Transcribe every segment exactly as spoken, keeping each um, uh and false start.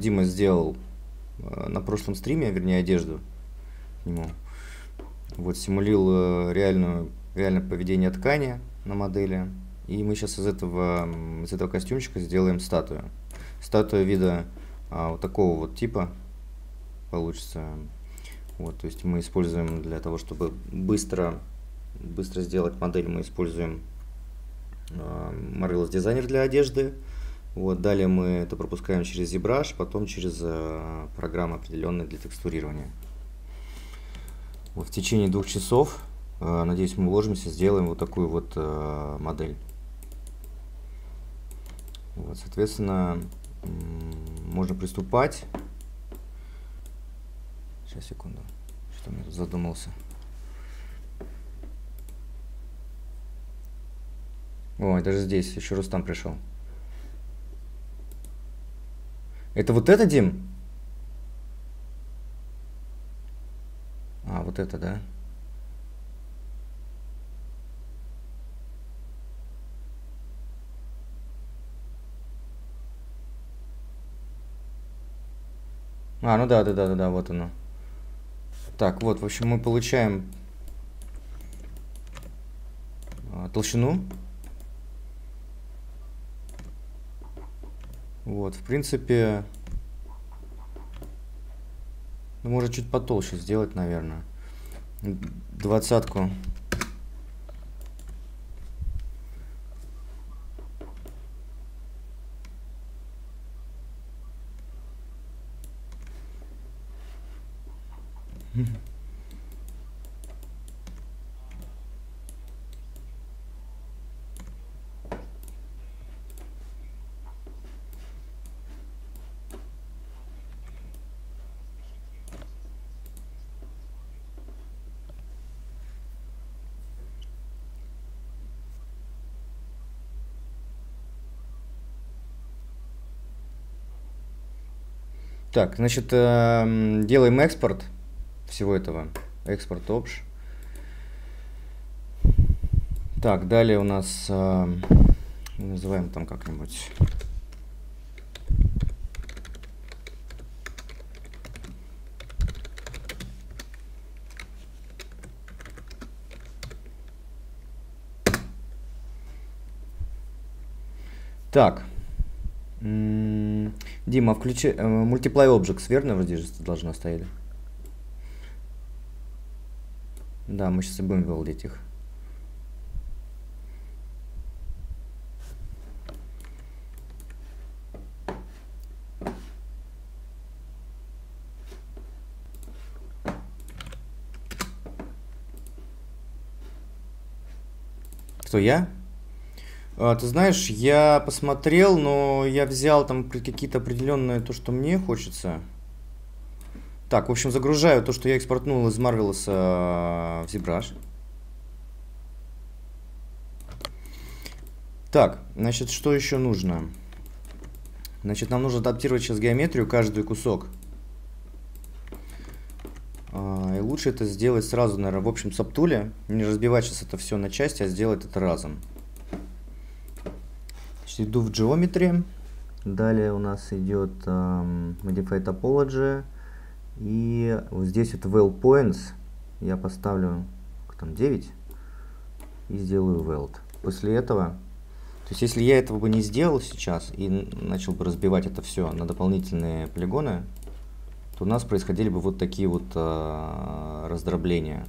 Дима сделал э, на прошлом стриме, вернее, одежду к нему. Вот, симулил э, реальную, реальное поведение ткани на модели. И мы сейчас из этого, из этого костюмчика сделаем статую. Статуя вида а, вот такого вот типа получится. Вот, то есть мы используем для того, чтобы быстро, быстро сделать модель, мы используем э, Marvelous Designer для одежды. Вот, далее мы это пропускаем через ZBrush, потом через э, программы определенные для текстурирования. Вот, в течение двух часов, э, надеюсь, мы уложимся, сделаем вот такую вот э, модель. Вот, соответственно, можно приступать. Сейчас, секунду, что я тут задумался. Ой, даже здесь еще Рустам пришел. Это вот это, Дим? А, вот это, да? А, ну да, да, да, да, да, вот оно. Так, вот, в общем, мы получаем а, толщину. Вот, в принципе, ну, может чуть потолще сделать, наверное. Двадцатку. Так, значит, э, делаем экспорт всего этого. Экспорт опш. Так, далее у нас э, называем там как-нибудь. Так. Дима, включи э, Multiply Objects, верно, вроде же должно стоять? Да, мы сейчас и будем выводить их. Кто, я? А, ты знаешь, я посмотрел, но я взял там какие-то определенные, то, что мне хочется. Так, в общем, загружаю то, что я экспортнул из Marvelous в ZBrush. Так, значит, что еще нужно? Значит, нам нужно адаптировать сейчас геометрию, каждый кусок. И лучше это сделать сразу, наверное, в общем сабтуле. Не разбивать сейчас это все на части, а сделать это разом. Значит, иду в Geometry. Далее у нас идет um, Modify Topology. И вот здесь вот Weld Points. Я поставлю там девять. И сделаю Weld. После этого... То есть, если я этого бы не сделал сейчас и начал бы разбивать это все на дополнительные полигоны, то у нас происходили бы вот такие вот э, раздробления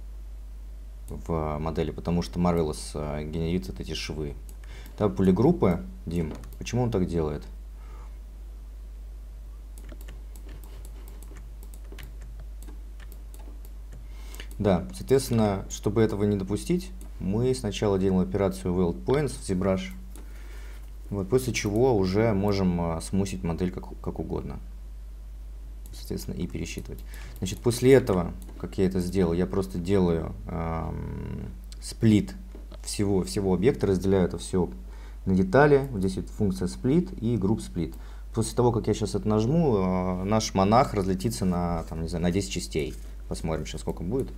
в модели, потому что Marvelous э, генерирует вот эти швы. Так, полигруппы, Дим, почему он так делает? Да, соответственно, чтобы этого не допустить, мы сначала делаем операцию Weld Points в ZBrush, вот, после чего уже можем а, смусить модель как, как угодно, соответственно, и пересчитывать. Значит, после этого, как я это сделал, я просто делаю эм, сплит всего, всего объекта, разделяю это все на детали. Вот здесь вот функция split и group split. После того, как я сейчас это нажму, э, наш монах разлетится на, там, не знаю, на десять частей. Посмотрим сейчас, сколько будет.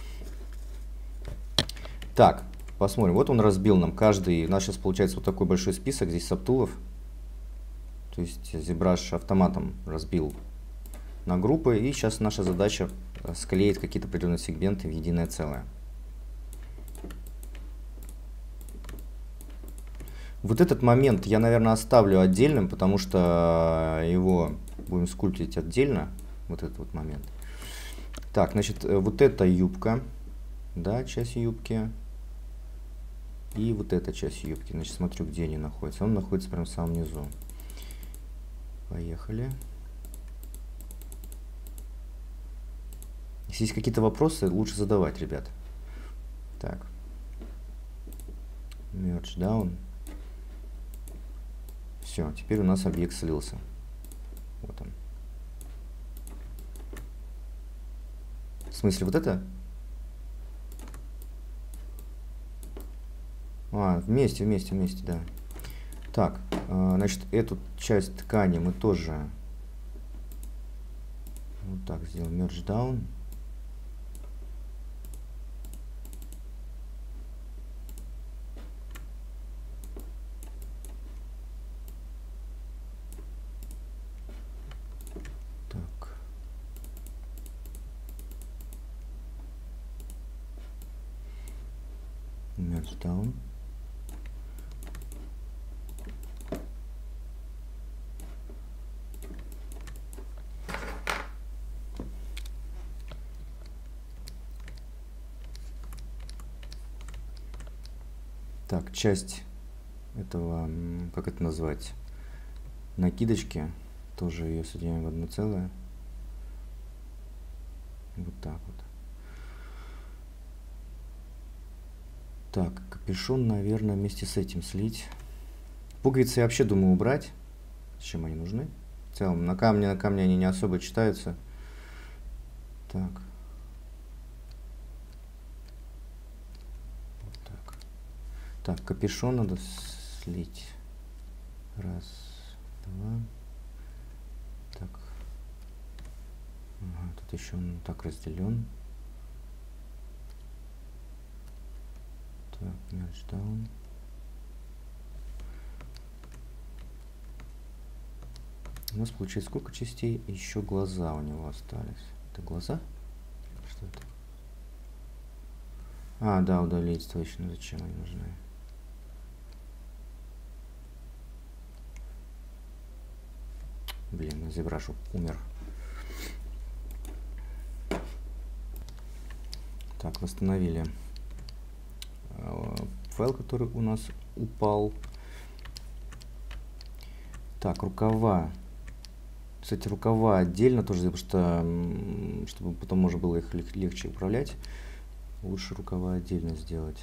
Так, посмотрим. Вот он разбил нам каждый. У нас сейчас получается вот такой большой список здесь сабтулов. То То есть ZBrush автоматом разбил на группы, и сейчас наша задача склеить какие-то определенные сегменты в единое целое. Вот этот момент я, наверное, оставлю отдельным, потому что его будем скульптить отдельно. Вот этот вот момент. Так, значит, вот эта юбка, да, часть юбки. И вот эта часть юбки. Значит, смотрю, где они находятся. Он находится прямо в самом низу. Поехали. Если есть какие-то вопросы, лучше задавать, ребят. Так. Merge down. Все, теперь у нас объект слился. Вот он. В смысле, вот это? А, вместе, вместе, вместе, да. Так, значит, эту часть ткани мы тоже вот так сделаем. Merge down. Так. Merge down. Так, часть этого, как это назвать, накидочки, тоже ее соединяем в одно целое. Вот так вот. Так, капюшон, наверное, вместе с этим слить. Пуговицы я вообще думаю убрать. Зачем они нужны? В целом, на камне, на камне они не особо читаются. Так. Так, капюшон надо слить. Раз, два. Так. Ага, тут еще он так разделен. Так, merge down. У нас получается сколько частей? Еще глаза у него остались. Это глаза? Что это? А, да, удалить точно. Зачем они нужны? Блин, ZBrush умер. Так, восстановили файл, который у нас упал. Так, рукава. Кстати, рукава отдельно тоже, потому что, чтобы потом можно было их легче управлять, лучше рукава отдельно сделать.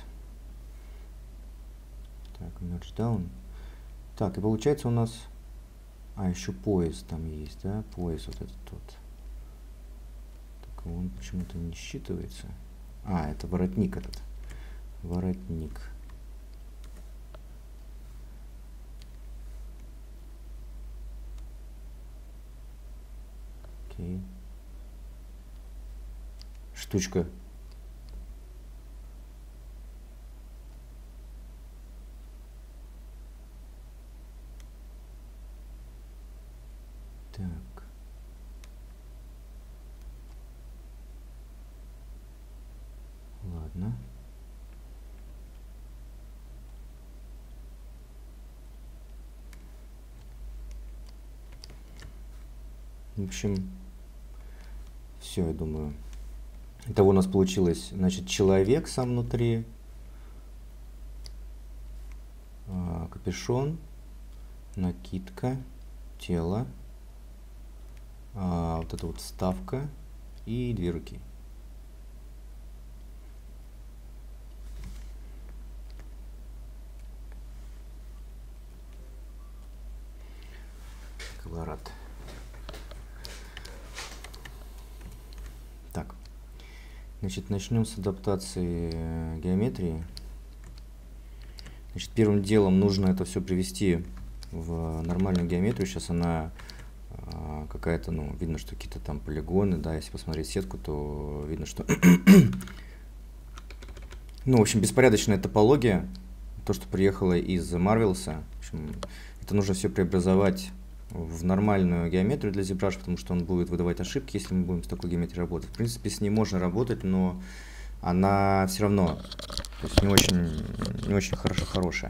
Так, merge down. Так, и получается у нас... А, еще пояс там есть, да? Пояс вот этот вот. Так, он почему-то не считывается. А, это воротник этот. Воротник. Окей. Штучка. Так. Ладно. В общем, все, я думаю. Итого у нас получилось, значит, человек сам внутри, капюшон, накидка, тело. А, вот это вот вставка и две руки. Колорад. Так, значит, начнем с адаптации геометрии. Значит, первым делом нужно это все привести в нормальную геометрию. Сейчас она какая-то, ну, видно, что какие-то там полигоны, да, если посмотреть сетку, то видно, что, ну, в общем, беспорядочная топология, то, что приехало из Marvel's. В общем, это нужно все преобразовать в нормальную геометрию для ZBrush, потому что он будет выдавать ошибки, если мы будем с такой геометрией работать. В принципе, с ней можно работать, но она все равно, то есть не очень, не очень хорошо хорошая.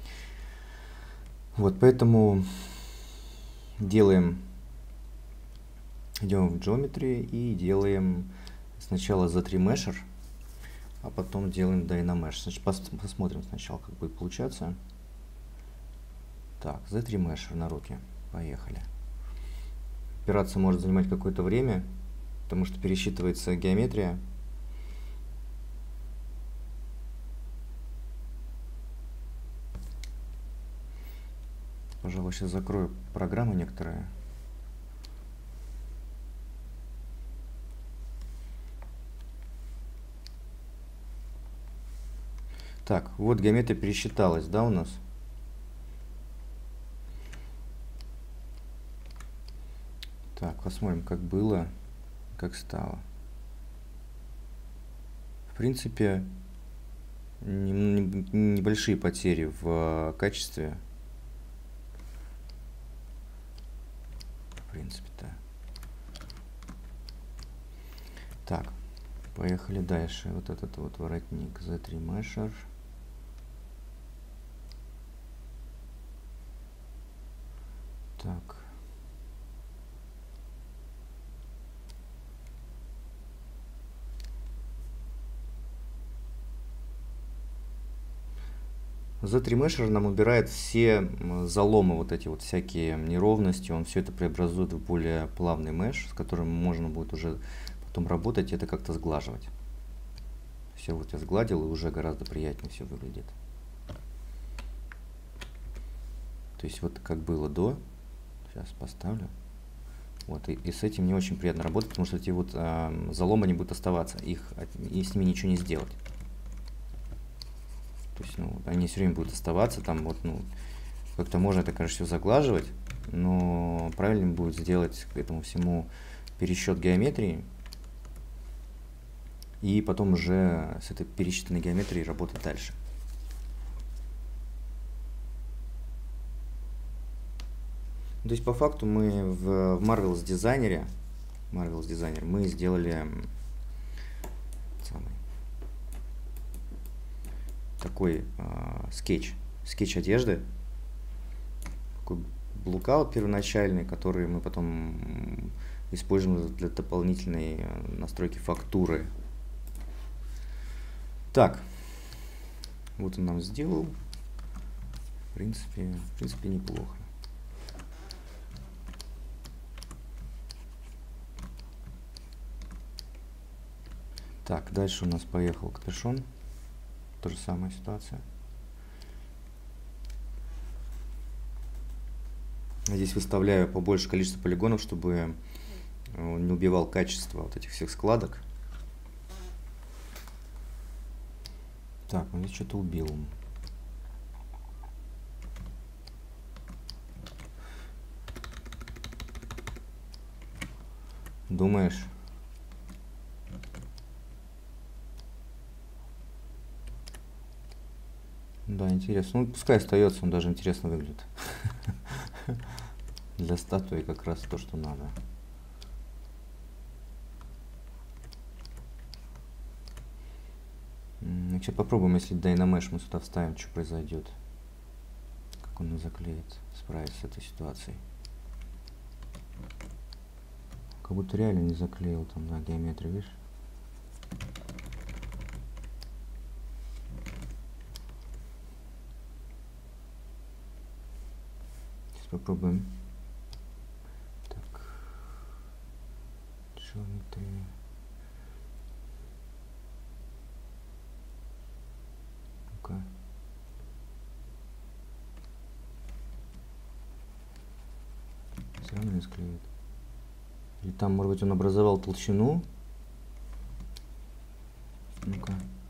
Вот, поэтому делаем, идем в Geometry и делаем сначала зет три Mesher, а потом делаем Dynamesh. Значит, пос посмотрим сначала, как будет получаться. Так, зет три Mesher на руки. Поехали. Операция может занимать какое-то время, потому что пересчитывается геометрия. Пожалуй, сейчас закрою программы некоторые. Так, вот геометрия пересчиталась, да, у нас? Так, посмотрим, как было, как стало. В принципе, небольшие потери в качестве. В принципе-то. Так, поехали дальше. Вот этот вот воротник зет три Mesher. Так. зет три Mesher нам убирает все заломы, вот эти вот всякие неровности, он все это преобразует в более плавный меш, с которым можно будет уже потом работать и это как-то сглаживать. Все вот я сгладил, и уже гораздо приятнее все выглядит. То есть вот как было до, сейчас поставлю. Вот, и, и с этим не очень приятно работать, потому что эти вот э, заломы не будут оставаться, их, и с ними ничего не сделать. То есть, ну, они все время будут оставаться, там вот, ну, как-то можно это, конечно, все заглаживать, но правильно будет сделать к этому всему пересчет геометрии, и потом уже с этой пересчитанной геометрией работать дальше. То есть, по факту, мы в Marvelous дизайнере, Marvelous дизайнер, мы сделали самый, такой э, скетч, скетч одежды, такой блокаут первоначальный, который мы потом используем для дополнительной настройки фактуры. Так, вот он нам сделал, в принципе, в принципе неплохо. Так, дальше у нас поехал капюшон. Та же самая ситуация. Здесь выставляю побольше количество полигонов, чтобы он не убивал качество вот этих всех складок. Так, ну здесь что-то убил. Думаешь? Да, интересно. Ну, пускай остается, он даже интересно выглядит. Для статуи как раз то, что надо. Сейчас попробуем, если Dynamesh мы сюда вставим, что произойдет. Как он заклеит, справится с этой ситуацией. Как будто реально не заклеил там, да, геометрию, видишь? Попробуем. Так. Geometry. Ну-ка. Все равно не склеит. Или там, может быть, он образовал толщину. Ну-ка.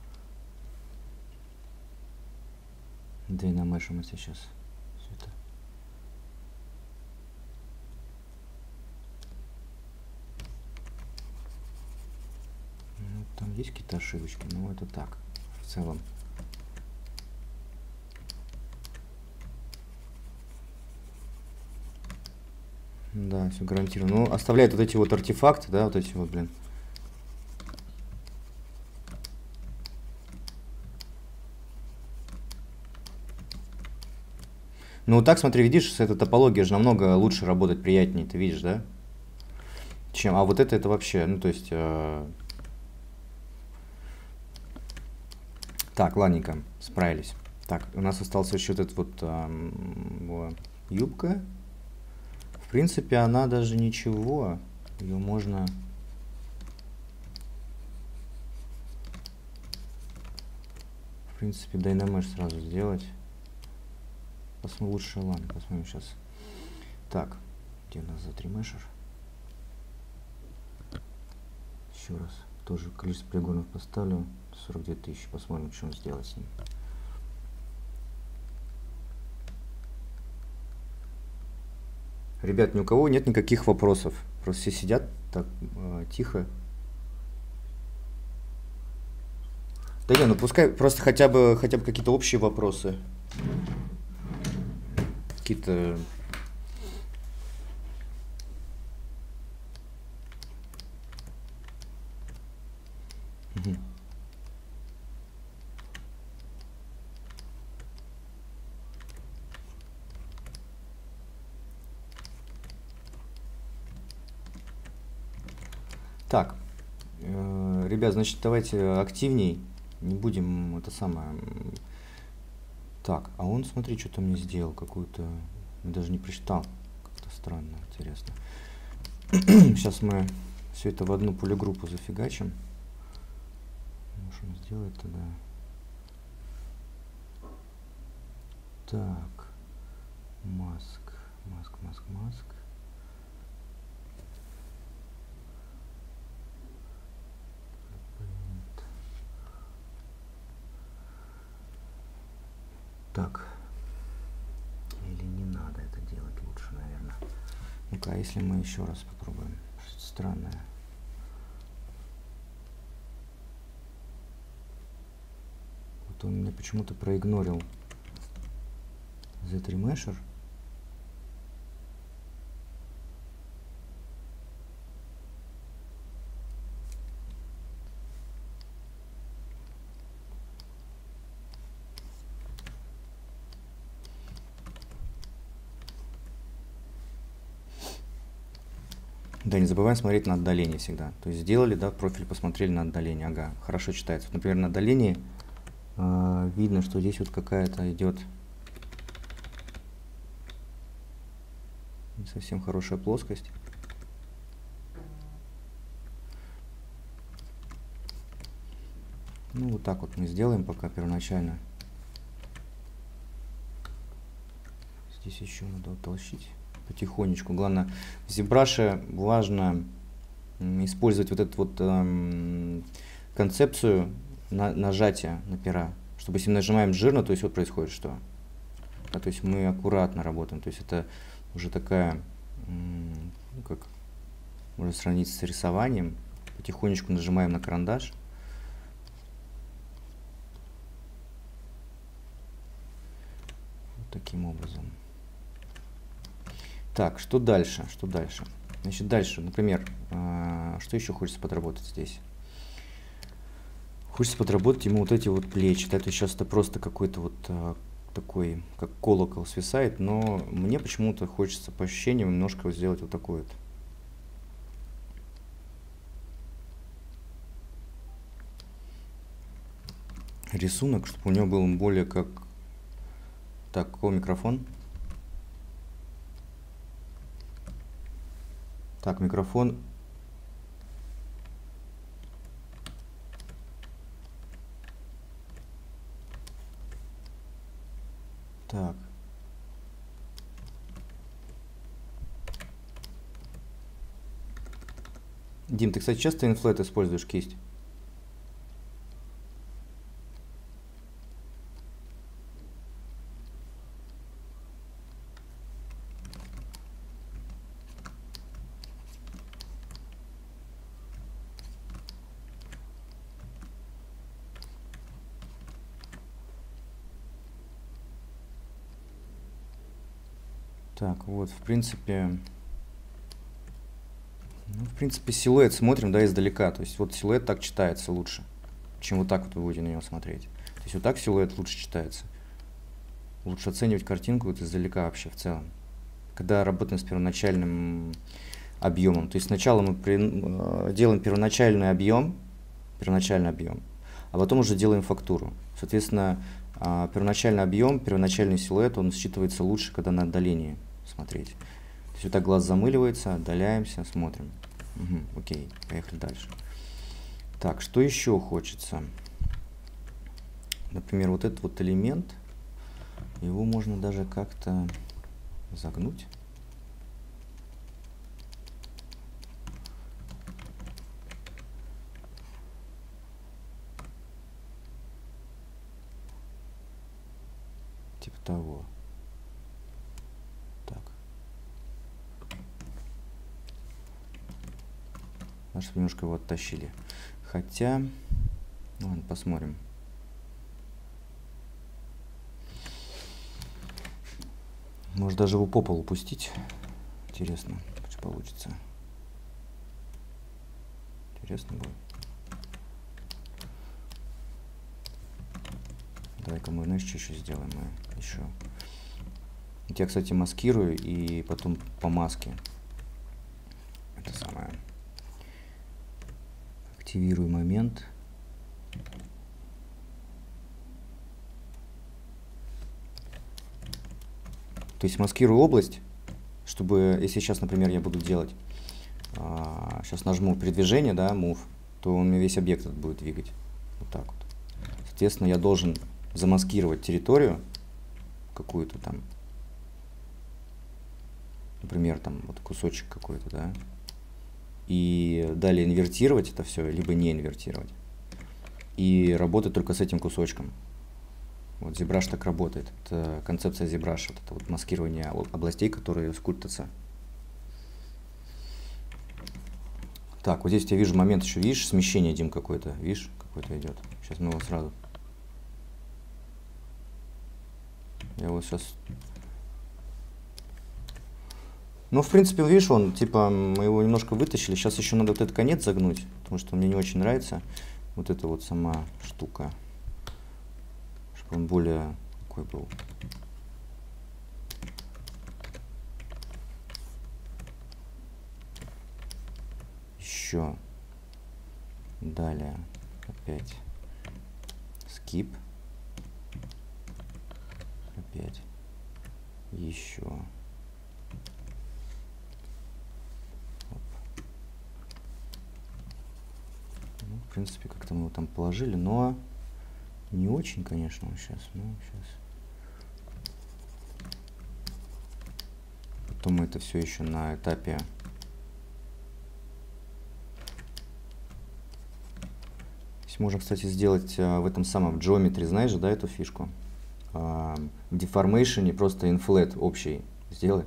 Dynamesh мы сейчас все это. Там есть какие-то ошибочки, но это так, в целом. Да, все гарантированно. Ну, оставляет вот эти вот артефакты, да, вот эти вот, блин. Ну, вот так, смотри, видишь, с этой топологией же намного лучше работать, приятнее, ты видишь, да? Чем, а вот это, это вообще, ну, то есть... Э... Так, ладненько, справились. Так, у нас остался еще вот эта вот э, юбка. В принципе, она даже ничего. Ее можно... В принципе, Dynamesh сразу сделать. Посмотрим лучше, ладно, посмотрим сейчас. Так, где у нас за три мешер? Еще раз, тоже количество полигонов поставлю. сорок две тысячи, посмотрим, что сделать с ним. Ребят, ни у кого нет никаких вопросов. Просто все сидят так э, тихо. Да не, ну пускай просто хотя бы хотя бы какие-то общие вопросы. Какие-то... Угу. Так, э, ребят, значит, давайте активней. Не будем это самое... Так, а он, смотри, что-то мне сделал, какую-то... Даже не прочитал. Как-то странно, интересно. Сейчас мы все это в одну полигруппу зафигачим. Что он сделает тогда? Так, маск, маск, маск, маск. Так, или не надо это делать лучше, наверное. Ну-ка, а если мы еще раз попробуем? Что-то странное. Вот он мне почему-то проигнорил зет три Mesher. Да, не забываем смотреть на отдаление всегда. То есть сделали, да, профиль, посмотрели на отдаление. Ага, хорошо читается. Например, на отдалении э, видно, что здесь вот какая-то идет не совсем хорошая плоскость. Ну, вот так вот мы сделаем пока первоначально. Здесь еще надо утолщить потихонечку. Главное, в ZBrush важно использовать вот эту вот эм, концепцию на, нажатия на пера. Чтобы если мы нажимаем жирно, то есть вот происходит что? Да, то есть мы аккуратно работаем. То есть это уже такая, ну, как можно сравнить с рисованием. Потихонечку нажимаем на карандаш. Вот таким образом. Так, что дальше? Что дальше? Значит, дальше, например, э, что еще хочется подработать здесь? Хочется подработать ему вот эти вот плечи. Да, то есть сейчас это просто какой-то вот э, такой, как колокол свисает, но мне почему-то хочется по ощущениям немножко сделать вот такой вот. Рисунок, чтобы у него был более как... Так, какой микрофон? Так, микрофон. Так. Дим, ты, кстати, часто инфлэт используешь кисть? Так, вот, в принципе, Ну, в принципе, силуэт смотрим, да, издалека. То есть вот силуэт так читается лучше, чем вот так вот вы будете на него смотреть. То есть вот так силуэт лучше читается. Лучше оценивать картинку вот издалека вообще в целом. Когда работаем с первоначальным объемом. То есть сначала мы при, делаем первоначальный объем, первоначальный объем, а потом уже делаем фактуру. Соответственно, первоначальный объем, первоначальный силуэт, он считывается лучше, когда на отдалении смотреть. То есть вот так глаз замыливается, отдаляемся, смотрим. Угу, окей, поехали дальше. Так, что еще хочется? Например, вот этот вот элемент, его можно даже как-то загнуть. Типа того. Так. Надо, чтобы немножко его оттащили. Хотя, ладно, посмотрим. Может даже его по полу пустить. Интересно, что получится. Интересно будет. Давай-ка мы, знаешь, что еще сделаем? Мы еще. Я, кстати, маскирую и потом по маске. Это самое. Активирую момент. То есть маскирую область, чтобы, если сейчас, например, я буду делать, а, сейчас нажму передвижение, да, move, то он мне весь объект этот будет двигать. Вот так вот. Соответственно, я должен замаскировать территорию какую-то там. Например, там вот кусочек какой-то, да. И далее инвертировать это все, либо не инвертировать. И работать только с этим кусочком. Вот ZBrush так работает. Это концепция ZBrush, вот это вот маскирование областей, которые скульптятся. Так, вот здесь я вижу момент еще, видишь, смещение, Дим, какой-то, видишь, какой-то идет. Сейчас мы его сразу. Я вот сейчас. Ну, в принципе, видишь, он, типа, мы его немножко вытащили. Сейчас еще надо вот этот конец загнуть, потому что мне не очень нравится вот эта вот сама штука. Чтобы он более такой был. Еще. Далее. Опять. Skip. Опять. Еще. Ну, в принципе, как-то мы его там положили, но не очень, конечно, сейчас. Ну, сейчас. Потом мы это все еще на этапе. Здесь можно, кстати, сделать а, в этом самом Geometry, знаешь же, да, эту фишку? А, в Deformation просто inflat общий сделать.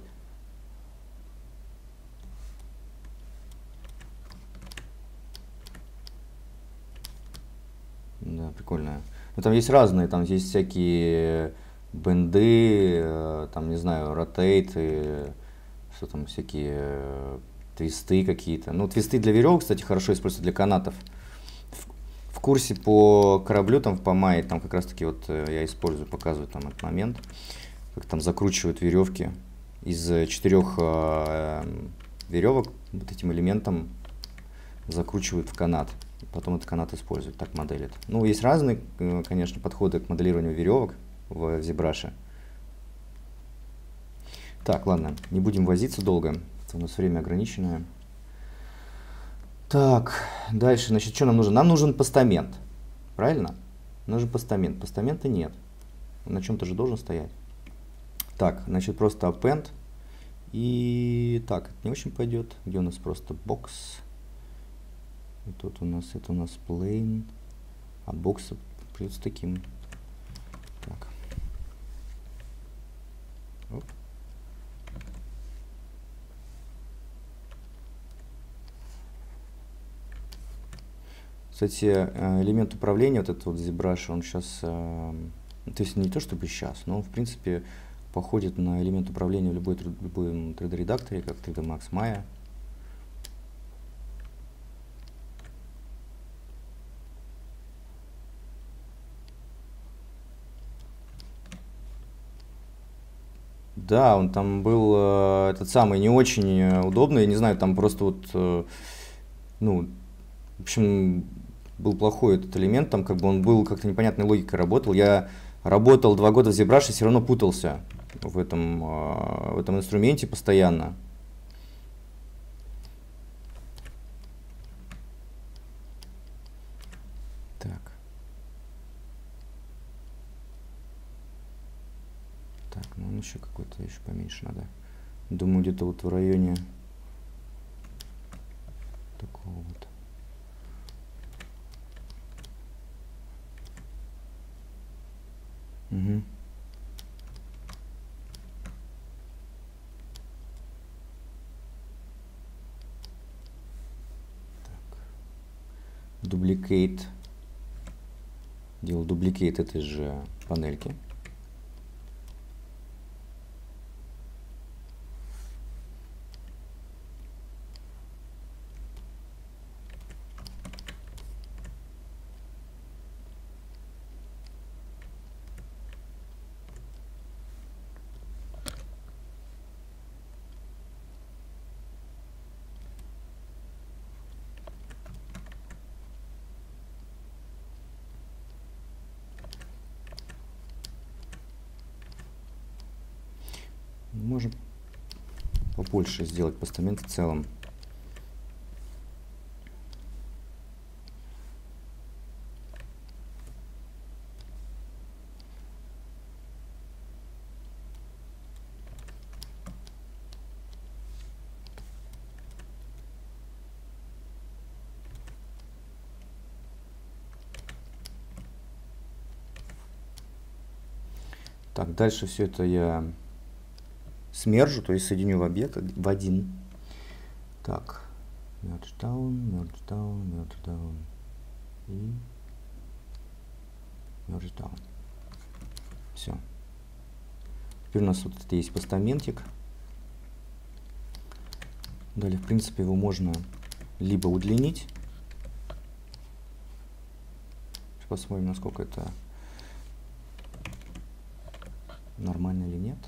Да, прикольно. Ну, там есть разные, там есть всякие бенды, там, не знаю, ротейты, что там, всякие твисты какие-то. Ну, твисты для веревок, кстати, хорошо используются для канатов. В, в курсе по кораблю, там, по Майе, там как раз-таки вот я использую, показываю там этот момент, как там закручивают веревки из четырех э, веревок, вот этим элементом закручивают в канат. Потом этот канат используют, так моделит. Ну, есть разные, конечно, подходы к моделированию веревок в ZBrush. Так, ладно, не будем возиться долго, у нас время ограниченное. Так, дальше, значит, что нам нужно? Нам нужен постамент, правильно? Нужен постамент. Постамента нет. Он на чем-то же должен стоять. Так, значит, просто append. И так, это не очень пойдет. Где у нас просто бокс? И тут у нас, это у нас plane, а бокс придется таким. Так. Оп. Кстати, элемент управления, вот этот вот ZBrush, он сейчас, то есть не то чтобы сейчас, но он в принципе походит на элемент управления в любой, любой три дэ редакторе, как три дэ Max, Maya. Да, он там был э, этот самый не очень э, удобный, я не знаю, там просто вот, э, ну, в общем, был плохой этот элемент, там как бы он был как-то непонятной логикой работал. Я работал два года в ZBrush и все равно путался в этом, э, в этом инструменте постоянно. Так. Так, ну он еще какой-то еще поменьше надо. Думаю, где-то вот в районе такого вот. Угу. Так. Duplicate. Делал дубликейт этой же панельки. Можем побольше сделать постамент в целом. Так, дальше все это я смержу, то есть соединю в объект в один. Так, merge down, merge down, merge down и merge down. Все. Теперь у нас вот это есть постаментик. Далее, в принципе, его можно либо удлинить. Сейчас посмотрим, насколько это нормально или нет.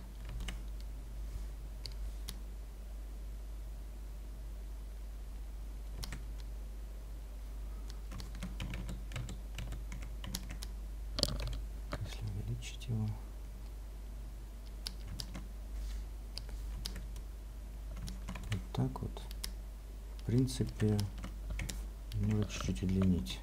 Если увеличить его. Вот так вот. В принципе, можно чуть-чуть удлинить.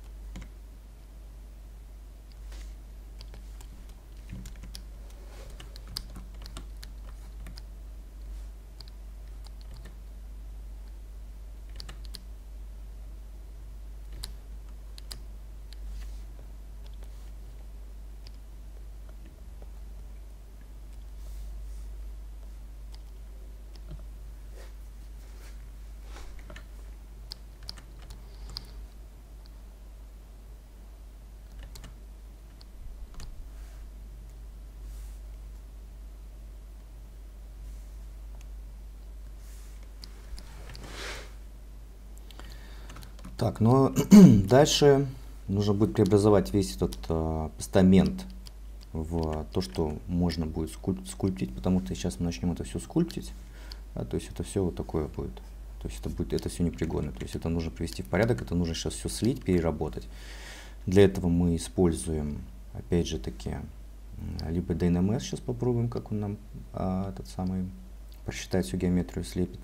Так, но дальше нужно будет преобразовать весь этот э, постамент в то, что можно будет скульп скульптить, потому что сейчас мы начнем это все скульптить, да, то есть это все вот такое будет, то есть это будет, это все непригодно, то есть это нужно привести в порядок, это нужно сейчас все слить, переработать. Для этого мы используем, опять же таки, либо ди эн эм эс, сейчас попробуем, как он нам а, этот самый просчитает всю геометрию, слепит.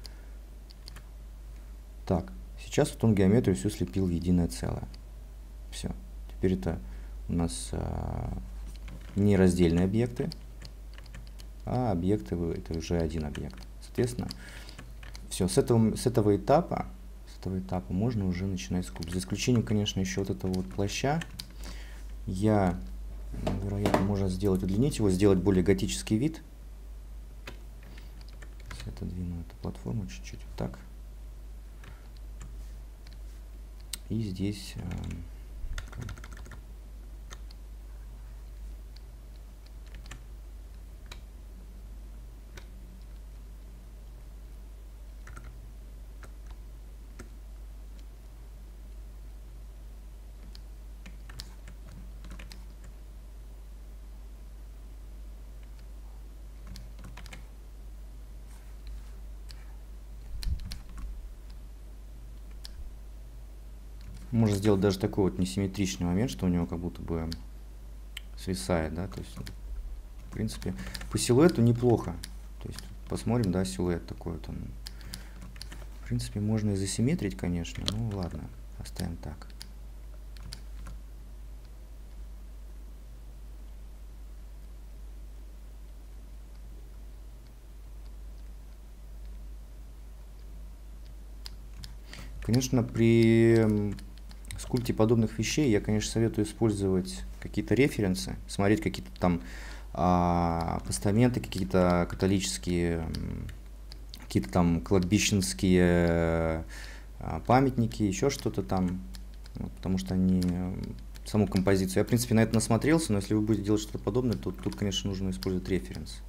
Так. Сейчас вот он геометрию всю слепил в единое целое. Все. Теперь это у нас а, не раздельные объекты, а объекты, это уже один объект. Соответственно, все, с этого, с этого этапа, с этого этапа можно уже начинать скульптить. За исключением, конечно, еще вот этого вот плаща. Я, вероятно, можно сделать, удлинить его, сделать более готический вид. Отодвину эту платформу чуть-чуть вот так. И здесь э, Можно сделать даже такой вот несимметричный момент, что у него как будто бы свисает, да, то есть, в принципе, по силуэту неплохо. То есть, посмотрим, да, силуэт такой вот он. В принципе, можно и засимметрить, конечно, ну ладно, оставим так. Конечно, при скульпте подобных вещей я, конечно, советую использовать какие-то референсы, смотреть какие-то там а, постаменты, какие-то католические, какие-то там кладбищенские а, памятники, еще что-то там, ну, потому что они саму композицию. Я, в принципе, на это насмотрелся, но если вы будете делать что-то подобное, то тут, конечно, нужно использовать референс.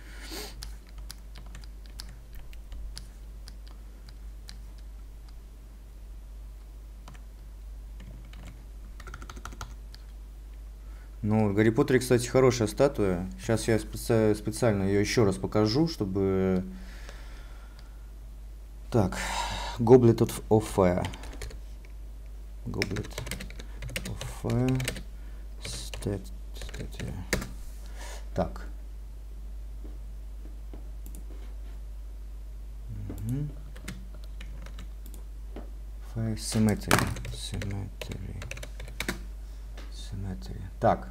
Ну, в Гарри Поттере, кстати, хорошая статуя. Сейчас я специ- специально ее еще раз покажу, чтобы... Так, Goblet of of Fire. Goblet of Fire. Стат... Статуя. Так. Угу. Fire Cemetery. Cemetery. Cemetery. Так.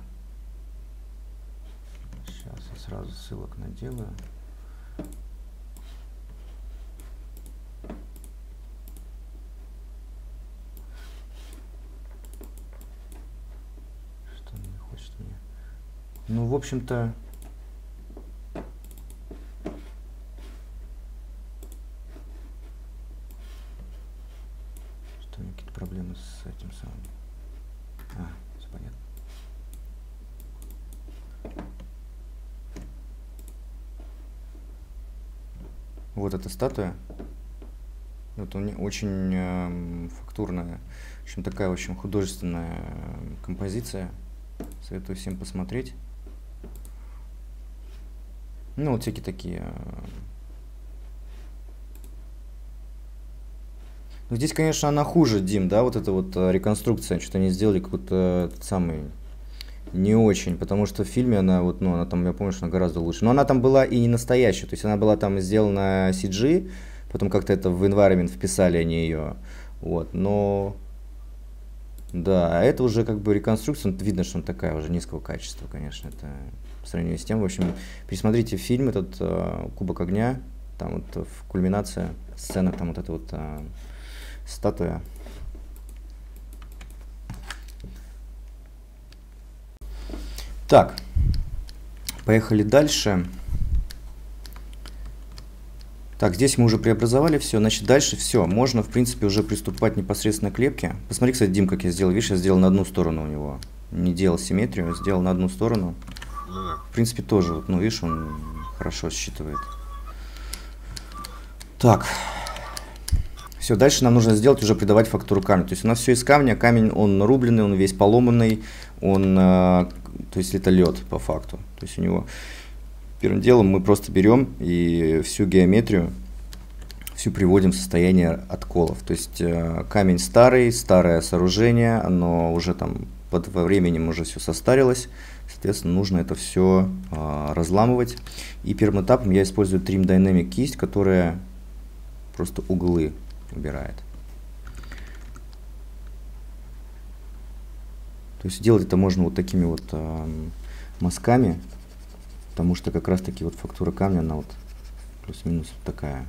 Сейчас я сразу ссылок наделаю. Что он не хочет мне? Ну, в общем-то... Что у меня какие-то проблемы с этим самым? А, все понятно. Вот эта статуя. Вот у меня очень э, фактурная, в общем, такая очень художественная композиция. Советую всем посмотреть. Ну, вот всякие такие. Ну, здесь, конечно, она хуже, Дим, да, вот эта вот реконструкция, что-то они сделали какой-то этот самый не очень, потому что в фильме она вот, ну, она там, я помню, что она гораздо лучше. Но она там была и не настоящая, то есть она была там сделана си джи, потом как-то это в environment вписали они ее, вот, но... Да, а это уже как бы реконструкция, видно, что она такая уже низкого качества, конечно, это по сравнению с тем. В общем, пересмотрите фильм этот э, «Кубок огня», там вот в кульминация, сцена, там вот эта вот э, статуя. Так, поехали дальше. Так, здесь мы уже преобразовали все, значит, дальше все, можно, в принципе, уже приступать непосредственно к лепке. Посмотри, кстати, Дим, как я сделал, видишь, я сделал на одну сторону у него, не делал симметрию, сделал на одну сторону. В принципе, тоже, вот, ну, видишь, он хорошо считывает. Так, все, дальше нам нужно сделать, уже придавать фактуру камня. То есть у нас все из камня, камень, он нарубленный, он весь поломанный, он, э, то есть это лед по факту. То есть у него... Первым делом мы просто берем и всю геометрию, всю приводим в состояние отколов. То есть э, камень старый, старое сооружение, оно уже там под, во временем уже все состарилось. Соответственно, нужно это все э, разламывать. И первым этапом я использую Trim Dynamic кисть, которая просто углы убирает. То есть делать это можно вот такими вот э, мазками. Потому что как раз таки вот фактура камня, она вот плюс-минус вот такая.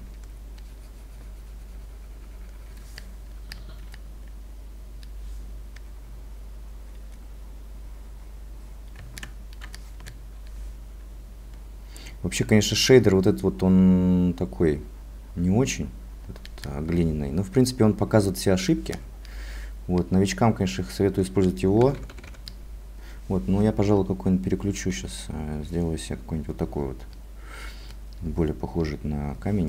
Вообще, конечно, шейдер вот этот вот, он такой не очень, этот, а, глиняный. Но, в принципе, он показывает все ошибки. Вот, новичкам, конечно, советую использовать его. Вот, но я, пожалуй, какой-нибудь переключу сейчас, сделаю себе какой-нибудь вот такой вот, более похожий на камень.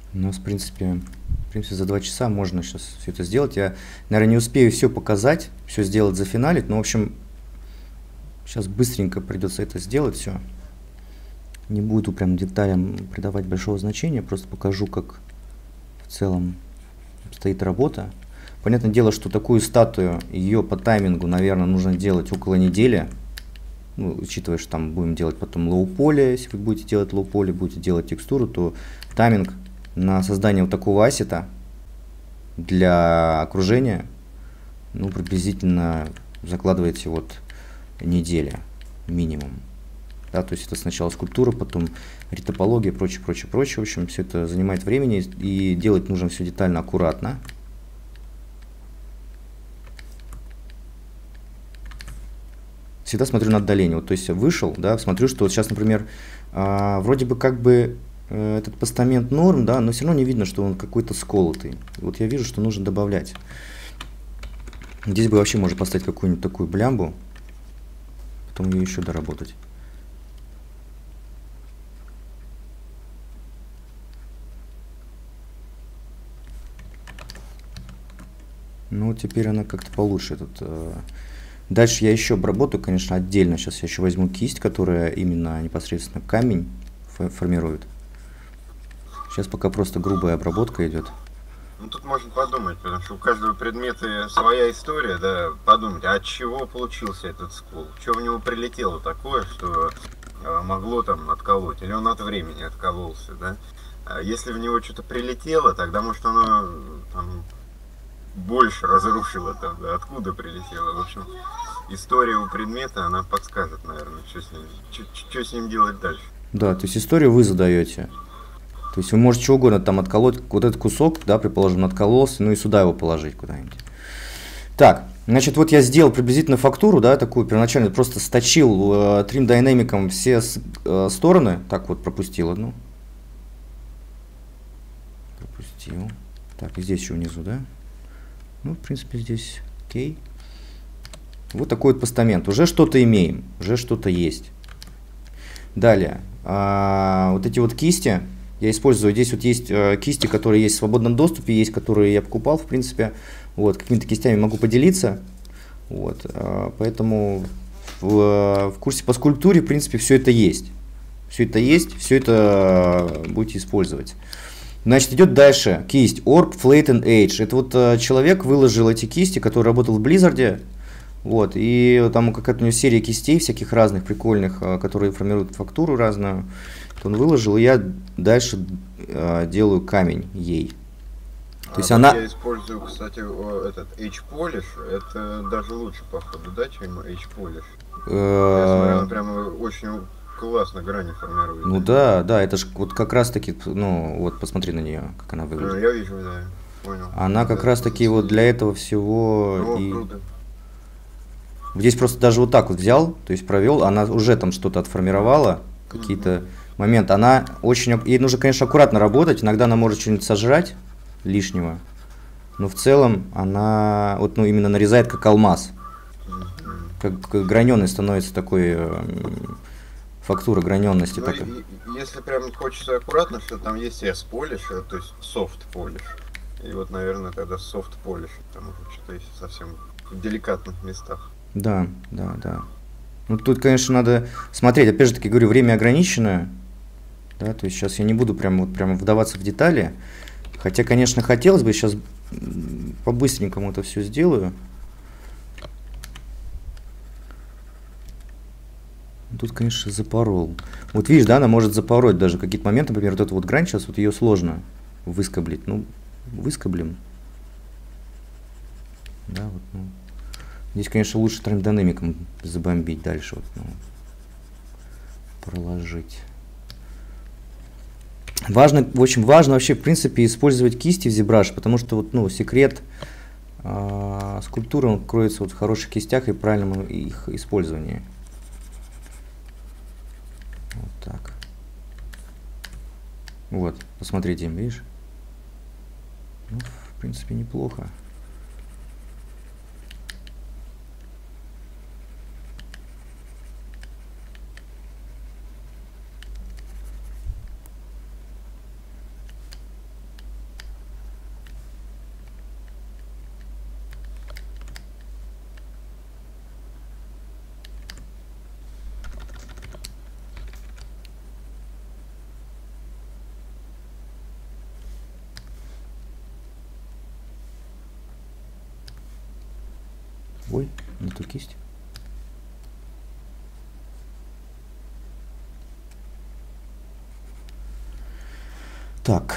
У нас, в принципе, в принципе, за два часа можно сейчас все это сделать. Я, наверное, не успею все показать, все сделать, зафиналить, но, в общем, сейчас быстренько придется это сделать все. Не буду прям деталям придавать большого значения, просто покажу, как в целом стоит работа. Понятное дело, что такую статую, ее по таймингу, наверное, нужно делать около недели. Ну, учитывая, что там будем делать потом лоу-поле, если вы будете делать лоу-поле, будете делать текстуру, то тайминг на создание вот такого ассета для окружения, ну, приблизительно закладываете вот неделя минимум. Да, то есть это сначала скульптура, потом ретопология, прочее, прочее, прочее. В общем, все это занимает времени, и делать нужно все детально, аккуратно. Всегда смотрю на отдаление. Вот, то есть вышел, да, смотрю, что вот сейчас, например, э, вроде бы как бы э, этот постамент норм, да, но все равно не видно, что он какой-то сколотый. Вот я вижу, что нужно добавлять. Здесь бы вообще можно поставить какую-нибудь такую блямбу, потом ее еще доработать. Ну, теперь она как-то получше. Тут, э... Дальше я еще обработаю, конечно, отдельно. Сейчас я еще возьму кисть, которая именно непосредственно камень формирует. Сейчас пока просто грубая обработка идет. Ну, тут можно подумать, потому что у каждого предмета своя история, да, подумать, а от чего получился этот скол? Что в него прилетело такое, что э, могло там отколоть? Или он от времени откололся, да? А если в него что-то прилетело, тогда, может, оно там больше разрушило там, да, откуда прилетело. В общем, история у предмета, она подскажет, наверное, что с ним, что, что с ним делать дальше. Да, то есть историю вы задаете. То есть вы можете что угодно там отколоть, вот этот кусок, да, предположим, откололся, ну и сюда его положить куда-нибудь. Так, значит, вот я сделал приблизительно фактуру, да, такую первоначально, просто сточил э, Trim Dynamic все с, э, стороны, так вот пропустил одну. Пропустил. Так, и здесь еще внизу, да. Ну, в принципе, здесь окей. Вот такой вот постамент. Уже что-то имеем, уже что-то есть. Далее, а, вот эти вот кисти я использую. Здесь вот есть а, кисти, которые есть в свободном доступе, есть, которые я покупал, в принципе. Вот, какими-то кистями могу поделиться. Вот, а, поэтому в, в курсе по скульптуре, в принципе, все это есть. Все это есть, все это будете использовать. Значит, идет дальше кисть Orb, Flate and Age. Это вот э, человек выложил эти кисти, который работал в Blizzard. Вот, и там какая-то у него серия кистей всяких разных, прикольных, э, которые формируют фактуру разную. Он выложил, и я дальше э, делаю камень ей. То а есть она... Я использую, кстати, этот H-Polish. Это даже лучше, походу, да, чем H-Polish? Я смотрю, он прямо очень... классно грани формирует. Ну да, да, это же вот как раз таки, ну вот посмотри на нее, как она выглядит. Ну, я вижу, да, понял. Она как да, раз таки вот для этого всего. О, и... круто. Здесь просто даже вот так вот взял, то есть провел, она уже там что-то отформировала, какие-то mm-hmm. моменты. Она очень, ей нужно, конечно, аккуратно работать, иногда она может что-нибудь сожрать лишнего, но в целом она вот, ну, именно нарезает как алмаз, mm-hmm. как, как граненый становится такой. Фактура граненности. Ну, такая. Если прям хочется аккуратно, что там есть S-Polish, то есть soft polish. И вот, наверное, тогда soft polish, потому что что-то есть совсем в деликатных местах. Да, да, да. Ну тут, конечно, надо смотреть. Опять же таки говорю, время ограниченное. Да, то есть сейчас я не буду прям вот прямо вдаваться в детали. Хотя, конечно, хотелось бы сейчас по-быстренькому это все сделаю. Тут, конечно, запорол. Вот видишь, да, она может запороть даже какие-то моменты. Например, вот эту вот грань сейчас, вот ее сложно выскоблить. Ну, выскоблим. Да, вот, ну. Здесь, конечно, лучше тренддинамиком забомбить дальше. Вот, ну, проложить. Важно, очень важно вообще, в принципе, использовать кисти в ZBrush, потому что, вот, ну, секрет э, скульптуры, он кроется вот в хороших кистях и правильном их использовании. Вот так. Вот, посмотрите, видишь? Ну, в принципе, неплохо. Ой, не ту кисть. Так.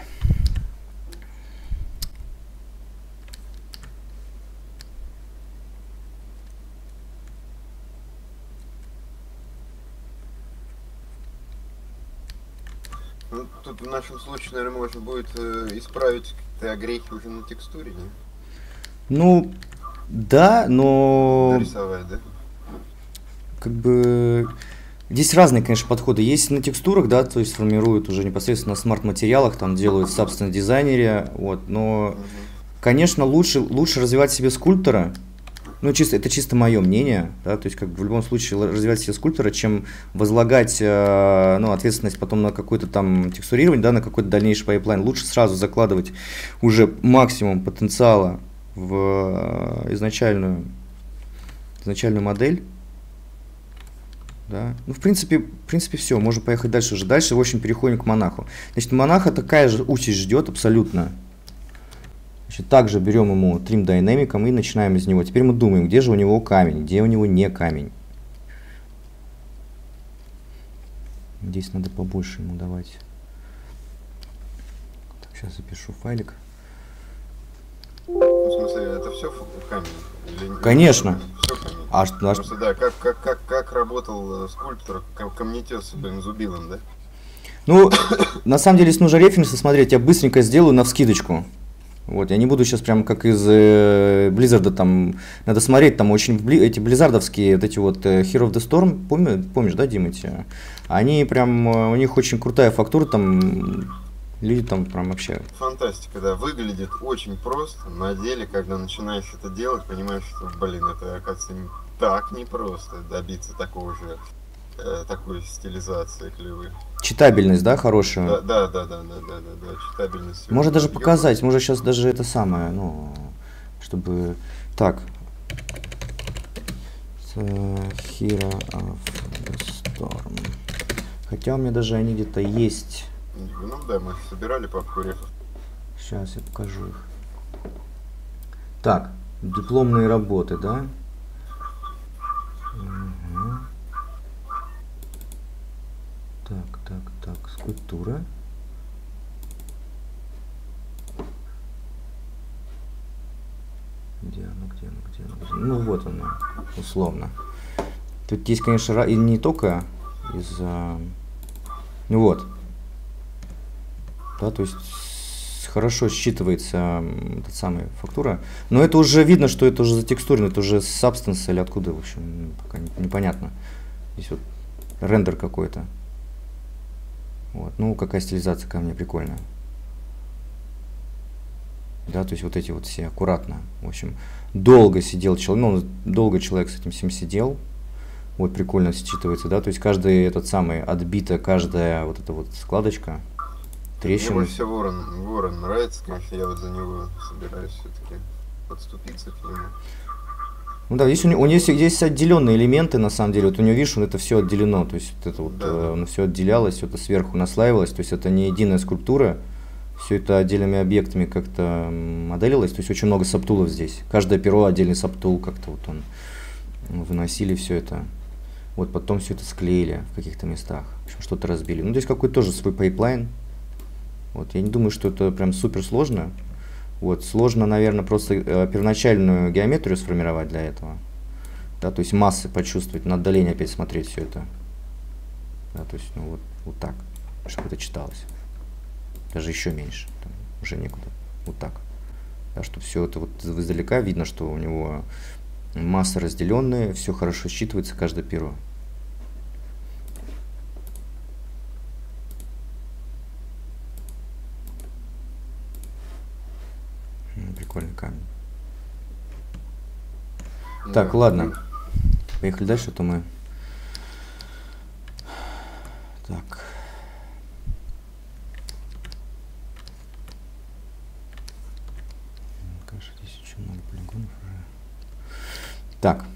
Ну, тут в нашем случае, наверное, можно будет э, исправить какие-то огрехи уже на текстуре, не? Ну, да, но... Дорисовать, да? Как бы... Здесь разные, конечно, подходы. Есть на текстурах, да, то есть формируют уже непосредственно на смарт-материалах, там делают в собственном дизайнере, вот, но, Угу. конечно, лучше, лучше развивать себе скульптора, ну, чисто, это чисто мое мнение, да, то есть, как бы, в любом случае, л- развивать себе скульптора, чем возлагать, э, ну, ответственность потом на какое-то там текстурирование, да, на какой-то дальнейший пайплайн. Лучше сразу закладывать уже максимум потенциала в э, изначальную, изначальную модель. Да. Ну, в принципе, в принципе, все, можем поехать дальше уже. Дальше, в общем, переходим к монаху. Значит, монаха такая же участь ждет абсолютно. Значит, также берем ему Trim Dynamic и начинаем из него. Теперь мы думаем, где же у него камень, где у него не камень. Здесь надо побольше ему давать. Так, сейчас запишу файлик. Ну, в смысле, это все камень? Или не- Конечно. Все камень. А что, а что- Просто да, как, как, как, как работал э, скульптор, кам- камнетес с бензубилом, да? Ну, на самом деле, если нужно референсы смотреть, я быстренько сделаю навскидочку. Вот, я не буду сейчас прям как из э, Blizzard там, надо смотреть, там очень бли- эти близзардовские, вот эти вот э, Hero of the Storm, помню, помнишь, да, Дима, эти? Они прям, э, у них очень крутая фактура, там, люди там прям вообще... Фантастика, да, выглядит очень просто. На деле, когда начинаешь это делать, понимаешь, что, блин, это, оказывается, не так непросто добиться такого же, э, такой стилизации клевой. Читабельность, да, хорошая? Да, да, да, да, да, да, да, да, читабельность. Можно даже объема. показать, можно сейчас даже это самое, ну, чтобы... Так. Hero of the Storm. Хотя у меня даже они где-то есть. Ну да, мы собирали папку рефов. Сейчас я покажу их. Так, дипломные работы, да? Мгм. Так, так, так, скульптура. Где оно, где оно, где оно, где оно? Ну вот оно, условно. Тут есть, конечно, ра- и не только из... а, Ну вот. Да, то есть с- хорошо считывается м, эта самая фактура. Но это уже видно, что это уже затекстурено, это уже substance или откуда, в общем, м, пока не- непонятно. Здесь вот рендер какой-то. Вот. Ну, какая стилизация камня прикольная. Да, то есть вот эти вот все аккуратно. В общем, долго сидел человек, ну, долго человек с этим всем сидел. Вот прикольно считывается, да, то есть каждый этот самый отбита, каждая вот эта вот складочка, Мне трещина. больше всего ворон, ворон нравится, конечно, я вот за него собираюсь все-таки подступиться к нему. Ну да, здесь у него, у него есть, есть отделенные элементы, на самом деле. Вот у него, видишь, он это все отделено. То есть вот это вот, Да, э, да. оно все отделялось, все это сверху наслаивалось. То есть это не единая скульптура, все это отдельными объектами как-то м, моделилось. То есть очень много сабтулов здесь. Каждое перо отдельный сабтул, как-то вот он м, выносили все это. Вот потом все это склеили в каких-то местах. В общем, что-то разбили. Ну, здесь какой-то тоже свой пайплайн. Вот, я не думаю, что это прям супер сложно. Вот, сложно, наверное, просто э, первоначальную геометрию сформировать для этого. Да, то есть массы почувствовать, на отдаление опять смотреть все это. Да, то есть, ну вот, вот так, чтобы это читалось. Даже еще меньше, там, уже некуда. Вот так. Да, чтобы все это вот издалека видно, что у него массы разделенные, все хорошо считывается, каждое перо. М, Прикольный камень. Так, Да. ладно. Поехали дальше, а то мы... Так. М, Кажется, здесь очень много полигонов уже. Так.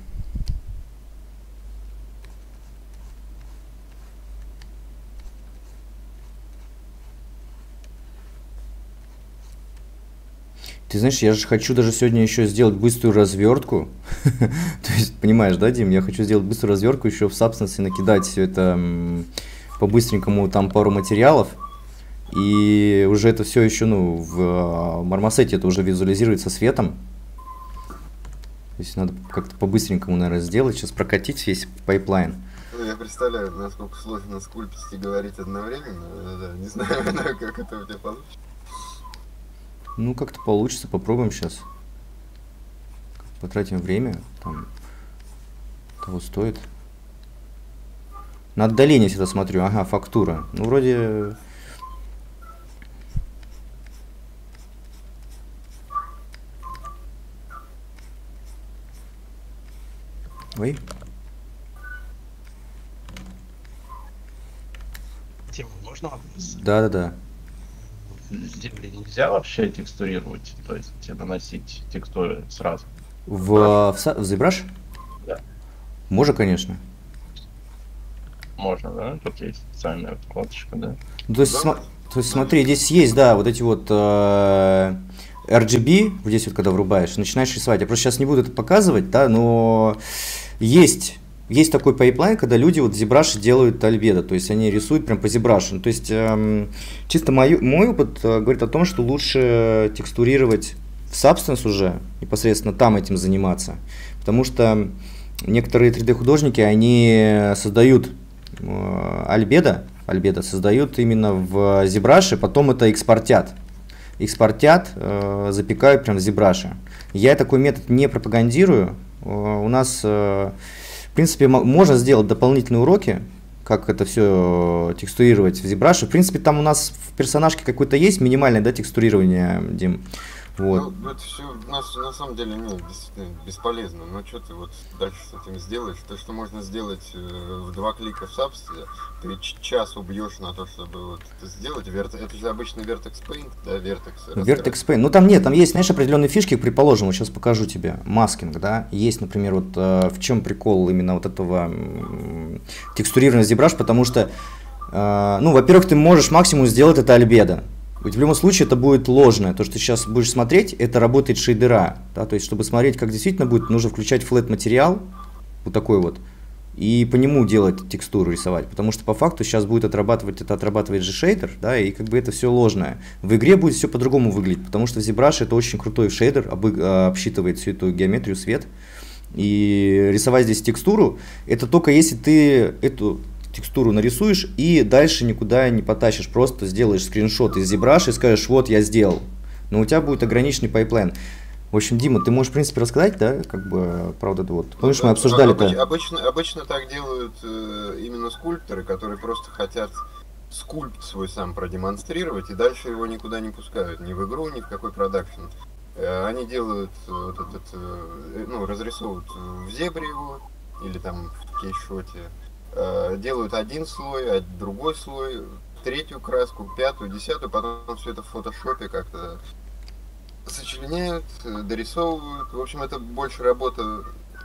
Ты знаешь, я же хочу даже сегодня еще сделать быструю развертку. То есть, понимаешь, да, Дим? Я хочу сделать быструю развертку, еще в Substance накидать все это м, по-быстренькому, там пару материалов. И уже это все еще, ну, в а, Marmoset это уже визуализирует со светом. То есть надо как-то по-быстренькому, наверное, сделать, сейчас прокатить весь пайплайн. Ну, я представляю, насколько сложно скульптить и говорить одновременно. Да, не знаю, как это у тебя получится. Ну, как-то получится, попробуем сейчас. Потратим время, там, того стоит. На отдаление всегда смотрю, ага, фактура. Ну, вроде... Ой. Тема, можно вопрос? Да-да-да. В земле нельзя вообще текстурировать, то есть наносить текстуры сразу? В, в, в ZBrush? Да. Можно, конечно. Можно, да? Тут есть специальная вкладочка, да? Ну, то, есть, см то есть смотри, здесь есть, да, вот эти вот э эр джи би, вот здесь вот когда врубаешь, начинаешь рисовать. Я просто сейчас не буду это показывать, да, но есть, есть такой пайплайн, когда люди вот в ZBrush делают альбедо, то есть они рисуют прям по ZBrush. Ну, то есть эм, чисто мой, мой опыт э, говорит о том, что лучше текстурировать в Substance уже, непосредственно там этим заниматься, потому что некоторые три дэ художники, они создают э, альбедо, альбедо создают именно в ZBrush, потом это экспортят. экспортят, э, запекают прям в ZBrush. Я такой метод не пропагандирую. Э, у нас, э, в принципе, можно сделать дополнительные уроки, как это все текстурировать в ZBrush. В принципе, там у нас в персонажке какое-то есть минимальное, да, текстурирование, Дим. Вот. Ну, это все на, на самом деле ну, бесполезно. Ну, что ты вот дальше с этим сделаешь? То, что можно сделать э, в два клика в Substance, ты час убьешь на то, чтобы вот это сделать. Верт... Это же обычный Vertex Paint, да, Vertex. Vertex Paint. Ну, там нет, там есть, знаешь, определенные фишки, предположим, вот сейчас покажу тебе. Маскинг, да. Есть, например, вот э, в чем прикол именно вот этого э, текстурирования ZBrush, потому что, э, ну, во-первых, ты можешь максимум сделать это альбедо. В любом случае это будет ложное. То, что ты сейчас будешь смотреть, это работает шейдера. Да? То есть, чтобы смотреть, как действительно будет, нужно включать флэт материал, вот такой вот, и по нему делать текстуру, рисовать. Потому что по факту сейчас будет отрабатывать, это отрабатывает же шейдер, да, и как бы это все ложное. В игре будет все по-другому выглядеть, потому что в ZBrush это очень крутой шейдер, обсчитывает всю эту геометрию, свет. И рисовать здесь текстуру, это только если ты эту текстуру нарисуешь и дальше никуда не потащишь, просто сделаешь скриншот из ZBrush и скажешь, вот я сделал. Но у тебя будет ограниченный пайплайн. В общем, Дима, ты можешь, в принципе, рассказать, да, как бы, правда, вот. Помнишь, мы обсуждали это? Обычно, обычно так делают э, именно скульпторы, которые просто хотят скульпт свой сам продемонстрировать и дальше его никуда не пускают, ни в игру, ни в какой продакшн. Э, они делают вот этот, э, ну, разрисовывают в зебре его или там в кейшоте. Делают один слой, а другой слой, третью краску, пятую, десятую, потом все это в фотошопе как-то сочленяют, дорисовывают. В общем, это больше работа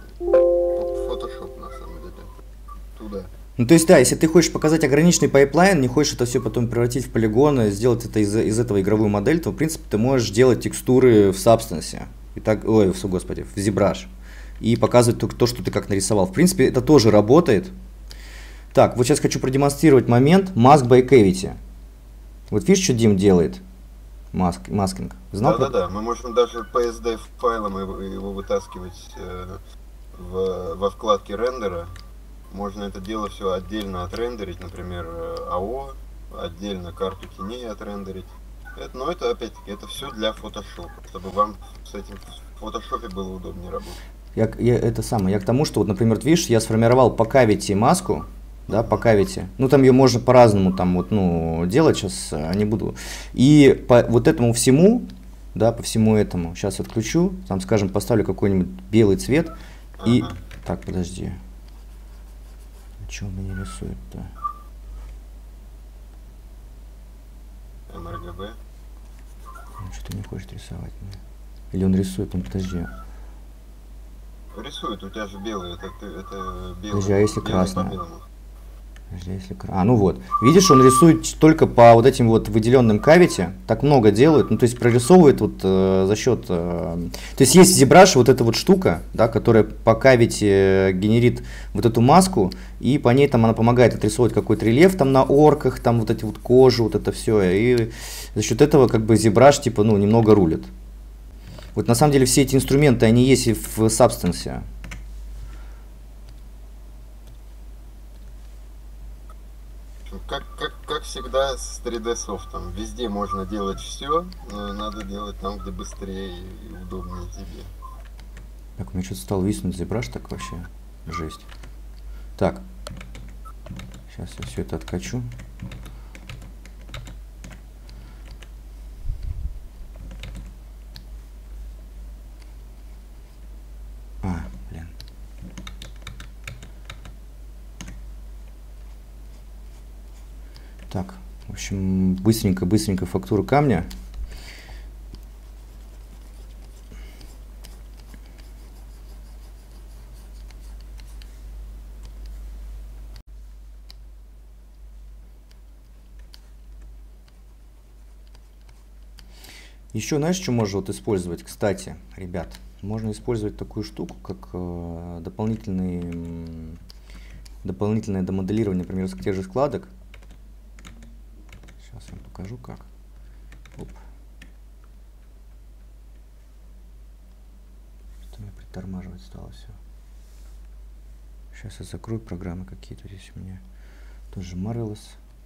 фотошоп на самом деле. Туда. Ну, то есть, да, если ты хочешь показать ограниченный пайплайн, не хочешь это все потом превратить в полигоны, сделать это из, из этого игровую модель, то, в принципе, ты можешь делать текстуры в Substance. И так, ой, в, господи, в ZBrush. И показывать только то, что ты как нарисовал. В принципе, это тоже работает. Так, вот сейчас хочу продемонстрировать момент Mask by Cavity. Вот видишь, что Дим делает? Маск, маскинг. Знал? Да, да, да. Мы можем даже пи эс ди файлом его, его вытаскивать э, в, во вкладке рендера. Можно это дело все отдельно отрендерить, например, эй о, отдельно карту теней отрендерить. Это, но это опять-таки это все для Photoshop, чтобы вам с этим в фотошопе было удобнее работать. Я, я, это самое, я к тому, что вот, например, видишь, я сформировал по Cavity маску, да, по Cavity. Ну, там ее можно по-разному там вот, ну, делать, сейчас не буду. И по вот этому всему, да, по всему этому, сейчас отключу, там, скажем, поставлю какой-нибудь белый цвет и... Ага. Так, подожди. Что он мне рисует-то? эм эр гэ бэ. Он что-то не хочет рисовать мне. Или он рисует, он, подожди. Рисует, у тебя же белый, это, это белый. Подожди, а если красный? Если... А, ну вот. Видишь, он рисует только по вот этим вот выделенным кавити. Так много делают. Ну, то есть прорисовывает вот э, за счет... Э... То есть есть в ZBrush вот эта вот штука, да, которая по кавити генерит вот эту маску, и по ней там она помогает отрисовывать какой-то рельеф там на орках, там вот эти вот кожи, вот это все. И за счет этого как бы ZBrush типа, ну, немного рулит. Вот на самом деле все эти инструменты, они есть и в Substance. Как, как, как всегда с три дэ софтом, везде можно делать все, но надо делать там, где быстрее и удобнее тебе. Так, у меня что-то стал виснуть ZBrush, так вообще жесть. Так, сейчас я все это откачу. А, блин. Так, в общем, быстренько-быстренько фактура камня. Еще знаешь, что можно вот использовать, кстати, ребят? Можно использовать такую штуку, как э, дополнительный, дополнительное домоделирование, например, с тех же складок. Сейчас я вам покажу, как. Оп. Что мне притормаживать стало все. Сейчас я закрою программы какие-то здесь у меня. Тоже Marvelous.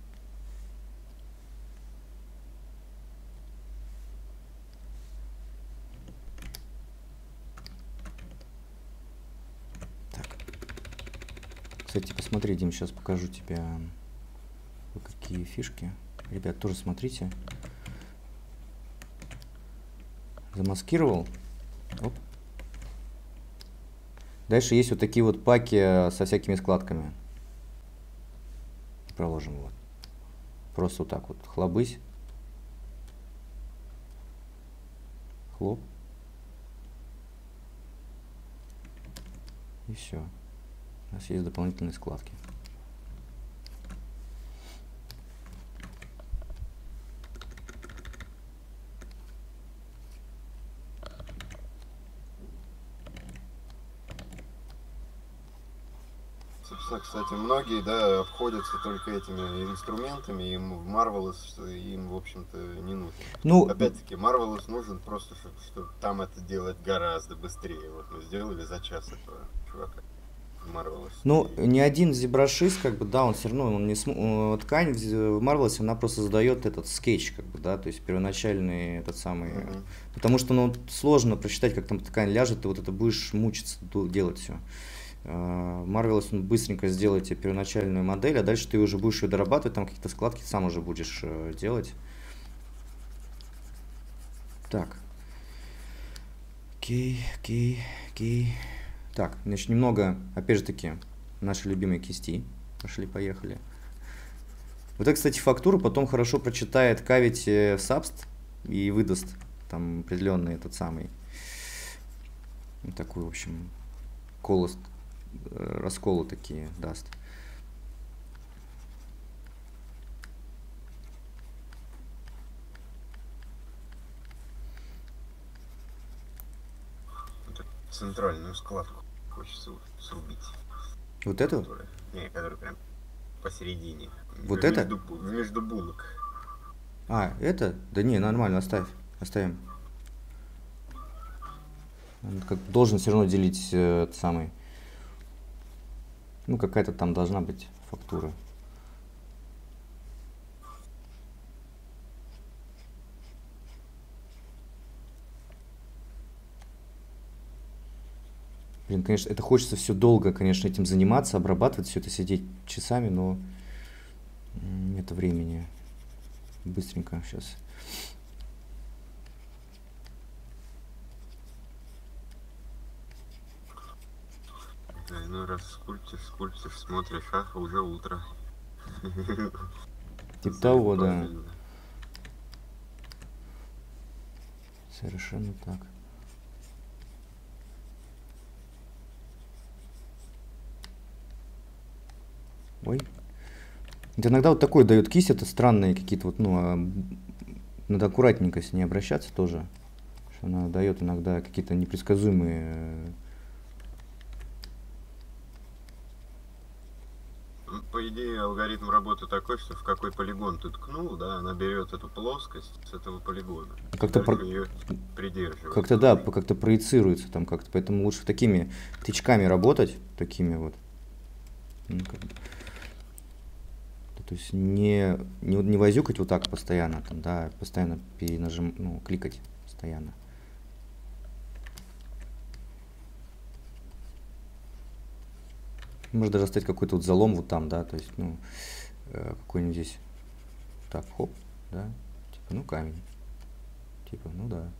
Кстати, посмотри, Дим, сейчас покажу тебе какие фишки. Ребят, тоже смотрите. Замаскировал. Оп. Дальше есть вот такие вот паки со всякими складками. Проложим вот. Просто вот так вот. Хлобысь. Хлоп. И все. У нас есть дополнительные складки. Собственно, кстати, многие, да, обходятся только этими инструментами, им в Marvelous им, в общем-то, не нужно. Ну, опять-таки, Marvelous нужен просто, чтобы, чтобы там это делать гораздо быстрее. Вот мы сделали за час этого чувака. Marvelous. Ну, ни один зебрашист, как бы, да, он все равно, он не см... ткань в Marvelous, она просто задает этот скетч, как бы, да, то есть первоначальный этот самый, uh-huh. Потому что, ну, сложно прочитать, как там ткань ляжет, ты вот это будешь мучиться делать все. Marvelous, он быстренько сделает тебе первоначальную модель, а дальше ты уже будешь ее дорабатывать, там какие-то складки сам уже будешь делать. Так. Окей, окей, окей. Так, значит, немного, опять же таки, наши любимые кисти. Пошли-поехали. Вот это, кстати, фактура потом хорошо прочитает кавити в Subst и выдаст там определенный этот самый, вот такой, в общем, колост, расколы такие даст. Центральную складку хочется срубить. Вот эту? Которая, не, которая прям посередине. Вот между, это? Между булок. А, это? Да не, нормально, оставь. Оставим. Он как должен все равно делить э, этот самый. Ну, какая-то там должна быть фактура. Блин, конечно, это хочется все долго, конечно, этим заниматься, обрабатывать все это, сидеть часами, но нет времени. Быстренько сейчас. Да, ну раз скульптишь, скульптишь, смотришь, ах, уже утро. Типа того, да. Совершенно так. Ой. Вот иногда вот такой дает кисть, это странные какие-то вот, ну, а, надо аккуратненько с ней обращаться тоже, что она дает иногда какие-то непредсказуемые. По идее, алгоритм работы такой, что в какой полигон ты ткнул, да, она берет эту плоскость с этого полигона. Как-то про... ее придерживает. Как-то да, как-то проецируется там как-то, поэтому лучше такими тычками работать, такими вот. Ну, как бы. То есть не, не, не возюкать вот так постоянно, там, да, постоянно перенажим, ну, кликать постоянно. Можно даже оставить какой-то вот залом вот там, да, то есть, ну, э, какой-нибудь здесь, так, хоп, да, типа, ну, камень, типа, ну, да.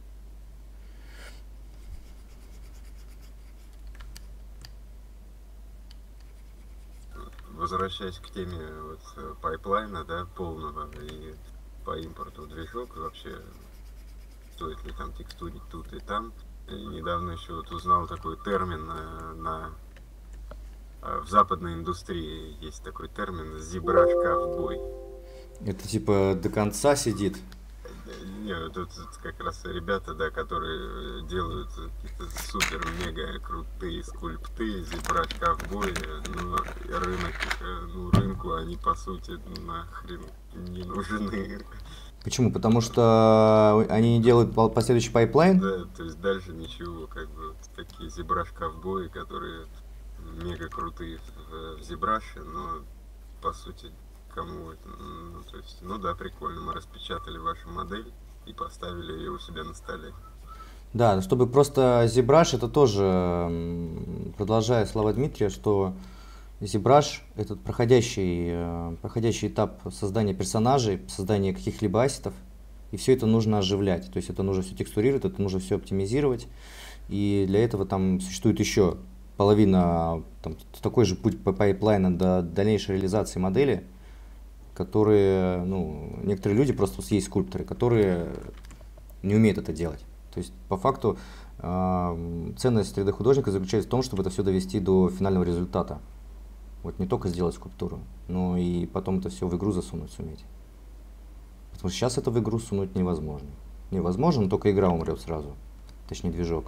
Возвращаясь к теме вот, пайплайна, да, полного и по импорту движок, вообще, стоит ли там текстурить тут и там. И недавно еще вот узнал такой термин на, на в западной индустрии есть такой термин «зибраж-ковбой». Это типа до конца сидит? Нет, тут как раз ребята, да, которые делают какие-то супер-мега крутые скульпты, зибраж-ковбой, но рынок, ну, рынку они, по сути, нахрен не нужны. Почему? Потому что они не делают последующий пайплайн? Да, то есть дальше ничего, как бы, вот такие зибраж-ковбои, которые мега крутые в, в зибраше, но по сути кому это, ну, то есть, ну да, прикольно, мы распечатали вашу модель и поставили ее у себя на столе. Да, чтобы просто ZBrush, это тоже, продолжая слова Дмитрия, что ZBrush — это проходящий, проходящий этап создания персонажей, создания каких-либо ассетов, и все это нужно оживлять, то есть это нужно все текстурировать, это нужно все оптимизировать, и для этого там существует еще половина, там, такой же путь пайплайна до дальнейшей реализации модели, которые, ну, некоторые люди, просто есть скульпторы, которые не умеют это делать. То есть, по факту, э, ценность три дэ-художника заключается в том, чтобы это все довести до финального результата. Вот не только сделать скульптуру, но и потом это все в игру засунуть суметь. Потому что сейчас это в игру сунуть невозможно. Невозможно, но только игра умрет сразу. Точнее, движок.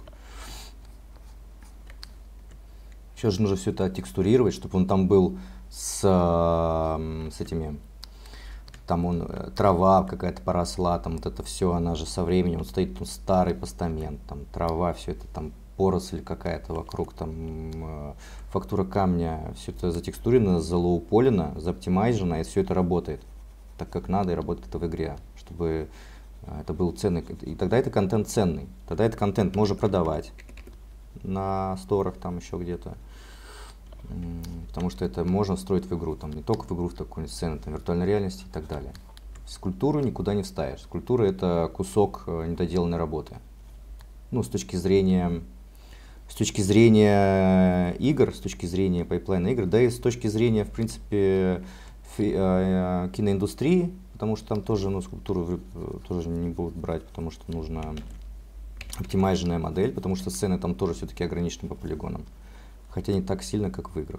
Сейчас же нужно все это текстурировать, чтобы он там был с, с этими... Там он, трава какая-то поросла, там вот это все, она же со временем, вот стоит там старый постамент, там трава, все это там поросль какая-то вокруг, там фактура камня, все это затекстурено, залоуполено, заоптимайжено, и все это работает так, как надо, и работает это в игре, чтобы это был ценный, и тогда это контент ценный, тогда это контент можно продавать на сторах, там еще где-то. Потому что это можно встроить в игру, там не только в игру, в такую сцену, там, виртуальной реальности и так далее. Скульптуру никуда не вставишь. Скульптура — это кусок недоделанной работы. Ну, с точки зрения, с точки зрения игр, с точки зрения пайплайна игр, да и с точки зрения, в принципе, фи, э, киноиндустрии, потому что там тоже, ну, скульптуру тоже не будут брать, потому что нужна оптимайженная модель, потому что сцены там тоже все-таки ограничены по полигонам. Хотя не так сильно, как в играх.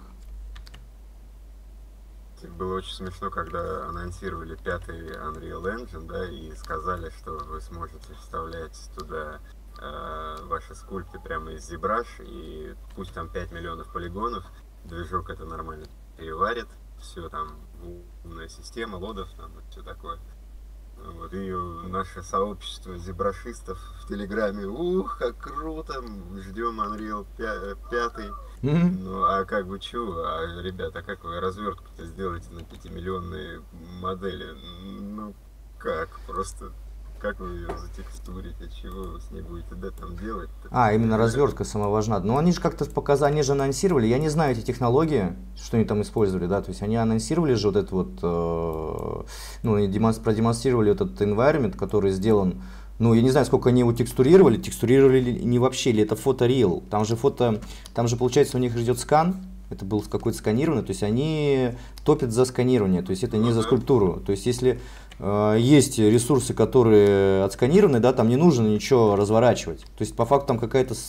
Было очень смешно, когда анонсировали пятый Unreal Engine, да, и сказали, что вы сможете вставлять туда э, ваши скульпты прямо из ZBrush, и пусть там пять миллионов полигонов, движок это нормально переварит, все там, умная система, лодов, там, все такое. Вот, и наше сообщество зебрашистов в Телеграме, ух, как круто, ждем Unreal пять. Mm-hmm. Ну, а как бы чё, а, ребята, а как вы развертку-то сделаете на пятимиллионные модели? Ну, как, просто, как вы ее затекстурите, чего вы с ней будете, да, там делать? А, именно развертка сама важна. Но они же как-то показали, они же анонсировали, я не знаю эти технологии, что они там использовали, да, то есть они анонсировали же вот это вот, э, ну, и демонстр, продемонстрировали вот этот environment, который сделан, ну, я не знаю, сколько они его текстурировали, текстурировали ли не вообще, ли это фото-реал, там же фото, там же получается у них идет скан, это был какой-то сканированный, то есть они топят за сканирование, то есть это не за скульптуру, то есть если э, есть ресурсы, которые отсканированы, да, там не нужно ничего разворачивать, то есть по факту там какая-то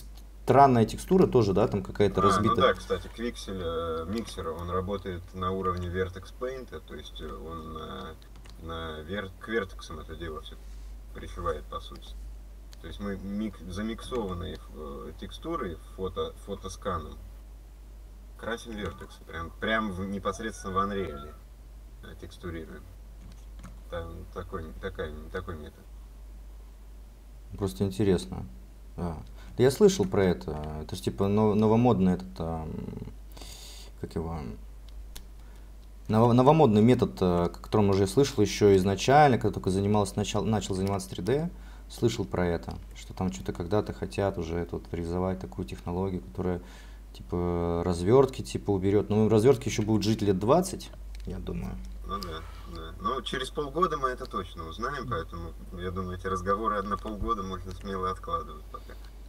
странная текстура тоже, да, там какая-то А, разбитая. ну да, кстати, Quixel э, миксер, он работает на уровне Vertex Paint, то есть он на, на вер, к вертексам это дело все пришивает, по сути. То есть мы мик, замиксованные э, текстуры фото, фотосканом красим вертексы, прям, прям в, непосредственно в Unreal э, текстурируем. Там такой, такой, такой метод. Просто интересно. Да. Я слышал про это. Это же типа новомодный этот, а, как его, новомодный метод, о котором уже я слышал еще изначально, когда только занимался, начал, начал заниматься три дэ, слышал про это, что там что-то когда-то хотят уже это вот реализовать такую технологию, которая типа развертки типа уберет. Ну, развертки еще будут жить лет двадцать, я думаю. Ну да, да. Ну, через полгода мы это точно узнаем, поэтому я думаю, эти разговоры на полгода можно смело откладывать пока.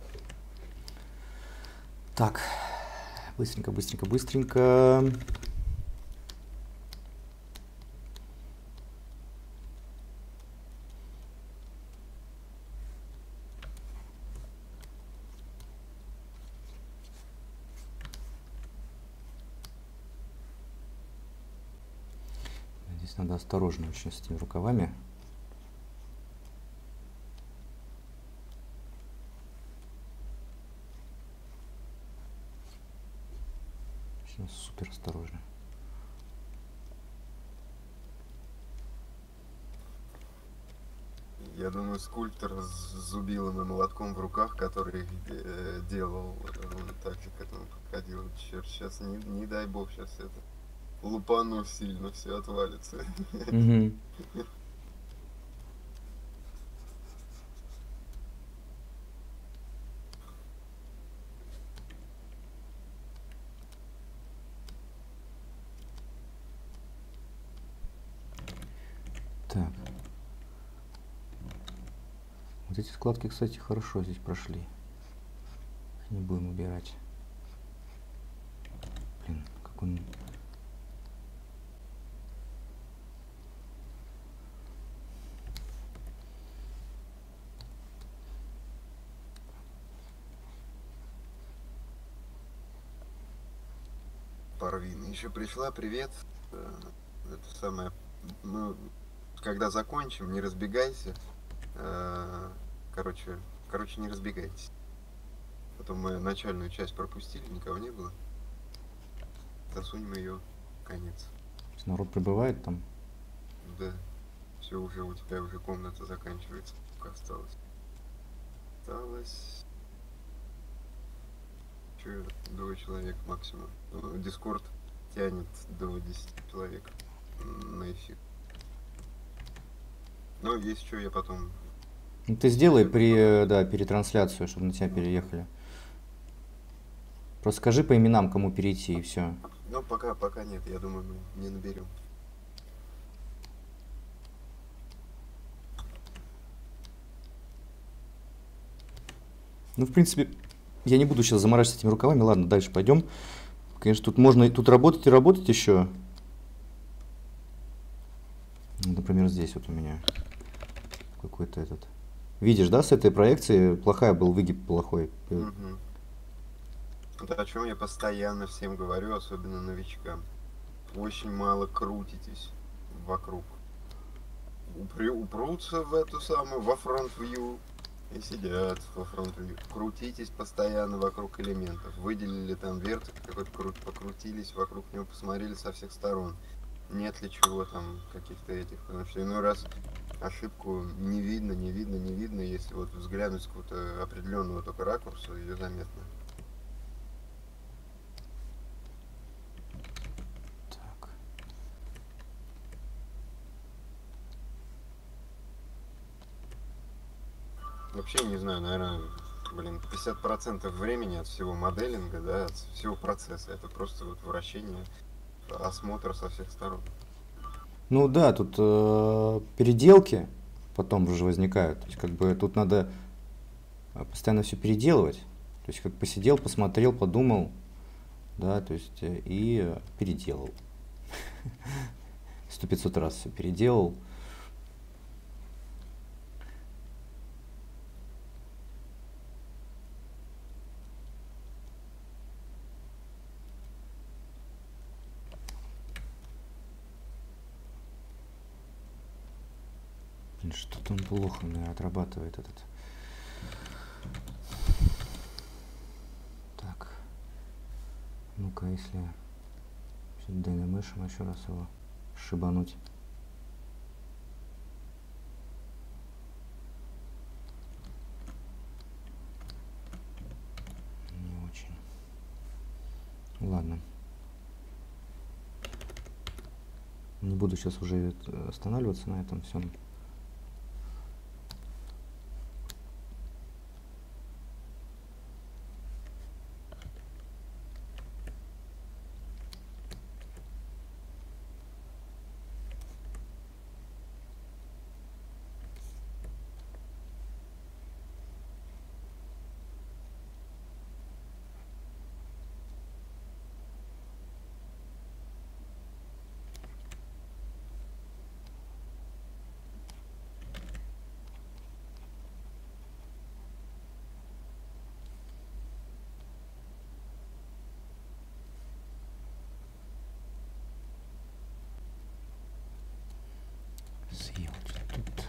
Так, быстренько, быстренько, быстренько. Здесь надо осторожно очень с этими рукавами. Сейчас супер осторожно. Я думаю, скульптор с зубилом и молотком в руках, который э, делал, он также к этому подходил. Черт, сейчас не, не дай бог, сейчас это лупану сильно, все отвалится. Угу. Так. Вот эти складки, кстати, хорошо здесь прошли. Не будем убирать. Блин, как он... Парвина еще пришла, привет. Это самое, ну, когда закончим, не разбегайся. Короче, короче, не разбегайтесь. Потом мы начальную часть пропустили, никого не было. Засунем ее в конец. Народ прибывает там? Да. Все, уже у тебя уже комната заканчивается. Сколько осталось? Осталось... Че, двое человек максимум. Дискорд тянет до десяти человек на эфир. Ну, есть что, я потом... Ну, ты сделай при, да, перетрансляцию, чтобы на тебя переехали. Просто скажи по именам, кому перейти, и все. Ну, пока, пока нет, я думаю, мы не наберем. Ну, в принципе, я не буду сейчас заморачиваться этими рукавами. Ладно, дальше пойдем. Конечно, тут можно тут работать и работать еще. Например, здесь вот у меня какой-то этот. Видишь, да, с этой проекции плохая был выгиб плохой. Угу. Это о чем я постоянно всем говорю, особенно новичкам. Очень мало крутитесь вокруг. Упрю, упрутся в эту самую, во фронт-вью и сидят во фронт-вью. Крутитесь постоянно вокруг элементов. Выделили там вертик, какой-то крут, покрутились вокруг него, посмотрели со всех сторон. Нет ли чего там, каких-то этих. Потому что иной раз ошибку не видно, не видно, не видно. Если вот взглянуть с какого-то определенного только ракурса, ее заметно. Вообще, не знаю, наверное, блин, пятьдесят процентов времени от всего моделинга, да, от всего процесса, это просто вот вращение, осмотр со всех сторон. Ну да, тут э, переделки потом уже возникают. То есть, как бы тут надо постоянно все переделывать. То есть, как посидел, посмотрел, подумал, да, то есть, и переделал. Сто пятьсот раз все переделал. Что-то он плохо у меня отрабатывает этот. Так. Ну-ка, если Dynamesh'ем еще раз его шибануть. Не очень. Ладно. Не буду сейчас уже останавливаться на этом всем. Съелочь тут.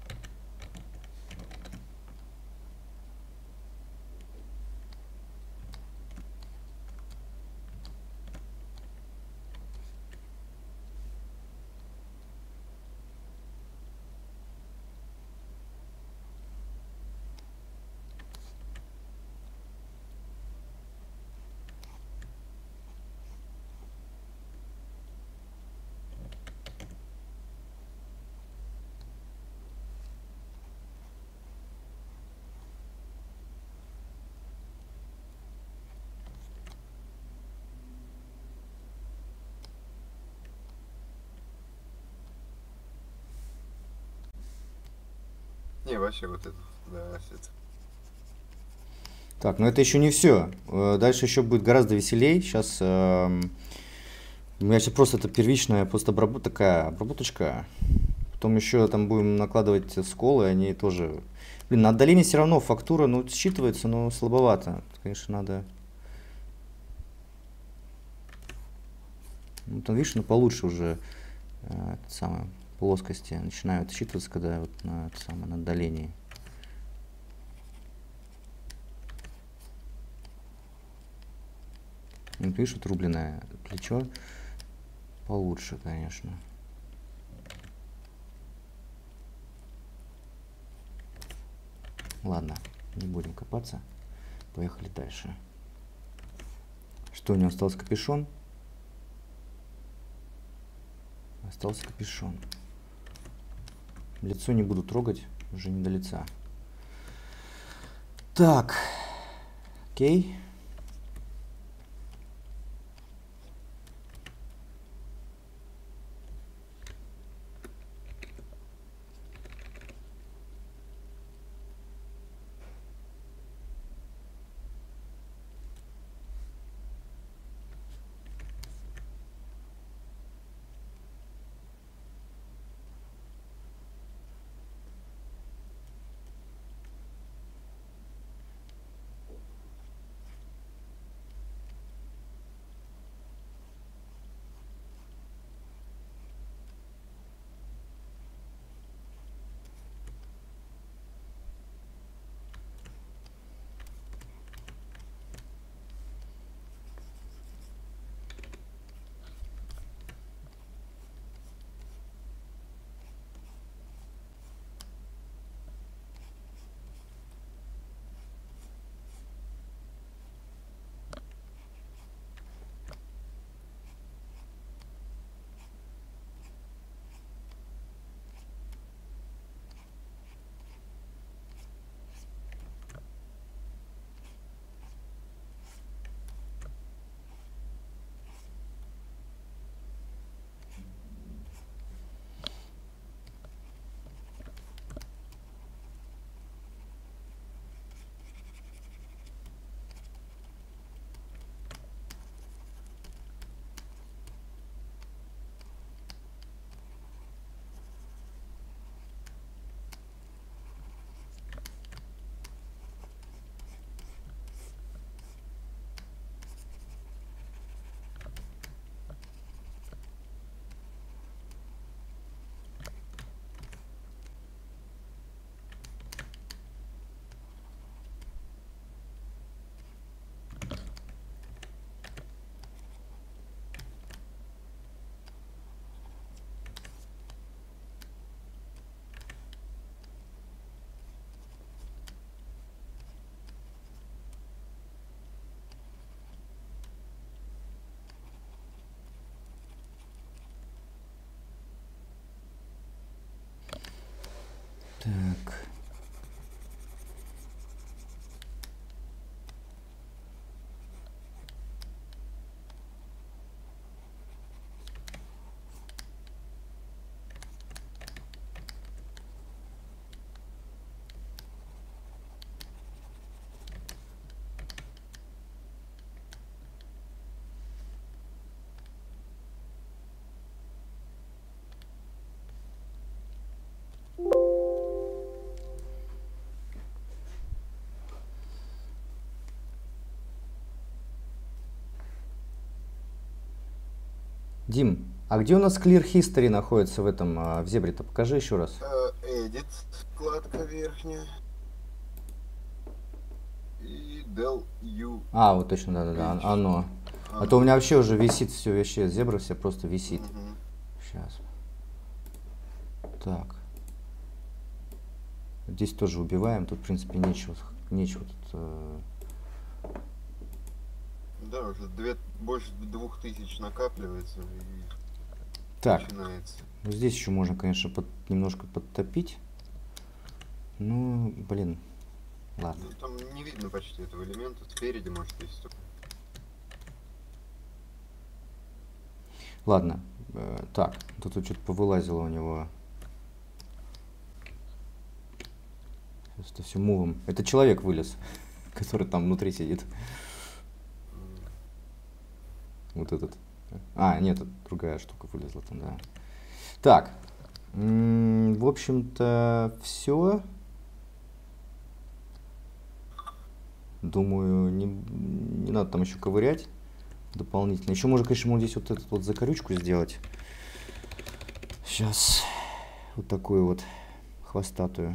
Не, вообще вот это, да, это. Так, но это еще не все. Дальше еще будет гораздо веселей. Сейчас э, у меня сейчас просто это первичная просто обработ, такая обработочка. Потом еще там будем накладывать сколы, они тоже... Блин, на отдалении все равно фактура, ну, считывается, но слабовато. Конечно, надо... Ну, там, видишь, ну, получше уже э, это самое, плоскости начинают считываться, когда вот на, это самое, на отдалении. Вот видишь, вот рубленое плечо получше, конечно. Ладно, не будем копаться. Поехали дальше. Что у него остался? Капюшон? Остался капюшон. Лицо не буду трогать, уже не до лица. Так, окей. Дим, а где у нас Clear History находится в этом, а, в зебре-то? Покажи еще раз. Edit, вкладка верхняя. И del U. А, вот точно, да-да-да, Видишь? оно. А Оно. то у меня вообще уже висит все, вообще зебра вся просто висит. Мгм. Сейчас. Так. Здесь тоже убиваем, тут в принципе нечего, нечего тут. э, Да, уже две, больше двух тысяч накапливается и Так, начинается. ну здесь еще можно, конечно, под- немножко подтопить. Ну, блин, ладно. Ну, там не видно почти этого элемента. Спереди, может, есть только. Ладно, э, так, тут вот что-то повылазило у него. Сейчас это все мувом. Это человек вылез, который там внутри сидит. Вот этот. А, нет, это другая штука вылезла там, да. Так, м, в общем-то, все. Думаю, не, не надо там еще ковырять дополнительно. Еще можно, конечно, можно здесь вот эту вот закорючку сделать. Сейчас. Вот такую вот хвостатую.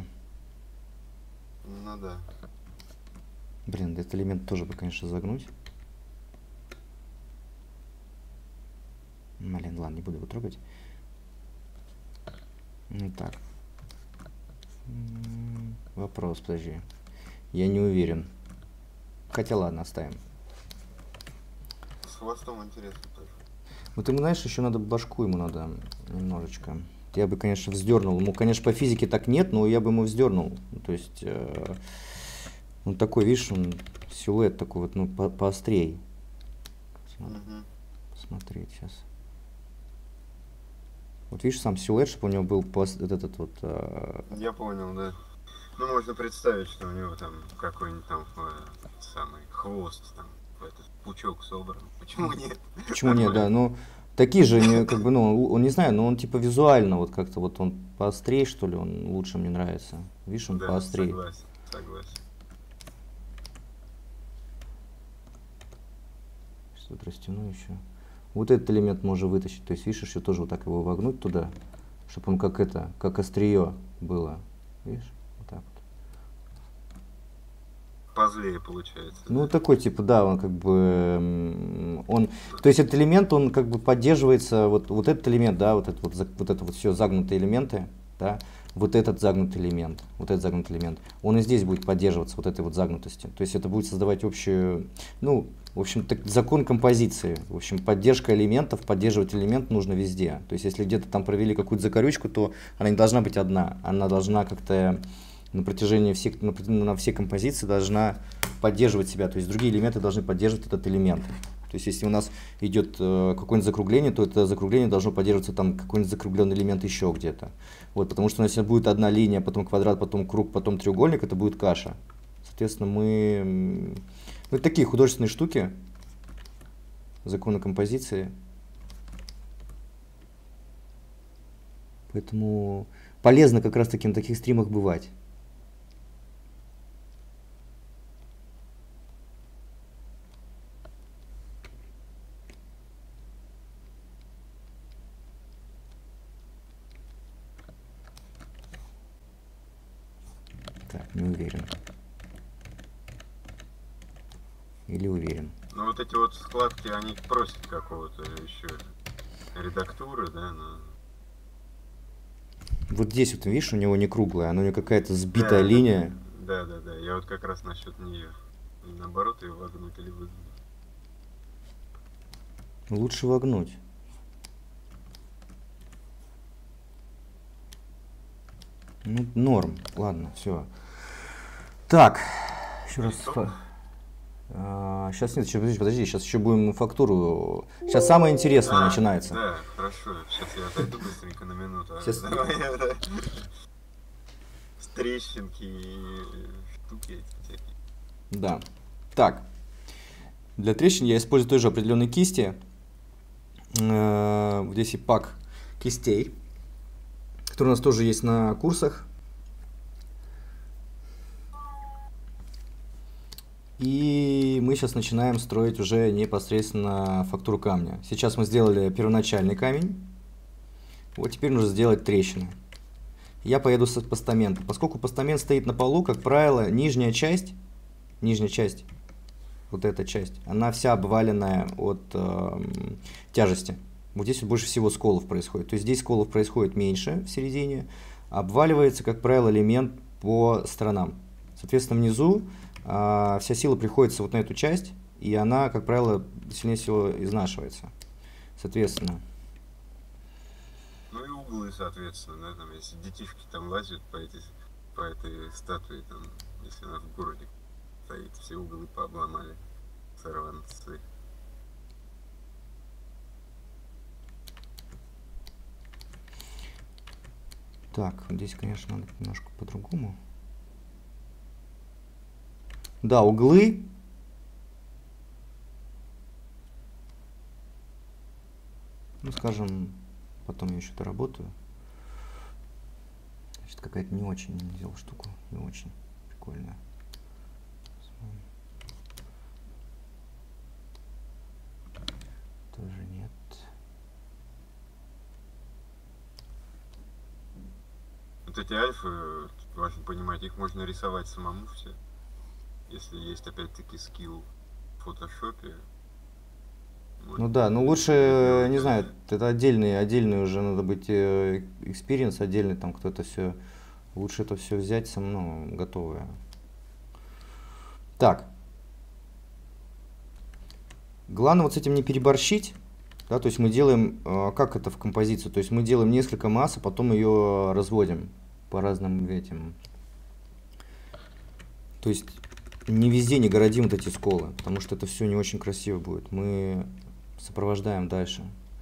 Ну да. Блин, этот элемент тоже бы, конечно, загнуть. Блин, ладно, не буду его трогать. Ну так. М, Вопрос, подожди. Я не уверен. Хотя ладно, оставим. С хвостом интересно тоже. Вот ему, знаешь, еще надо башку ему надо немножечко. Я бы, конечно, вздернул. Ему, конечно, по физике так нет, но я бы ему вздернул. Ну, то есть, э, он такой, видишь, он силуэт такой вот, ну, по поострей. Надо Мгм. посмотреть сейчас. Вот видишь, сам силуэт, чтобы у него был поос- вот этот вот. э, Я понял, да. Ну, можно представить, что у него там какой-нибудь там э, самый хвост, там, этот пучок собран. Почему нет? Почему нет, да, ну, такие же, не, как бы, ну, он не знаю, но он типа визуально вот как-то вот он поострее, что ли, он лучше мне нравится. Видишь, он Да, поострее. согласен, согласен. Что-то растяну еще. Вот этот элемент можно вытащить, то есть, видишь, еще тоже вот так его вогнуть туда, чтобы он как это, как острие было. Видишь, вот так вот. Позлее получается. Ну, да? такой, типа, да, он как бы, м, он, то есть этот элемент, он как бы поддерживается, вот, вот этот элемент, да, вот это вот, за- вот это вот все загнутые элементы, да, вот этот загнутый элемент, вот этот загнутый элемент, он и здесь будет поддерживаться вот этой вот загнутости. То есть это будет создавать общую, ну, в общем, так, закон композиции. В общем, поддержка элементов, поддерживать элемент нужно везде. То есть если где-то там провели какую-то закорючку, то она не должна быть одна. Она должна как-то на протяжении всех, на, прот- на всей композиции должна поддерживать себя. То есть другие элементы должны поддерживать этот элемент. То есть если у нас идет э, какое-нибудь закругление, то это закругление должно поддерживаться там какой-нибудь закругленный элемент еще где-то. Вот, потому что у нас если будет одна линия, потом квадрат, потом круг, потом треугольник, это будет каша. Соответственно, мы... м, Ну, это такие художественные штуки, законы композиции. Поэтому полезно как раз таки на таких стримах бывать. Так, не уверен. Или уверен. Ну вот эти вот складки, они просят какого-то еще редактуры, да, но... Вот здесь вот, видишь, у него не круглая, она у него какая-то сбитая Да, линия. Да, да, да. Я вот как раз насчет нее. И наоборот ее вогнуть или выгнуть. Лучше вогнуть. Ну, норм. Ладно, все. Так, еще раз. А, сейчас нет, еще, подожди, подожди, сейчас еще будем фактуру. Сейчас самое интересное А, начинается. Да, хорошо. Сейчас я отойду быстренько на минуту. Сейчас- Давай это... С трещинки и штуки эти всякие. Да. Так. Для трещин я использую тоже определенные кисти. Э, Здесь и пак кистей, который у нас тоже есть на курсах. И мы сейчас начинаем строить уже непосредственно фактуру камня. Сейчас мы сделали первоначальный камень. Вот теперь нужно сделать трещины. Я поеду с постамента. Поскольку постамент стоит на полу, как правило, нижняя часть, нижняя часть, вот эта часть, она вся обваленная от э, тяжести. Вот здесь вот больше всего сколов происходит. То есть здесь сколов происходит меньше в середине. Обваливается, как правило, элемент по сторонам. Соответственно, внизу э, вся сила приходится вот на эту часть, и она, как правило, сильнее всего изнашивается. Соответственно. Ну и углы, соответственно, да, там, если детишки там лазят по, эти, по этой статуе, там, если она в городе стоит, все углы пообломали, сорванцы. Так, здесь, конечно, надо немножко по-другому. Да, углы. Ну, скажем, потом я еще доработаю. Значит, какая-то не очень сделал штуку, не очень прикольная. Тоже нет. Вот эти альфы, важно понимать, их можно рисовать самому все. Если есть опять-таки скилл в фотошопе. Ну да, ну лучше, не знаю, это отдельный, отдельный уже надо быть экспириенс, отдельный там кто-то все. Лучше это все взять сам, ну, готовое. Так. Главное вот с этим не переборщить. Да, то есть мы делаем, как это в композицию, то есть мы делаем несколько масс, а потом ее разводим по разным этим. То есть не везде не городим вот эти сколы, потому что это все не очень красиво будет. Мы сопровождаем дальше.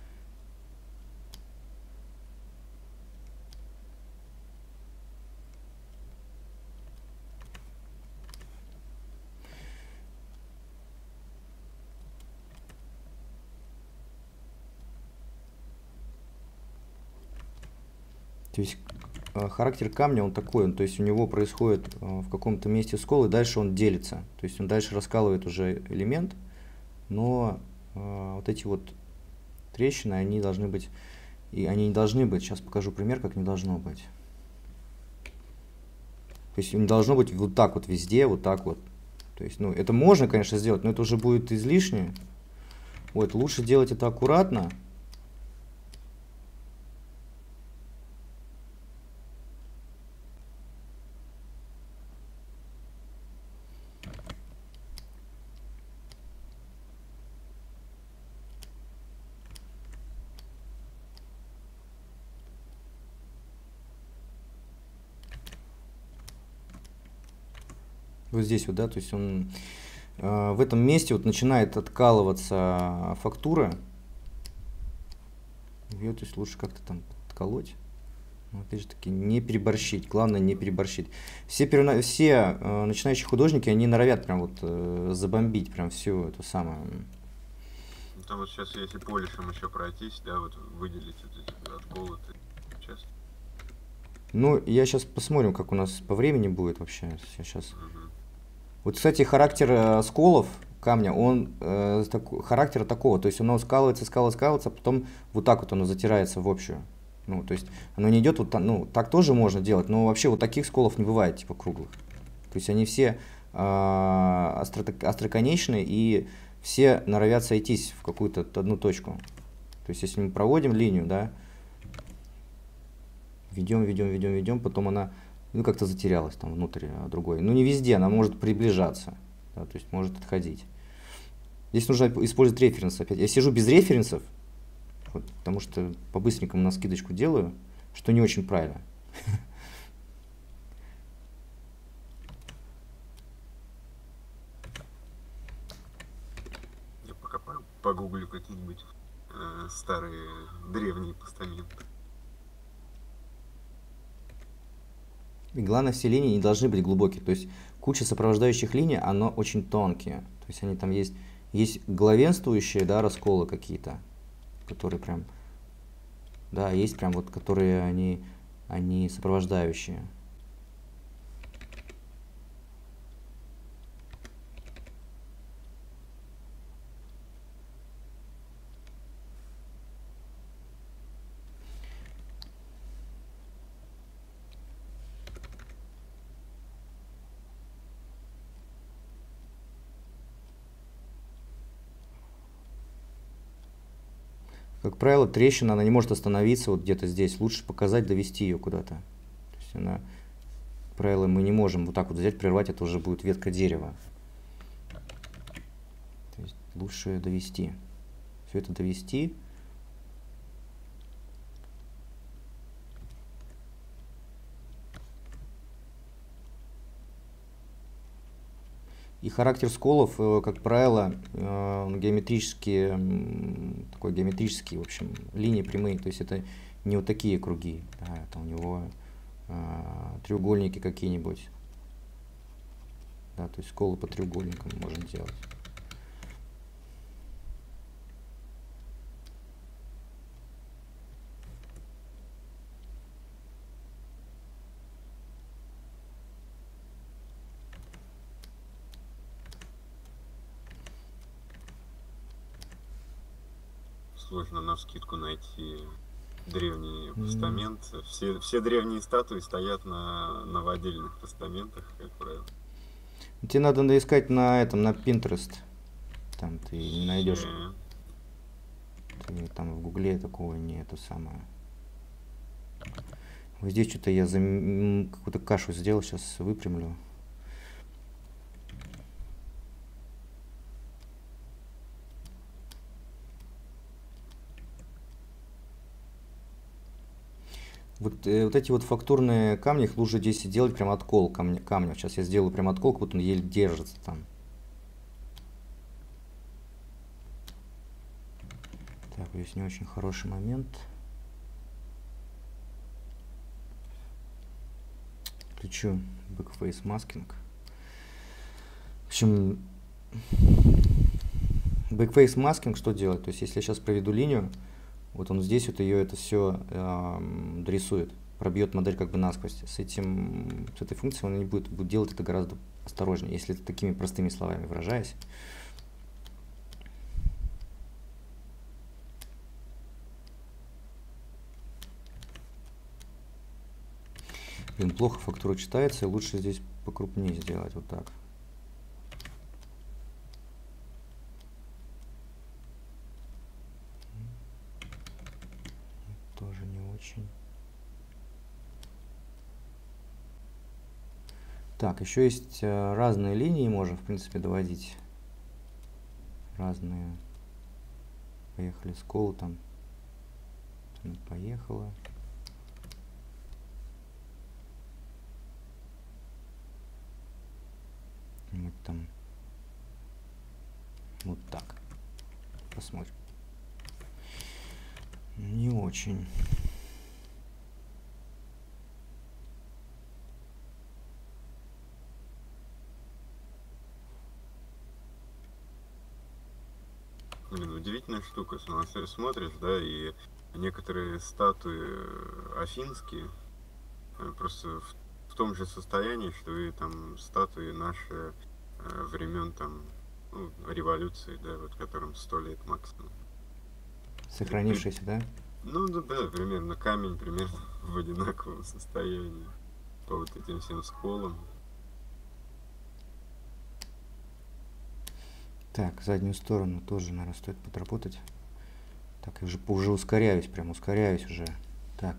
То есть характер камня он такой, то есть у него происходит в каком-то месте скол, и дальше он делится. То есть он дальше раскалывает уже элемент, но э, вот эти вот трещины, они должны быть, и они не должны быть, сейчас покажу пример, как не должно быть. То есть не должно быть вот так вот везде, вот так вот. То есть, ну, это можно, конечно, сделать, но это уже будет излишне. Вот, лучше делать это аккуратно. Вот здесь вот, да, то есть он э, в этом месте вот начинает откалываться фактура. Ее, то есть лучше как-то там отколоть. Но, опять же таки, не переборщить. Главное не переборщить. Все, перна... все э, начинающие художники, они норовят прям вот э, забомбить прям всю эту самую. Там вот сейчас, если полишем еще пройтись, да, вот выделить вот эти отколотые части. Ну, я сейчас посмотрим, как у нас по времени будет вообще. Сейчас. Угу. Вот, кстати, характер э, сколов камня, он э, так, характера такого, то есть оно скалывается, скалывается, скалывается, а потом вот так вот оно затирается в общую. Ну, то есть оно не идет вот так, ну, так тоже можно делать, но вообще вот таких сколов не бывает, типа круглых. То есть они все э, остро, остроконечные и все норовят сойтись в какую-то одну точку. То есть если мы проводим линию, да, ведем, ведем, ведем, ведем, потом она, ну, как-то затерялась там внутрь другой. Ну, не везде, она может приближаться, да, то есть может отходить. Здесь нужно использовать референс опять. Я сижу без референсов, вот, потому что по-быстренькому на скидочку делаю, что не очень правильно. погуглю какие-нибудь э, старые древние постаменты. И главное, все линии не должны быть глубокие. То есть куча сопровождающих линий, оно очень тонкие. То есть они там есть, есть главенствующие, да, расколы какие-то, которые прям, да, есть прям вот, которые они, они сопровождающие. Как правило, трещина, она не может остановиться вот где-то здесь. Лучше показать, довести ее куда-то. То есть она, как правило, мы не можем вот так вот взять, прервать, это уже будет ветка дерева. То есть лучше довести. Все это довести. И характер сколов, как правило, геометрические, такой геометрические, в общем, линии прямые. То есть это не вот такие круги, да, это у него э, треугольники какие-нибудь. Да, то есть сколы по треугольникам можно делать. Сложно навскидку найти древний постамент. Mm. Все, все древние статуи стоят на новодельных постаментах, как правило. Тебе надо искать на этом, на Pinterest. Там ты не найдешь. Yeah. Ты, там в Гугле такого не это самое. Вот здесь что-то я зам... какую-то кашу сделал, сейчас выпрямлю. Вот, э, вот эти вот фактурные камни, их лучше здесь делать прям откол камня, камня. Сейчас я сделаю прям откол, как будто он еле держится там. Так, здесь не очень хороший момент. Включу backface masking. В общем, backface masking что делать? То есть, если я сейчас проведу линию, вот он здесь вот ее это все э, дорисует, пробьет модель как бы насквозь. С этим, с этой функцией он не будет, будет делать это гораздо осторожнее, если это такими простыми словами выражаясь. Блин, плохо фактура читается, и лучше здесь покрупнее сделать вот так. Тоже не очень. Так, еще есть э, разные линии, можно, в принципе, доводить. Разные. Поехали сколы там. Поехала. Вот там. Вот так. Посмотрим. Не очень. Блин, удивительная штука. Смотришь, да, и некоторые статуи афинские просто в, в том же состоянии, что и там статуи наши э, времен там ну, революции, да, вот которым сто лет максимум. Сохранившийся, и, да? Ну да, да, примерно камень примерно в одинаковом состоянии по вот этим всем сколам. Так, заднюю сторону тоже, наверное, стоит подработать. Так, я уже, уже ускоряюсь, прям ускоряюсь уже. Так.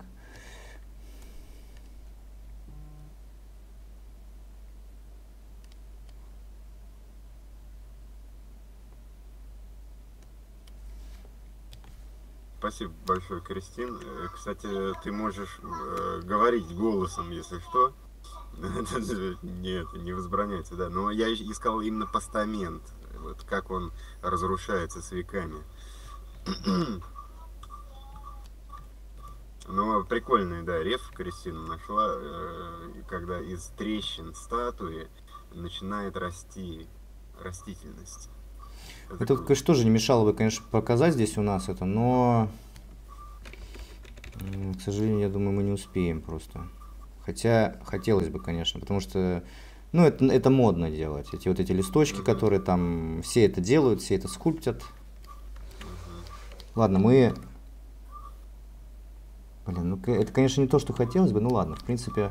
Спасибо большое, Кристин. Кстати, ты можешь э, говорить голосом, если что. Нет, не возбраняется, да. Но я искал именно постамент. Вот как он разрушается с веками. Но прикольный, да, реф Кристина нашла, э, когда из трещин статуи начинает расти растительность. Это, Это, круто. конечно, тоже не мешало бы, конечно, показать здесь у нас это, но, м, к сожалению, я думаю, мы не успеем просто. Хотя хотелось бы, конечно, потому что, ну, это, это модно делать. Эти вот эти листочки, Мгм. которые там, все это делают, все это скульптят. Мгм. Ладно, мы... Блин, ну, к- это, конечно, не то, что хотелось бы, ну ладно, в принципе,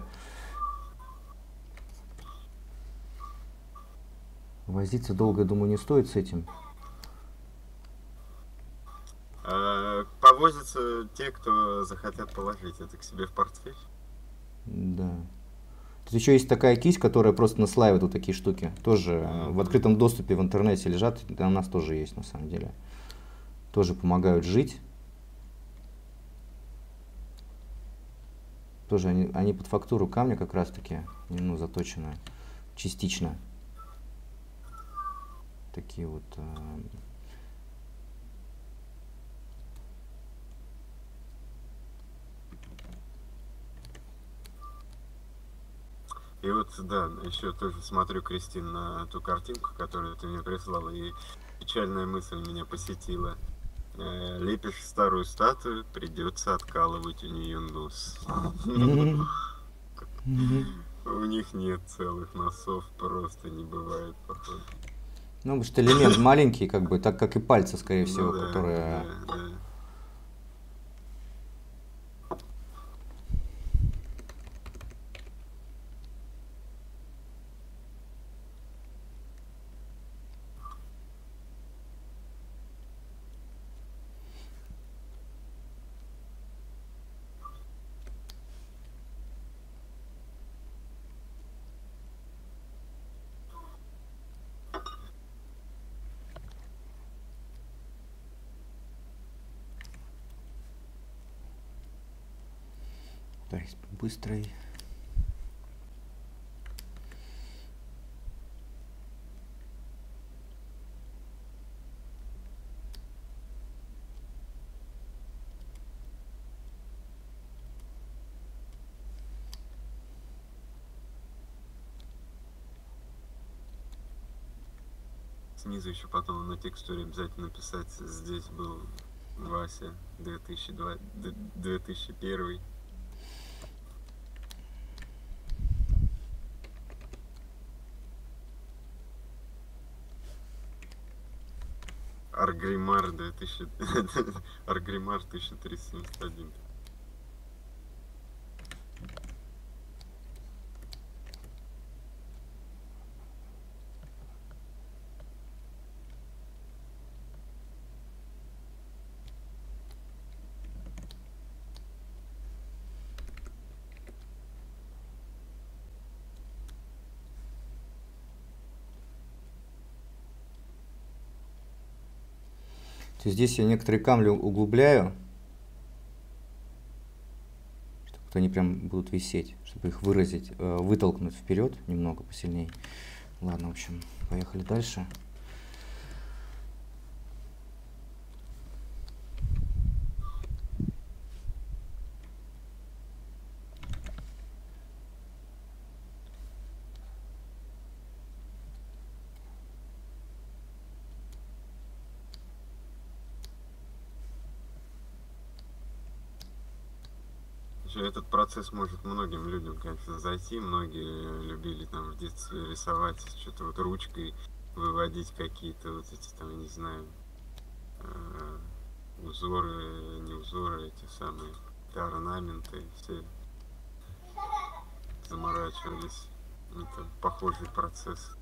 возиться долго, я думаю, не стоит с этим. А, повозятся те, кто захотят положить это к себе в портфель. Да. Тут еще есть такая кисть, которая просто наслаивает вот такие штуки. Тоже э, в Мгм. открытом доступе в интернете лежат, да, у нас тоже есть на самом деле. Тоже помогают жить. Тоже они, они под фактуру камня как раз таки, ну, заточены частично. Такие вот. э, И вот, да, еще тоже смотрю, Кристин, на ту картинку, которую ты мне прислала, и печальная мысль меня посетила. Э, Лепишь старую статую, придется откалывать у нее нос. У них нет целых носов, просто не бывает, походу. Ну, потому что элемент маленький, как бы, так как и пальцы, скорее Ну всего, да, которые. да, да. Так, быстрый. Снизу еще потом на текстуре обязательно написать, здесь был Вася две тысячи два, две тысячи первый. Аргримар две тысячи... Аргримар тысяча триста семьдесят один. То есть здесь я некоторые камни углубляю, чтобы вот они прям будут висеть, чтобы их выразить, э, вытолкнуть вперед немного посильнее. Ладно, в общем, поехали дальше. Еще этот процесс может многим людям, конечно, зайти. Многие любили там в детстве рисовать, что-то вот ручкой выводить какие-то вот эти там, я не знаю, э, узоры, не узоры, эти самые орнаменты, все заморачивались. Это похожий процесс.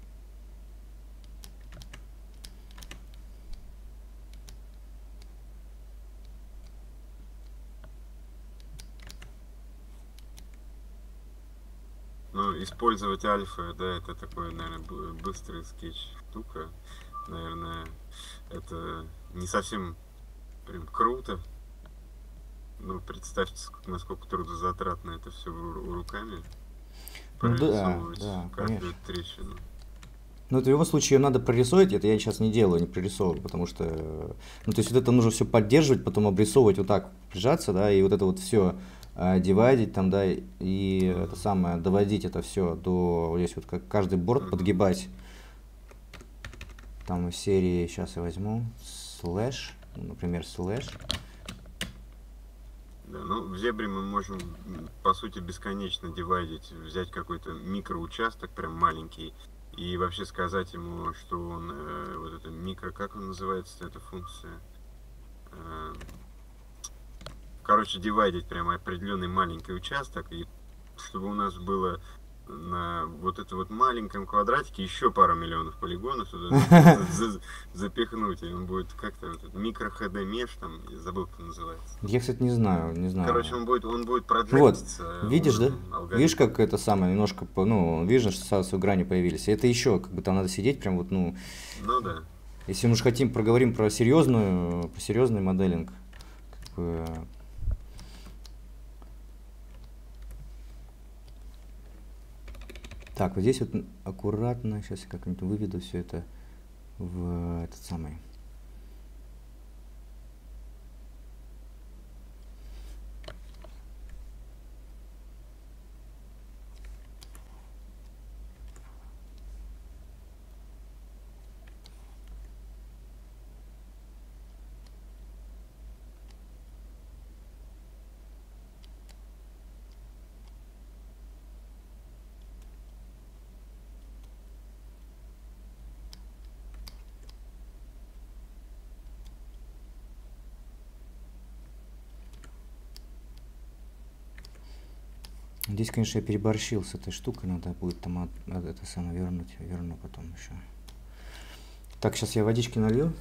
Ну, использовать альфа, да, это такой, наверное, б- быстрый скетч штука. Наверное, это не совсем прям круто. Ну, представьте, ск- насколько трудозатратно это все руками Ну да, прорисовывать да, каждую конечно. трещину. Ну, это в любом случае ее надо прорисовывать, это я сейчас не делаю, не прорисовываю, потому что, ну, то есть вот это нужно все поддерживать, потом обрисовывать вот так, прижаться, да, и вот это вот все э, дивайдить там, да, и это самое, доводить это все до, вот здесь вот как каждый борт подгибать, там из серии, сейчас я возьму, слэш, например, слэш. Да, ну, в зебре мы можем, по сути, бесконечно дивайдить, взять какой-то микроучасток, прям маленький, и вообще сказать ему, что он, э, вот это микро, как он называется, эта функция? Э, короче, дивайдить прямо определенный маленький участок, и чтобы у нас было на вот это вот маленьком квадратике еще пару миллионов полигонов туда запихнуть, и он будет как-то микро эйч ди меш, там, забыл, как называется. Я, кстати, не знаю, не знаю. Короче, он будет, он будет проджектиться. Вот, видишь, да? Видишь, как это самое, немножко, ну, видишь, что сразу грани появились. Это еще, как бы там надо сидеть прям вот, ну... Ну да. Если мы же хотим, проговорим про серьезную, про серьезный моделинг, как бы... Так, вот здесь вот аккуратно, сейчас я как-нибудь выведу все это в этот самый. Здесь, конечно, я переборщил с этой штукой, надо будет там надо это самое вернуть, верну потом еще. Так, сейчас я водички налью.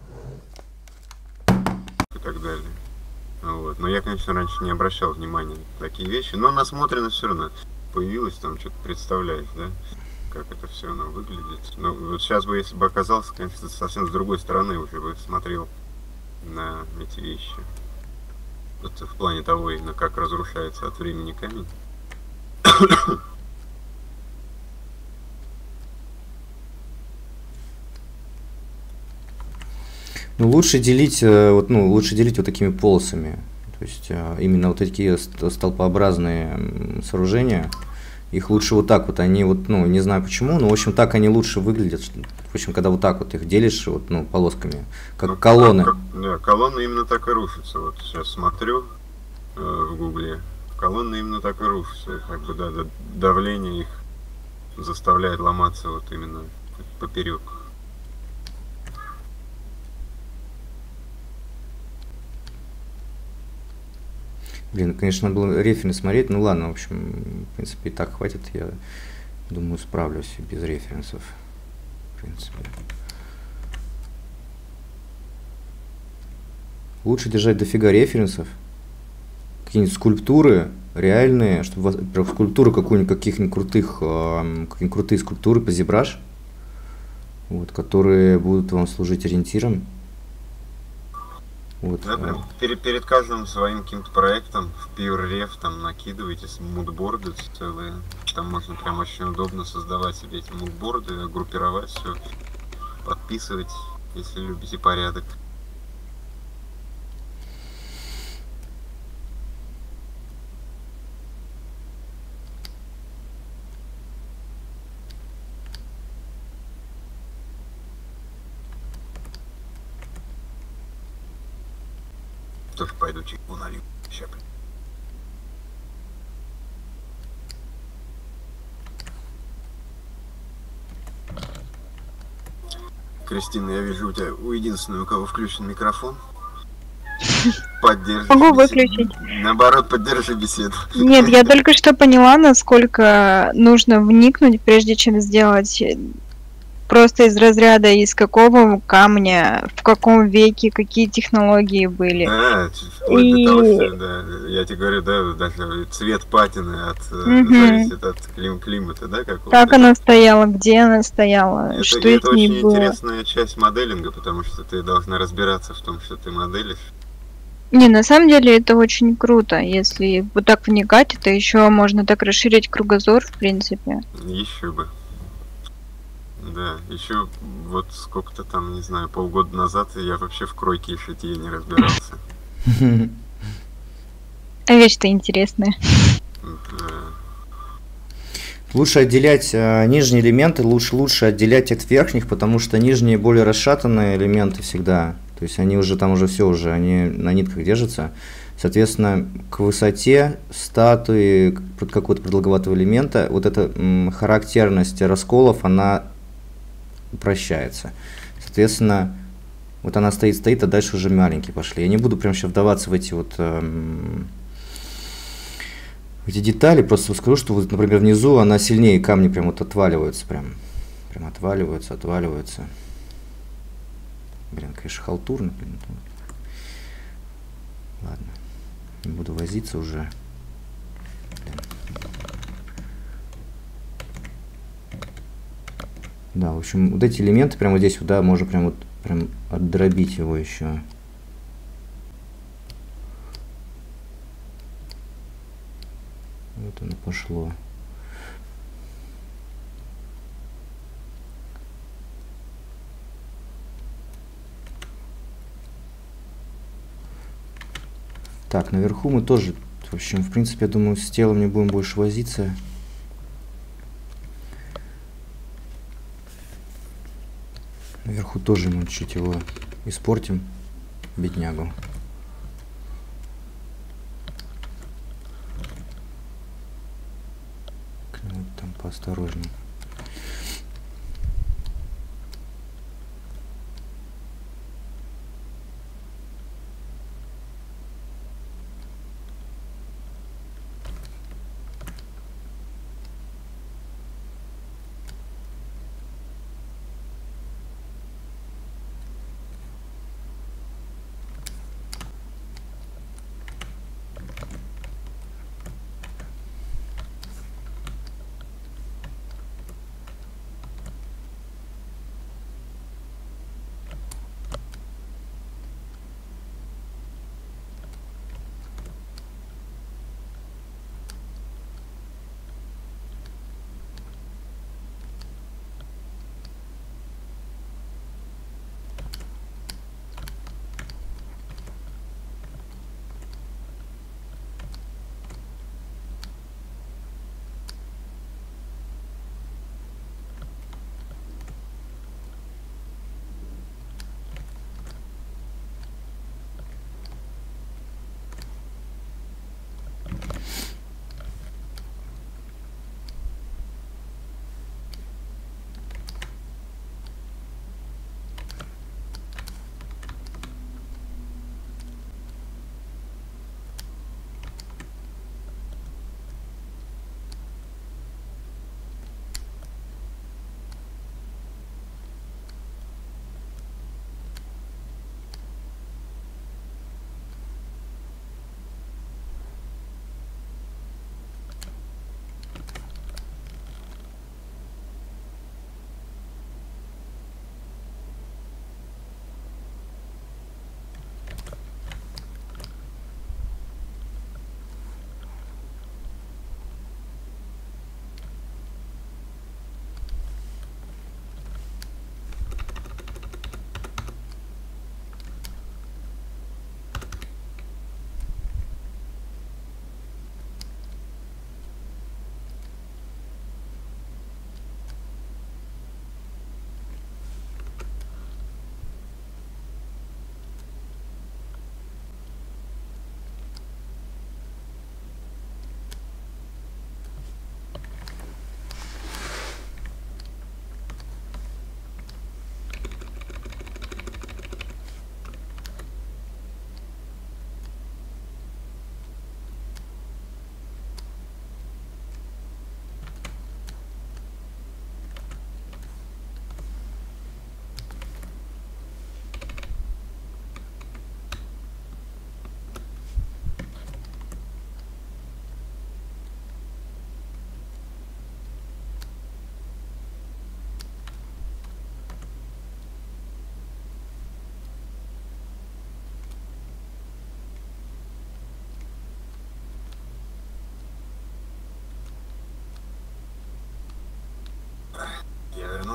И так далее. Вот. Но я, конечно, раньше не обращал внимания на такие вещи, но насмотренность все равно появилась, там что-то представляешь, да, как это все оно выглядит. Но вот сейчас бы, если бы оказался, конечно, совсем с другой стороны, уже бы смотрел на эти вещи. Вот в плане того, именно как разрушается от времени камень. Ну, лучше делить, вот, ну, лучше делить вот такими полосами. То есть именно вот такие столпообразные сооружения, их лучше вот так вот, они вот, ну, не знаю почему, но, в общем, так они лучше выглядят. В общем, когда вот так вот их делишь, вот, ну, полосками, как ну, колонны. Как, как, да, колонны именно так и рушатся. Вот сейчас смотрю э, в гугле. Колонны именно так и рушатся, как бы, да, давление их заставляет ломаться вот именно поперек. Блин, конечно, надо было референс смотреть, ну ладно, в общем, в принципе, и так хватит, я думаю, справлюсь без референсов, в принципе. Лучше держать дофига референсов. Какие-нибудь скульптуры реальные, чтобы про скульптуру какую-нибудь, каких-нибудь крутых, э, какие-нибудь крутые скульптуры по ZBrush, вот, которые будут вам служить ориентиром. Вот. Да, прям перед, перед каждым своим каким-то проектом в PureRef там накидываете мудборды целые. Там можно прям очень удобно создавать себе эти мудборды, группировать все, подписывать, если любите порядок. Тоже пойду чайку налью. Сейчас. Кристина, я вижу, у тебя у единственного, у кого включен микрофон. Поддержи. Могу выключить. Наоборот, поддержи беседу. Нет, я только что поняла, насколько нужно вникнуть, прежде чем сделать просто из разряда, из какого камня, в каком веке, какие технологии были. А, вплоть и... до того, что, да, я тебе говорю, да, даже цвет патины от, угу. зависит от клим климата, да, какого-то. Как она стояла, где она стояла, это, что это с ней очень было. интересная часть моделинга, потому что ты должна разбираться в том, что ты моделишь. Не, на самом деле это очень круто, если вот так вникать, это еще можно так расширить кругозор, в принципе. Еще бы. Да, еще вот сколько-то там, не знаю, полгода назад я вообще в кройке и шитье не разбирался. А вещь-то интересная. Да. Лучше отделять э, нижние элементы, лучше, лучше отделять от верхних, потому что нижние более расшатанные элементы всегда. То есть они уже там уже все уже, они на нитках держатся. Соответственно, к высоте статуи какого-то продолговатого элемента, вот эта м, характерность расколов, она упрощается. Соответственно, вот она стоит, стоит, а дальше уже маленькие пошли. Я не буду прям сейчас вдаваться в эти вот эм, эти детали, просто скажу, что вот, например, внизу она сильнее, камни прям вот отваливаются, прям, прям отваливаются, отваливаются. Блин, конечно, халтурно, блин. Ладно, не буду возиться уже. Блин. Да, в общем, вот эти элементы прямо вот здесь, да, можно прям вот прям отдробить его еще. Вот оно пошло. Так, наверху мы тоже, в общем, в принципе, я думаю, с телом не будем больше возиться. Наверху тоже мы чуть его испортим, беднягу. Вот там поосторожней.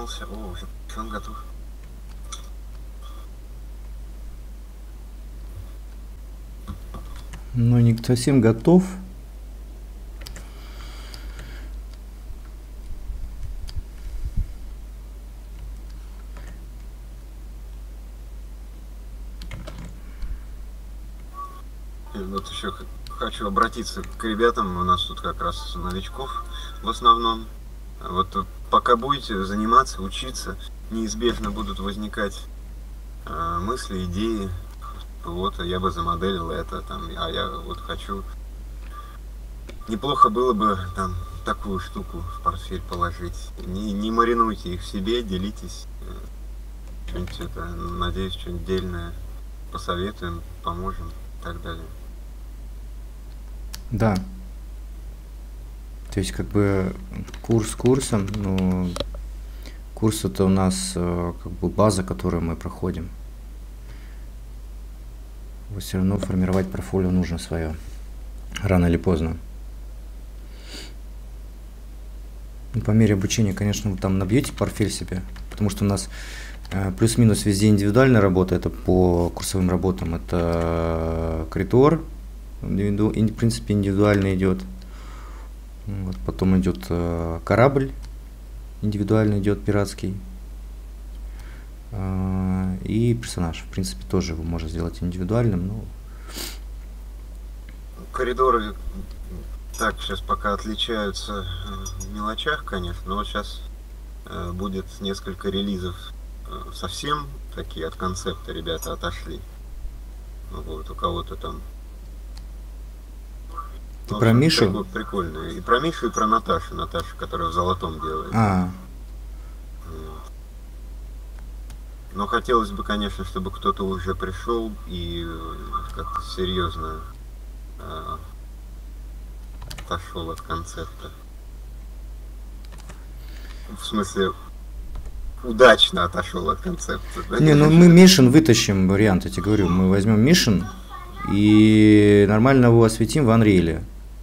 вернулся. О, уже он готов. Ну, не совсем готов. И вот еще хочу обратиться к ребятам, у нас тут как раз новичков в основном. Вот пока будете заниматься, учиться, неизбежно будут возникать э, мысли, идеи. Вот я бы замоделил это, там, а я вот хочу. Неплохо было бы там такую штуку в портфель положить. Не, не маринуйте их в себе, делитесь. Что-нибудь это, надеюсь, что-нибудь дельное посоветуем, поможем и так далее. Да. То есть как бы курс курсом, но курс это у нас как бы база, которую мы проходим. Вот все равно формировать портфолио нужно свое, рано или поздно. И по мере обучения, конечно, вы там набьете портфель себе, потому что у нас э, плюс-минус везде индивидуальная работа, это по курсовым работам, это коридор, индивиду, в принципе, индивидуально идет. Вот, потом идет э, корабль, индивидуально идет пиратский. Э, и персонаж, в принципе, тоже его можно сделать индивидуальным, но... Коридоры так сейчас пока отличаются в мелочах, конечно, но вот сейчас э, будет несколько релизов э, совсем такие от концепта ребята отошли. Вот, у кого-то там. Ты ну, про Мишу? Прикол, прикольно. И про Мишу, и про Наташу. Наташу, которая в золотом делает. А. Вот. Но хотелось бы, конечно, чтобы кто-то уже пришел и как-то серьезно э, отошел от концепта. В смысле, удачно отошел от концепта. Да? Не, ну мы Mission вытащим вариант, я тебе говорю. Мы возьмем Mission и нормально его осветим в Unreal.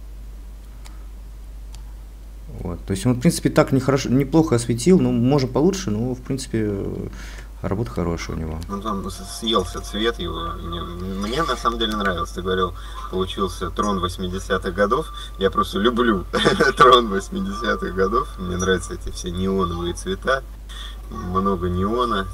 Вот. То есть он, в принципе, так нехорошо, неплохо осветил, ну, может получше, но, в принципе, работа хорошая у него. Ну, там съелся цвет его. Мне, мне на самом деле нравилось. Ты говорил, получился трон восьмидесятых годов. Я просто люблю трон восьмидесятых годов. Мне нравятся эти все неоновые цвета. Много неона.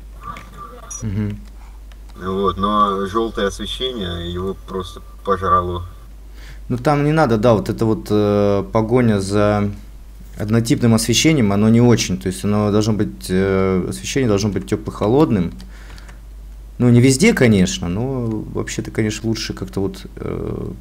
Угу. Вот, но желтое освещение его просто пожрало. Ну там не надо, да, вот это вот э, погоня за однотипным освещением, оно не очень, то есть оно должно быть, э, освещение должно быть тепло-холодным. Ну не везде, конечно, но вообще-то, конечно, лучше как-то вот э,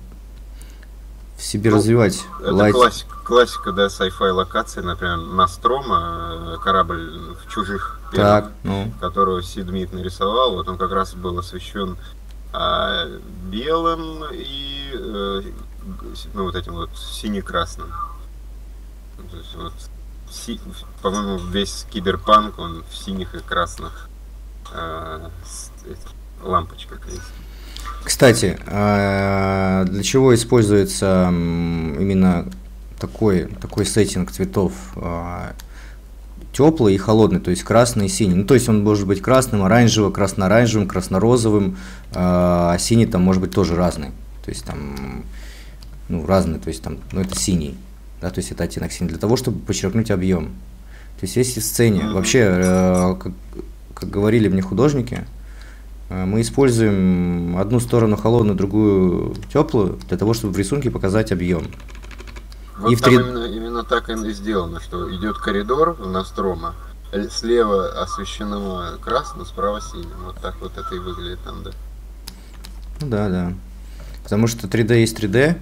в себе ну, развивать. Это лайт. классика, классика, да, sci-fi локации, например, Настрома, корабль в чужих первых, так, ну. которого Сид Мит нарисовал, вот он как раз был освещен а, белым и э, ну, вот этим вот сине-красным. Вот, си, по-моему, весь киберпанк, он в синих и красных э, лампочках есть. Кстати, для чего используется именно такой, такой сеттинг цветов? Теплый и холодный, то есть красный и синий. Ну, то есть он может быть красным, оранжевым, красно-оранжевым, красно-розовым, а синий там может быть тоже разный. То есть там, ну, разный, то есть там, ну, это синий, да, то есть это оттенок синий, для того, чтобы подчеркнуть объем. То есть если в сцене, mm-hmm. вообще, как, как говорили мне художники, мы используем одну сторону холодную, другую теплую, для того, чтобы в рисунке показать объем. Вот и там в три... именно, именно так и сделано, что идет коридор в Настрома, слева освещено красным, справа синим. Вот так вот это и выглядит там, да. Ну да, да. Потому что три дэ есть три дэ,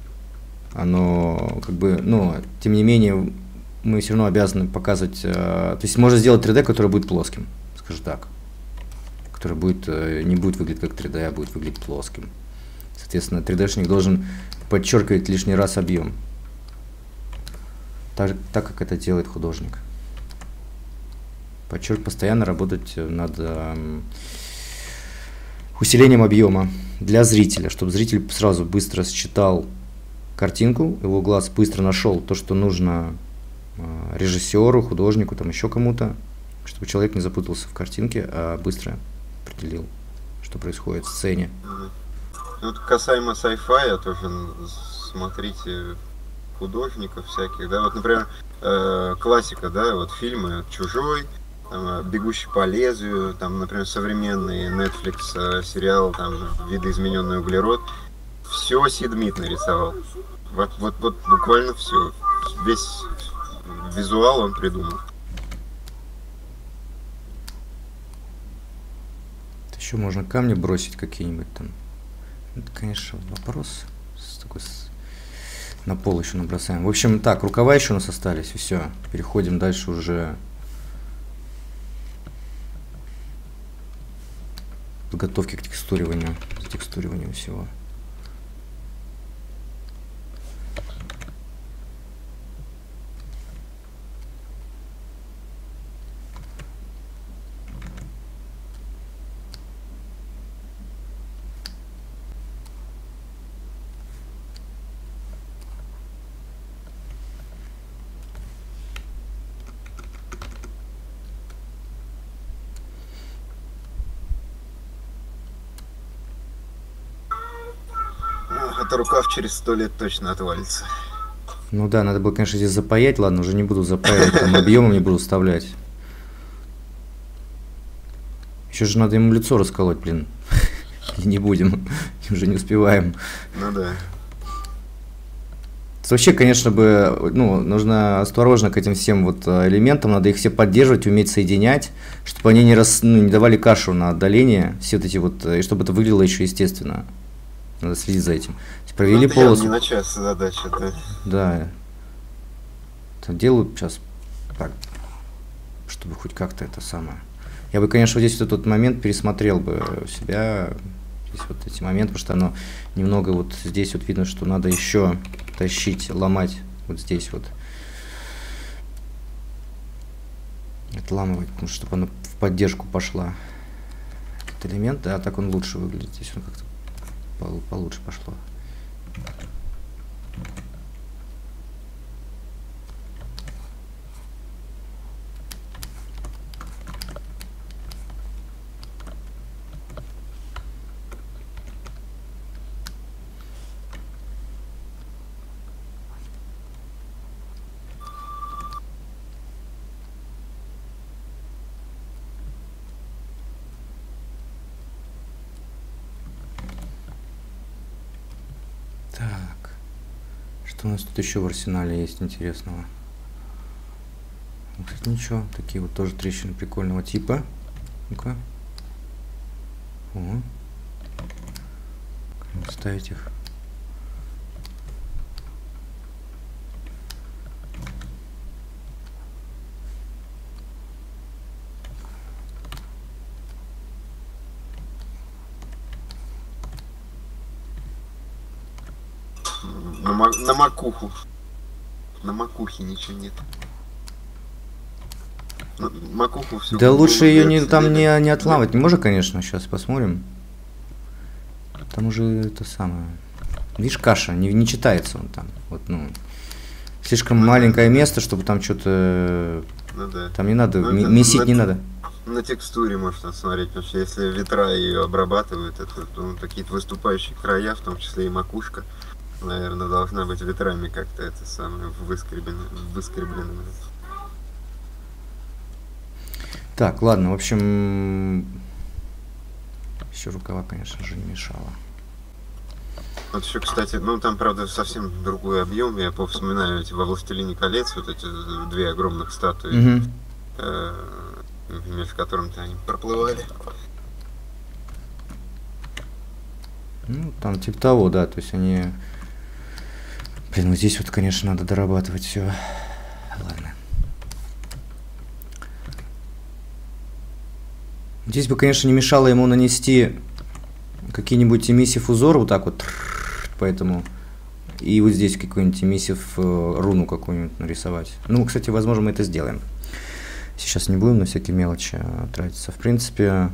оно как бы, ну, тем не менее, мы все равно обязаны показывать, то есть можно сделать три дэ, которое будет плоским, скажем так. Который будет, не будет выглядеть как три дэ, а будет выглядеть плоским. Соответственно, три дэ-шник должен подчеркивать лишний раз объем. Так, так как это делает художник. Подчерк, постоянно работать над э, усилением объема для зрителя, чтобы зритель сразу быстро считал картинку, его глаз быстро нашел то, что нужно э, режиссеру, художнику, там еще кому-то, чтобы человек не запутался в картинке, а быстро определил, что происходит в сцене. Ну, вот касаемо sci-fi, тоже смотрите художников всяких, да, вот, например, э, классика, да, вот фильмы «Чужой», там, «Бегущий по лезвию», там, например, современный Netflix э, сериал, там, «Видоизмененный углерод», все Сид Мит нарисовал, вот, вот, вот буквально все, весь визуал он придумал. Еще можно камни бросить какие-нибудь там. Это, конечно, вопрос. С такой, с... На пол еще набросаем. В общем, так, рукава еще у нас остались. И все. Переходим дальше уже. Подготовки к текстуриванию. К текстуриванию всего. Это рукав через сто лет точно отвалится. Ну да, надо было, конечно, здесь запаять. Ладно, уже не буду запаять, там объемом не буду вставлять. Еще же надо ему лицо расколоть, блин. И не будем, уже не успеваем. Ну да. Вообще, конечно, бы, ну, нужно осторожно к этим всем вот элементам, надо их все поддерживать, уметь соединять, чтобы они не, рас, ну, не давали кашу на отдаление, все вот эти вот, и чтобы это выглядело еще естественно. Надо следить за этим. Провели ну, полосу. Не на час задача, да. Да. Это делаю сейчас так, чтобы хоть как-то это самое. Я бы, конечно, вот здесь вот этот момент пересмотрел бы у себя, здесь вот эти моменты, потому что оно немного вот здесь вот видно, что надо еще тащить, ломать вот здесь вот. Отламывать, потому что чтобы оно в поддержку пошла. Этот элемент, да, так он лучше выглядит. Здесь он как-то получше пошло. Так, что у нас тут еще в арсенале есть интересного? Кстати, ничего, такие вот тоже трещины прикольного типа. Ну-ка. О. Ставить их. На, на макуху. На макухе ничего нет. На макуху все. Да лучше ее не, там не, не отламывать. Не можно, конечно, сейчас посмотрим. Там уже это самое. Видишь, каша, не, не читается он там. Вот, ну, слишком ну, маленькое да. место, чтобы там что-то. Ну, да. Там не надо, ну, месить на, не надо. На текстуре можно смотреть, потому что если ветра ее обрабатывают, это ну, какие-то выступающие края, в том числе и макушка. Наверное, должна быть ветрами как-то это самое выскреблено, выскреблено. Так, ладно, в общем, еще рукава, конечно же, не мешало. Вот еще, кстати, ну там, правда, совсем другой объем. Я повспоминаю эти во «Властелине колец», вот эти две огромных статуи, mm-hmm. э, между которыми-то они проплывали. Ну, там типа того, да, то есть они... Блин, вот здесь вот, конечно, надо дорабатывать все. Ладно. Здесь бы, конечно, не мешало ему нанести какие-нибудь эмиссив узоры вот так вот, поэтому и вот здесь какой-нибудь эмиссив руну какую-нибудь нарисовать. Ну, кстати, возможно, мы это сделаем. Сейчас не будем на всякие мелочи тратиться. В принципе,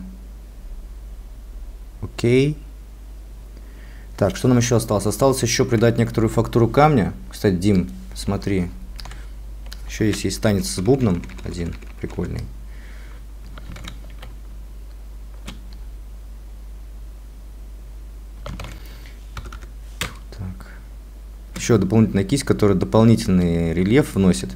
окей. Так, что нам еще осталось? Осталось еще придать некоторую фактуру камня. Кстати, Дим, смотри. Еще есть, есть танец с бубном один прикольный. Так. Еще дополнительная кисть, которая дополнительный рельеф вносит.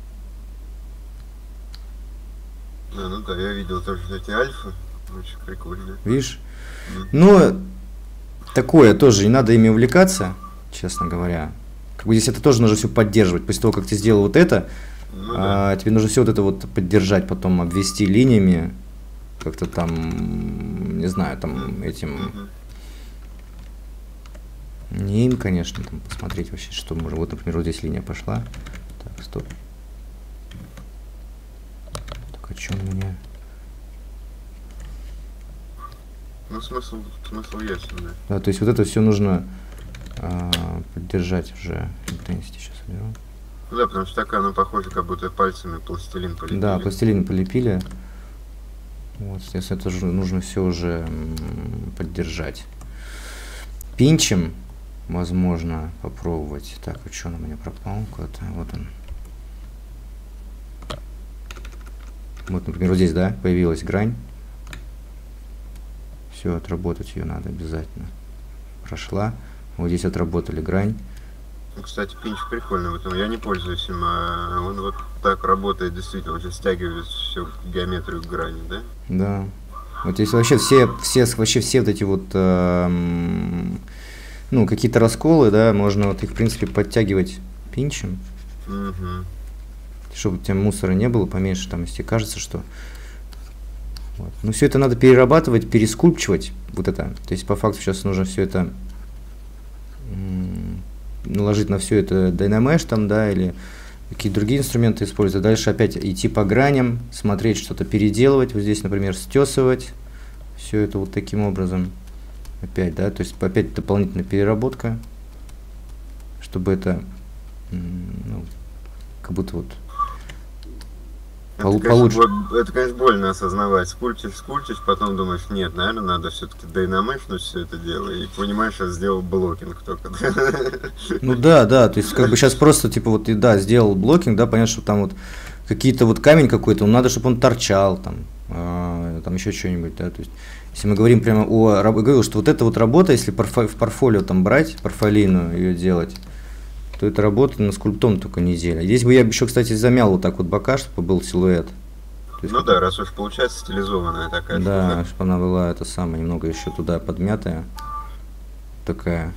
А, ну да, я видел тоже эти альфы. Очень прикольно. Видишь? Mm. Но такое тоже, не надо ими увлекаться, честно говоря. Как бы здесь это тоже нужно все поддерживать. После того, как ты сделал вот это, ну, а, да. тебе нужно все вот это вот поддержать, потом обвести линиями, как-то там, не знаю, там mm. этим... Mm-hmm. Не им, конечно, там посмотреть вообще, что можно. Вот, например, вот здесь линия пошла. Так, стоп. Так, о чем у меня... Ну, смысл, смысл ясен, да. Да, то есть вот это все нужно а, поддержать уже. Intensity сейчас уберу. Ну да, потому что такая она похожа, как будто пальцами пластилин полепили. Да, пластилин полепили. Вот, соответственно, это же нужно все уже поддержать. Пинчем возможно попробовать. Так, вот что он у меня пропал куда-то. Вот он. Вот, например, вот здесь, да, появилась грань. Все, отработать ее надо обязательно. Прошла. Вот здесь отработали грань. Ну, кстати, пинч прикольный в этом. Я не пользуюсь им, а он вот так работает действительно. Он же стягивает всю геометрию грани, да? Да. Вот здесь вообще все, все, вообще все вот эти вот, э, ну, какие-то расколы, да, можно вот их, в принципе, подтягивать пинчем. Угу. Чтобы у тебя мусора не было поменьше, там, если кажется, что... Вот. Но все это надо перерабатывать, перескульпчивать, вот это. То есть по факту сейчас нужно все это наложить на все это Dynamesh там, да, или какие-то другие инструменты использовать. Дальше опять идти по граням, смотреть, что-то переделывать. Вот здесь, например, стесывать. Все это вот таким образом. Опять, да, то есть опять дополнительная переработка, чтобы это, ну, как будто вот Это, конечно, это, конечно, больно осознавать. Скульптишь, скульптишь, потом думаешь, нет, наверное, надо все-таки дайнамешнуть все это дело. И понимаешь, я сделал блокинг только. Ну да, да, то есть как бы сейчас просто, типа, вот, и да, сделал блокинг, да, понятно, что там вот какие-то вот камень какой-то, надо, чтобы он торчал, там, э, там еще что-нибудь, да, то есть, если мы говорим прямо о, я говорил, что вот эта вот работа, если порфо, в портфолио там брать, портфолийную ее делать, то это работа на скульптом только неделя. Здесь бы я еще, кстати, замял вот так вот бока, чтобы был силуэт. Ну есть, да, раз уж получается стилизованная такая. Да, штука. Чтобы она была это самое, немного еще туда подмятая. Такая.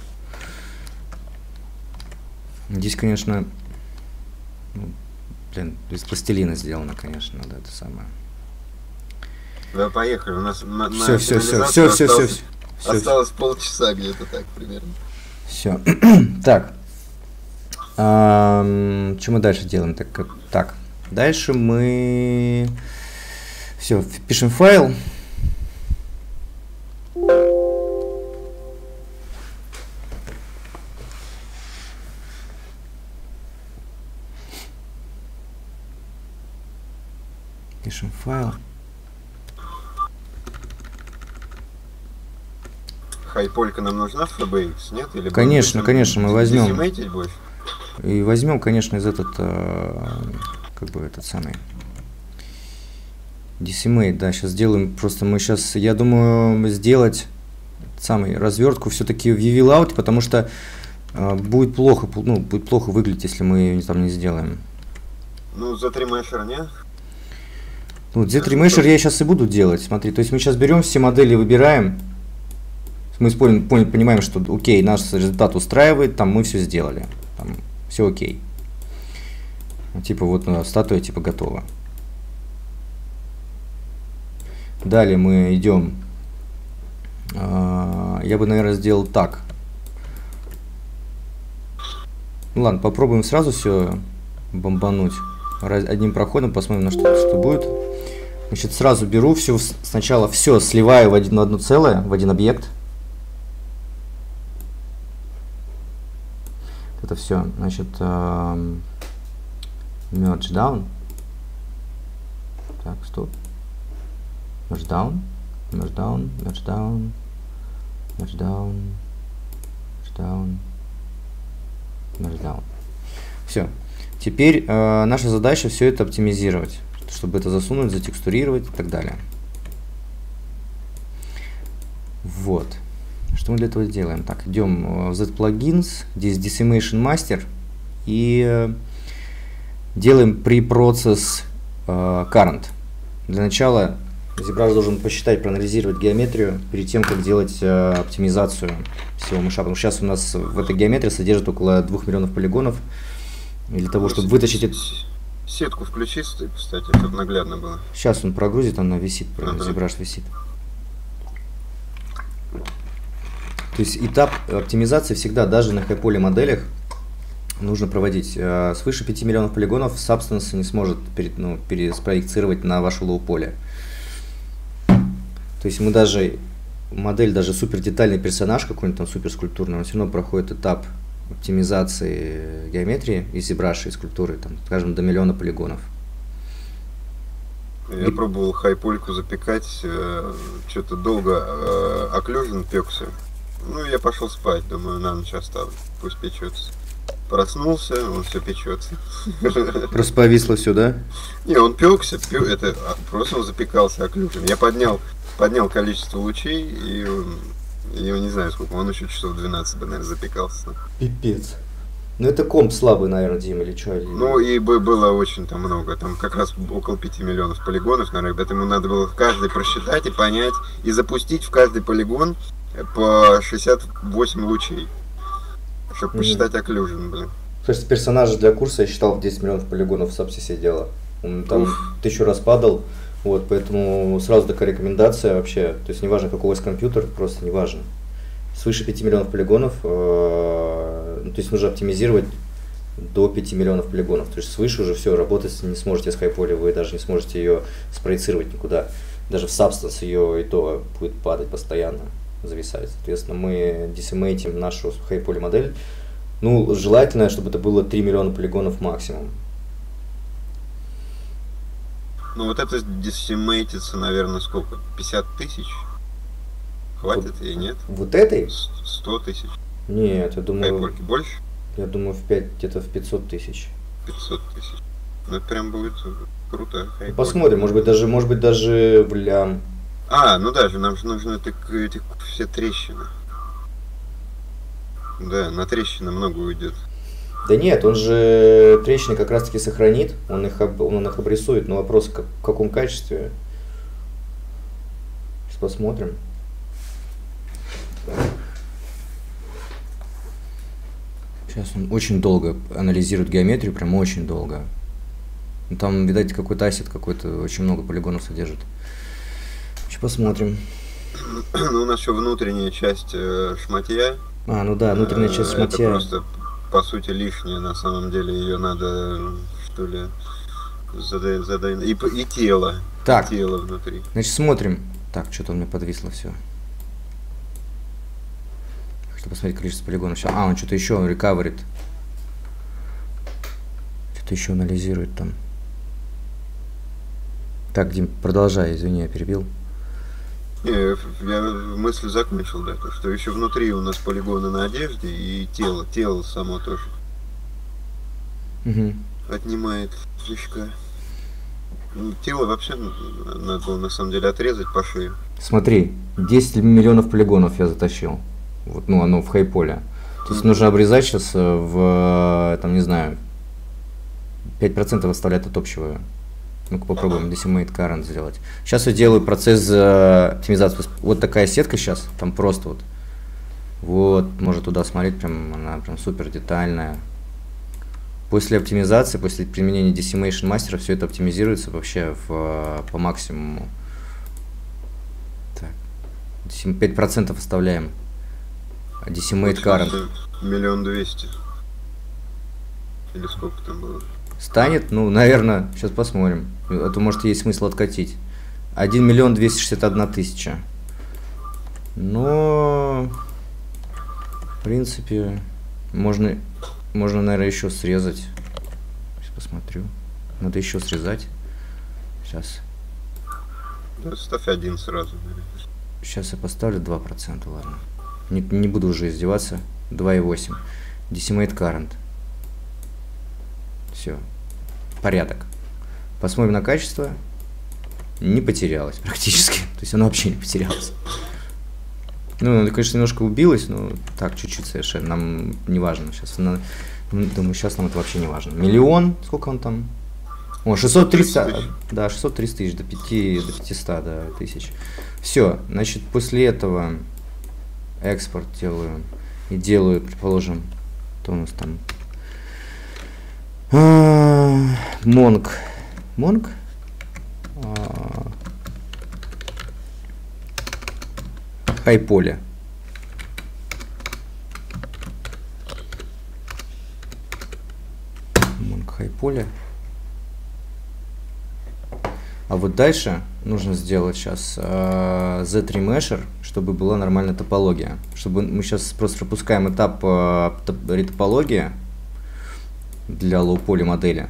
Здесь, конечно, ну, блин, из пластилина сделано, конечно, да, это самое. Да, поехали. У нас на, все, на все, все, все, все, все, все. Осталось полчаса где-то так примерно. Все. Так. А, что мы дальше делаем? Так, так, дальше мы все, пишем файл. Пишем файл. Хайполька нам нужна в эф би икс, нет? Или конечно, конечно, мы возьмем. Больше? И возьмем, конечно, из этот, как бы этот самый Decimate, да, сейчас сделаем, просто мы сейчас, я думаю, сделать самый развертку все-таки в ю ви-Layout, потому что э, будет плохо, ну, будет плохо выглядеть, если мы ее там не сделаем. Ну, за три мешера, нет? Ну, зет три Mesher я сейчас и буду делать, смотри, то есть мы сейчас берем все модели, выбираем, мы используем, понимаем, что окей, наш результат устраивает, там мы все сделали, там, все окей. Типа вот статуя типа готова. Далее мы идем. Я бы, наверное, сделал так. Ну ладно, попробуем сразу все бомбануть. Одним проходом посмотрим, на что, что будет. Значит, сразу беру все, сначала все сливаю в один, в одно целое, в один объект. Это все, значит, uh, merge down. Так, стоп. Merge down, merge down, merge down, merge down, merge down, merge down. Все. Теперь э, наша задача все это оптимизировать, чтобы это засунуть, затекстурировать и так далее. Вот. Что мы для этого делаем? Так, идем в Z-Plugins, здесь Decimation Master и делаем Pre-Process э, Current. Для начала ZBrush должен посчитать, проанализировать геометрию перед тем, как делать э, оптимизацию всего мыша. Потому что сейчас у нас в этой геометрии содержит около двух миллионов полигонов. И для того, чтобы вытащить это... Сетку включи, кстати, чтобы наглядно было. Сейчас он прогрузит, она висит, Ага. ZBrush висит. То есть этап оптимизации всегда, даже на хай-поли моделях, нужно проводить. Э, свыше пяти миллионов полигонов Substance не сможет перед, ну, переспроектировать на ваше лоу-поле. То есть мы даже, модель, даже супер детальный персонаж какой-нибудь там супер скульптурный, он все равно проходит этап оптимизации геометрии из ZBrush, из скульптуры, там, скажем, до миллиона полигонов. Я и... пробовал хайпольку запекать, э, что-то долго э, оклюжен пекся. Ну, я пошел спать, думаю, на ночь оставлю, пусть печется. Проснулся, он все печется. Просто повисло все, да? Не, он пекся, пек, это просто он запекался оклюжен. Я поднял, поднял количество лучей, и он, я не знаю сколько, он еще часов двенадцать, наверное, запекался. Пипец. Ну это комп слабый, наверное, Дима, или что? Ну и было очень там много, там как раз около пяти миллионов полигонов, наверное, поэтому надо было каждый просчитать и понять, и запустить в каждый полигон по шестьдесят восемь лучей, чтобы mm-hmm. посчитать окклюжен, блин. Кстати, персонажа для курса я считал в десять миллионов полигонов в сабсисе дело. Он там Уф. тысячу раз падал, вот, поэтому сразу такая рекомендация вообще, то есть неважно какой у вас компьютер, просто неважно. Свыше пяти миллионов полигонов, э, то есть нужно оптимизировать до пяти миллионов полигонов, то есть свыше уже все, работать не сможете с хайполи, вы даже не сможете ее спроецировать никуда. Даже в Substance ее и то будет падать постоянно, зависать. Соответственно, мы десимейтим нашу хайполи модель. Ну, желательно, чтобы это было три миллиона полигонов максимум. Ну вот это десимейтится, наверное, сколько? пятьдесят тысяч? Хватит вот, и нет? Вот этой? сто тысяч. Нет, я думаю... Хайпольки больше? Я думаю, в пять, где-то в пятьсот тысяч. пятьсот тысяч. Ну это прям будет круто. Ну, посмотрим, может быть даже, может быть даже в лям. А, ну даже, нам же нужны эти, эти все трещины. Да, на трещины много уйдет. Да нет, он же трещины как раз таки сохранит, он их, об, он их обрисует, но вопрос как, в каком качестве. Сейчас посмотрим. Сейчас он очень долго анализирует геометрию, прям очень долго. Там, видать, какой-то асет какой-то, очень много полигонов содержит. Сейчас посмотрим. Ну, у нас еще внутренняя часть э, шматья. А, ну да, внутренняя часть шматья. Это просто, по сути, лишнее, на самом деле, ее надо, что ли, задай, задай, и, и тело. Так, и тело внутри. Значит, смотрим. Так, что-то у меня подвисло все. Хочу посмотреть количество полигонов. А, он что-то еще, он рекаверит. Что-то еще анализирует там. Так, Дим, продолжай, извини, я перебил. Не, я мысль закончил, да, то, что еще внутри у нас полигоны на одежде и тело, тело само тоже угу. отнимает жучка. Тело вообще надо было на самом деле отрезать по шее. Смотри, десять миллионов полигонов я затащил. Вот, ну, оно в хайполе. То есть mm-hmm. нужно обрезать сейчас в, там, не знаю, пять процентов оставлять от общего. Ну-ка попробуем Decimate Current сделать. Сейчас я делаю процесс оптимизации. Вот такая сетка сейчас, там просто вот. Вот, можно туда смотреть, прям она прям супер детальная. После оптимизации, после применения Decimation Master, все это оптимизируется вообще в, по максимуму. Так, пять процентов оставляем. Decimate Current. Миллион двести. Или сколько там было? Станет, ну, наверное, сейчас посмотрим. А то, может, есть смысл откатить. один миллион двести шестьдесят одна тысяча. Но, в принципе, можно, можно, наверное, еще срезать. Сейчас посмотрю. Надо еще срезать. Сейчас. Да, ставь один сразу. Сейчас я поставлю два процента, ладно. Не, не буду уже издеваться. два и восемь. Decimate Current. Все. Порядок. Посмотрим на качество. Не потерялось практически. То есть оно вообще не потерялось. Ну, она, конечно, немножко убилась, но так, чуть-чуть совершенно. Нам не важно сейчас. Она, думаю, сейчас нам это вообще не важно. Миллион, сколько он там? О, шестьсот тридцать, да, шестьсот тридцать тысяч, до пяти, до пятисот, да, тысяч. Все, значит, после этого экспорт делаю. И делаю, предположим, что у нас там? Монг. Монг? Хайполе. Монг хайполе. А вот дальше нужно сделать сейчас э, зет три Mesher, чтобы была нормальная топология. Чтобы мы сейчас просто пропускаем этап э, ретопологии для low-poly модели.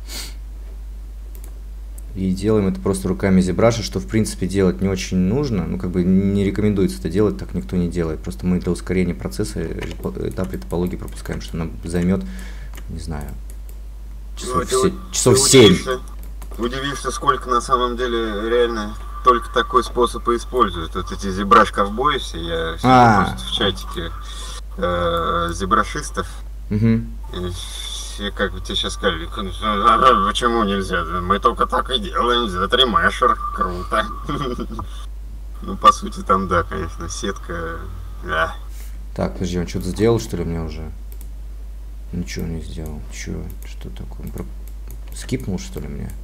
И делаем это просто руками ZBrush, что в принципе делать не очень нужно. Ну, как бы не рекомендуется это делать, так никто не делает. Просто мы для ускорения процесса этап ретопологии пропускаем, что нам займет, не знаю, часов, ну, се часов семь. Удивишься, сколько на самом деле реально только такой способ и используют. Вот эти ZBrush ковбои все, я А. просто в чатике э, зебрашистов. Угу. И все, как бы тебе сейчас сказали, почему нельзя? Мы только так и делаем, зет три Mesher, круто. Ну, по сути, там, да, конечно, сетка, да. Так, подожди, он что-то сделал, что ли, мне уже? Ничего не сделал. Чё? Что такое? Он про... скипнул, что ли, мне?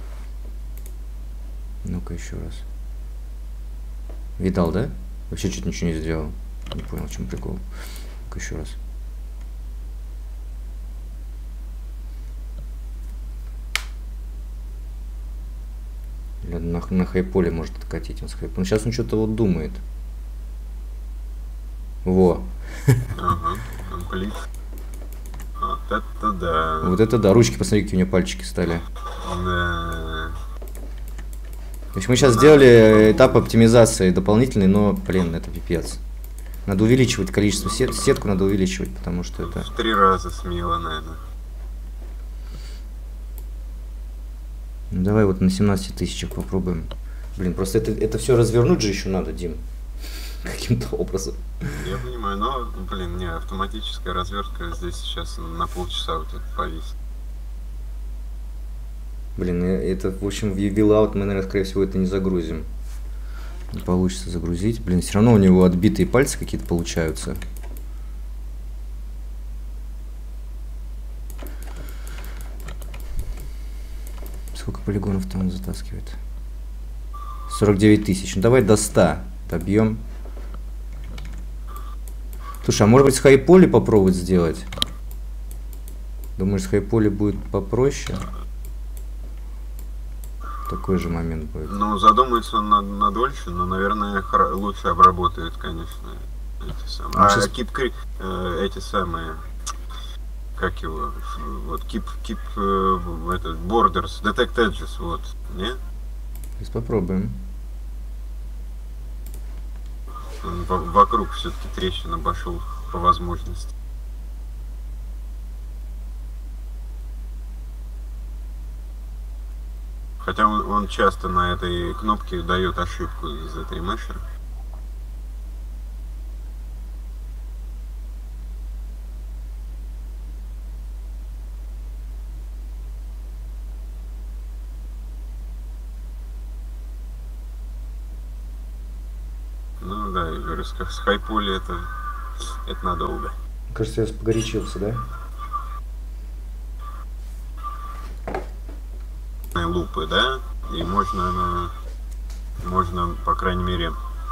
Ну-ка еще раз. Видал, да? Вообще что-то ничего не сделал. Не понял, в чем прикол. Ну-ка еще раз. Или на, на хайполе может откатить он с хайполем. Сейчас он что-то вот думает. Во. Ага, комплит. Вот это да. Вот это да. Ручки, посмотри, какие у него пальчики стали. Да. То есть мы сейчас сделали этап оптимизации дополнительный, но, блин, это пипец. Надо увеличивать количество сет, сетку надо увеличивать, потому что это... В три раза смело, наверное. Ну, давай вот на семнадцати тысячах попробуем. Блин, просто это, это все развернуть же еще надо, Дим. Каким-то образом. Я понимаю, но, блин, не, автоматическая развертка здесь сейчас на полчаса вот это повисит. Блин, это, в общем, в ю ви-Layout мы, наверное, скорее всего, это не загрузим. Не получится загрузить. Блин, все равно у него отбитые пальцы какие-то получаются. Сколько полигонов там он затаскивает? сорок девять тысяч. Ну, давай до ста добьем. Слушай, а может быть с хайполи попробовать сделать? Думаешь, с хайполи будет попроще? Такой же момент будет. Ну, задумается он на, на дольше, но, наверное, лучше обработает, конечно, эти самые. А, а сейчас... keep, э, эти самые, как его, вот, keep, keep, э, этот, borders, detect edges, вот, не? Сейчас попробуем. Он в вокруг все-таки трещин обошел по возможности. Хотя он, он часто на этой кнопке дает ошибку из зет три Mesher. Ну да, я говорю, с, с хайполи это, это надолго. Кажется, я погорячился, да? Лупы, да? И можно, можно, по крайней мере...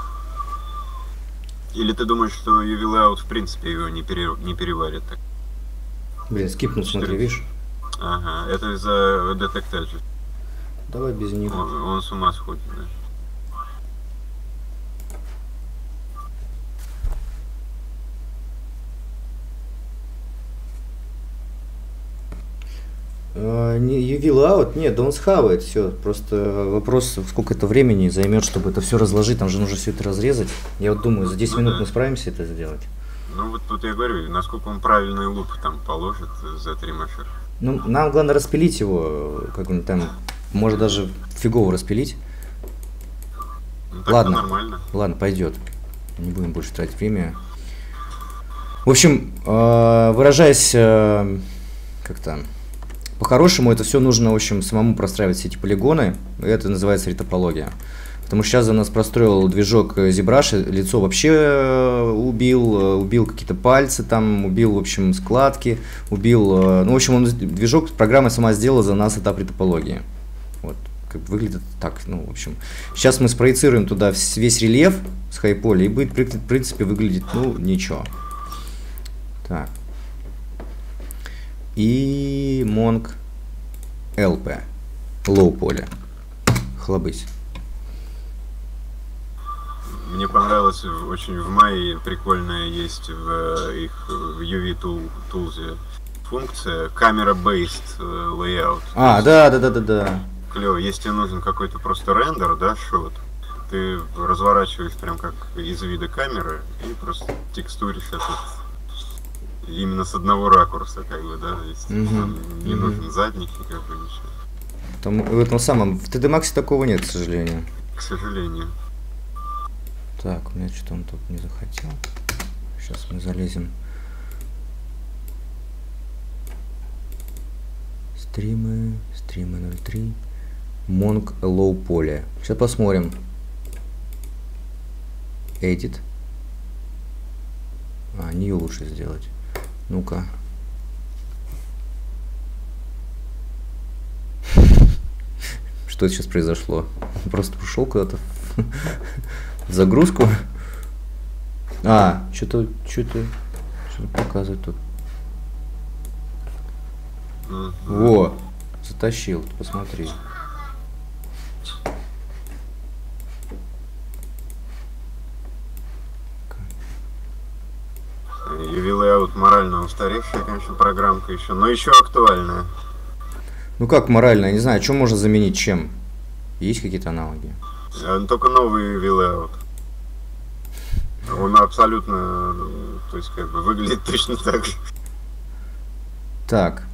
Или ты думаешь, что ю ви-Layout в принципе его не, пере, не переварит так? Блин, скипнул, смотри, видишь? Ага, это из-за Detect Edge. Давай без них. Он, он с ума сходит, да? ю ви-Layout, нет, да он схавает все. Просто вопрос, сколько это времени займет, чтобы это все разложить. Там же нужно все это разрезать. Я вот думаю, за десять ну, минут да. мы справимся это сделать. Ну вот тут я говорю, насколько он правильные лупы там положит зет три Mesher. Ну, нам главное распилить его, как-нибудь там, может даже фигово распилить. Ну, так Ладно, нормально. ладно, пойдет. Не будем больше тратить время. В общем, э, выражаясь э, как-то по-хорошему, это все нужно, в общем, самому простраивать все эти полигоны. И это называется ретопология. Потому что сейчас за нас простроил движок ZBrush, лицо вообще убил, убил какие-то пальцы, там, убил, в общем, складки, убил... Ну, в общем, он, движок, программа сама сделала за нас этап ретопологии. Вот, как выглядит так, ну, в общем. Сейчас мы спроецируем туда весь рельеф с хайполя, и будет, в принципе, выглядеть, ну, ничего. Так. И Monk эл пи, low poly. Хлобысь. Мне понравилось очень в мае, прикольная есть в их в ю ви Tools функция camera-based layout. А, да, да, да, да, да. Клево. Если тебе нужен какой-то просто рендер, да, шот, ты разворачиваешь прям как из вида камеры и просто текстуришь этот именно с одного ракурса, как бы, да, если Угу, там не угу. нужен задник, как бы ничего. Там, в этом самом, в ти ди Max такого нет, к сожалению. К сожалению. Так, у меня что-то он тут не захотел. Сейчас мы залезем. Стримы, стримы ноль три. Monk Low Poly. Сейчас посмотрим. Edit. А, New лучше сделать. Ну-ка. Что сейчас произошло? Просто ушел куда-то в загрузку. А, что-то, что-то, что-то показывает тут. Во, затащил, посмотри. ю ви Layout морально устаревшая, конечно, программка еще, но еще актуальная. Ну как морально, я не знаю, что можно заменить чем? Есть какие-то аналоги? А, только новый ю ви Layout. Он абсолютно, то есть как бы выглядит точно так же. Так.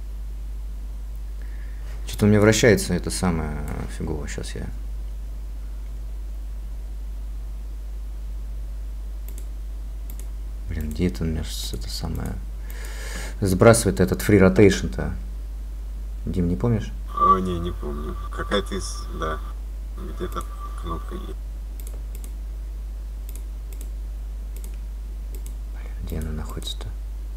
Что-то у меня вращается это самое фигово. Сейчас я... Блин, где это у меня это самое... Сбрасывает этот free rotation-то? Дим, не помнишь? О, не, не помню. Какая-то из... Да. Где-то кнопка есть. Блин, где она находится-то?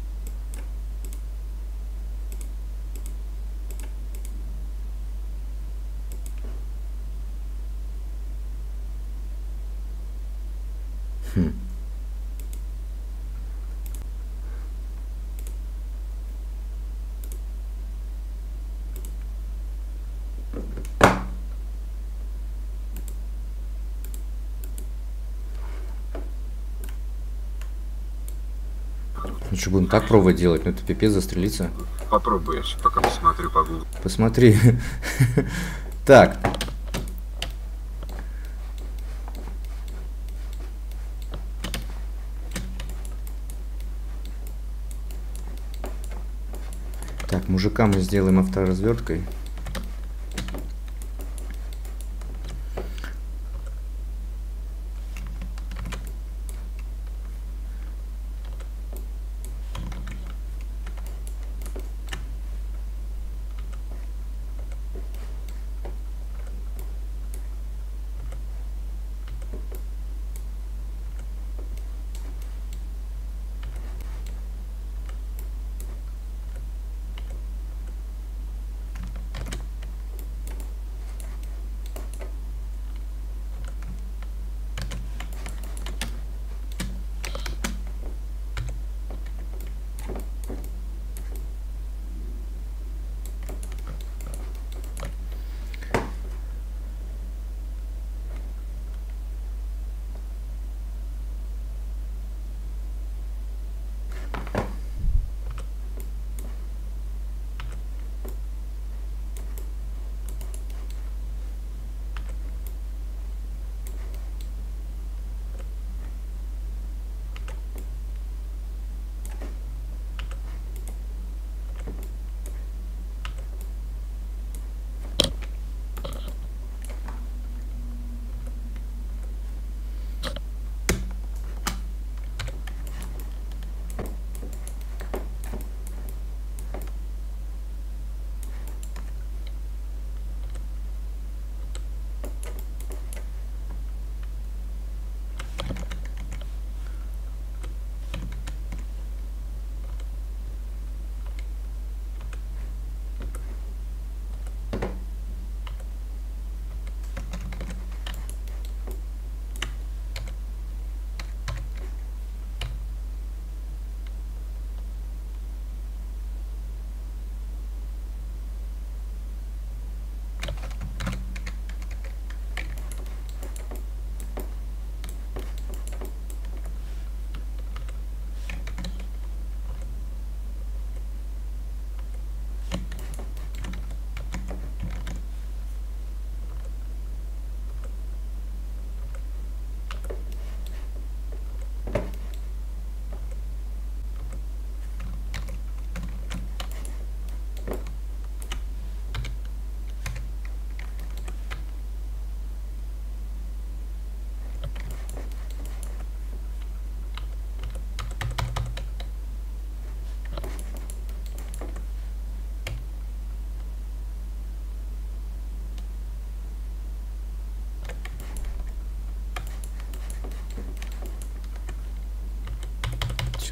Хм. Ну что, будем так пробовать делать? Ну это пипец застрелиться. Попробуй, я сейчас пока посмотрю по Google. Посмотри. Так. Так, мужика мы сделаем авторазверткой.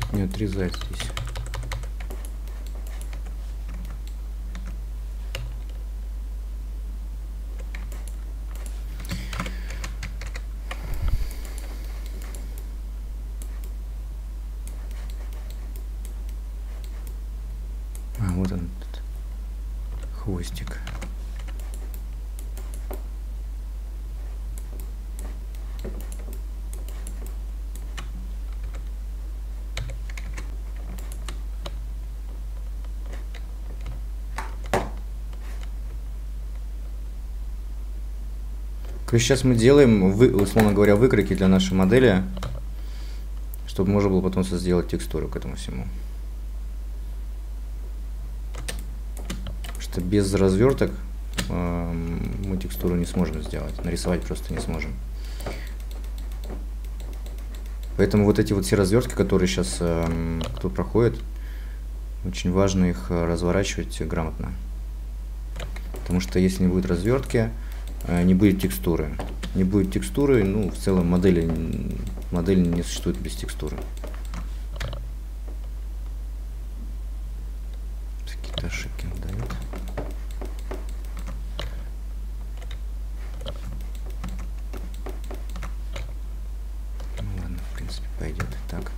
Не отрезать здесь. А, вот он, этот хвостик. Короче, сейчас мы делаем, вы, условно говоря, выкройки для нашей модели, чтобы можно было потом сделать текстуру к этому всему. Потому что без разверток э, мы текстуру не сможем сделать, нарисовать просто не сможем. Поэтому вот эти вот все развертки, которые сейчас э, кто проходит, очень важно их разворачивать грамотно. Потому что если не будет развертки, не будет текстуры. Не будет текстуры, ну, в целом модели, модель не существует без текстуры. Какие-то ошибки он дает. Ну ладно, в принципе, пойдет и так.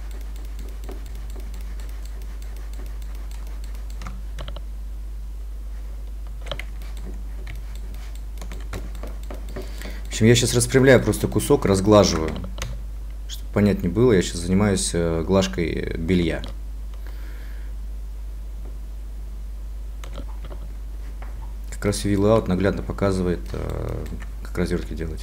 В общем, я сейчас распрямляю просто кусок, разглаживаю. Чтобы понятнее было, я сейчас занимаюсь э, глажкой белья. Как раз ю ви-layout наглядно показывает, э, как развертки делать.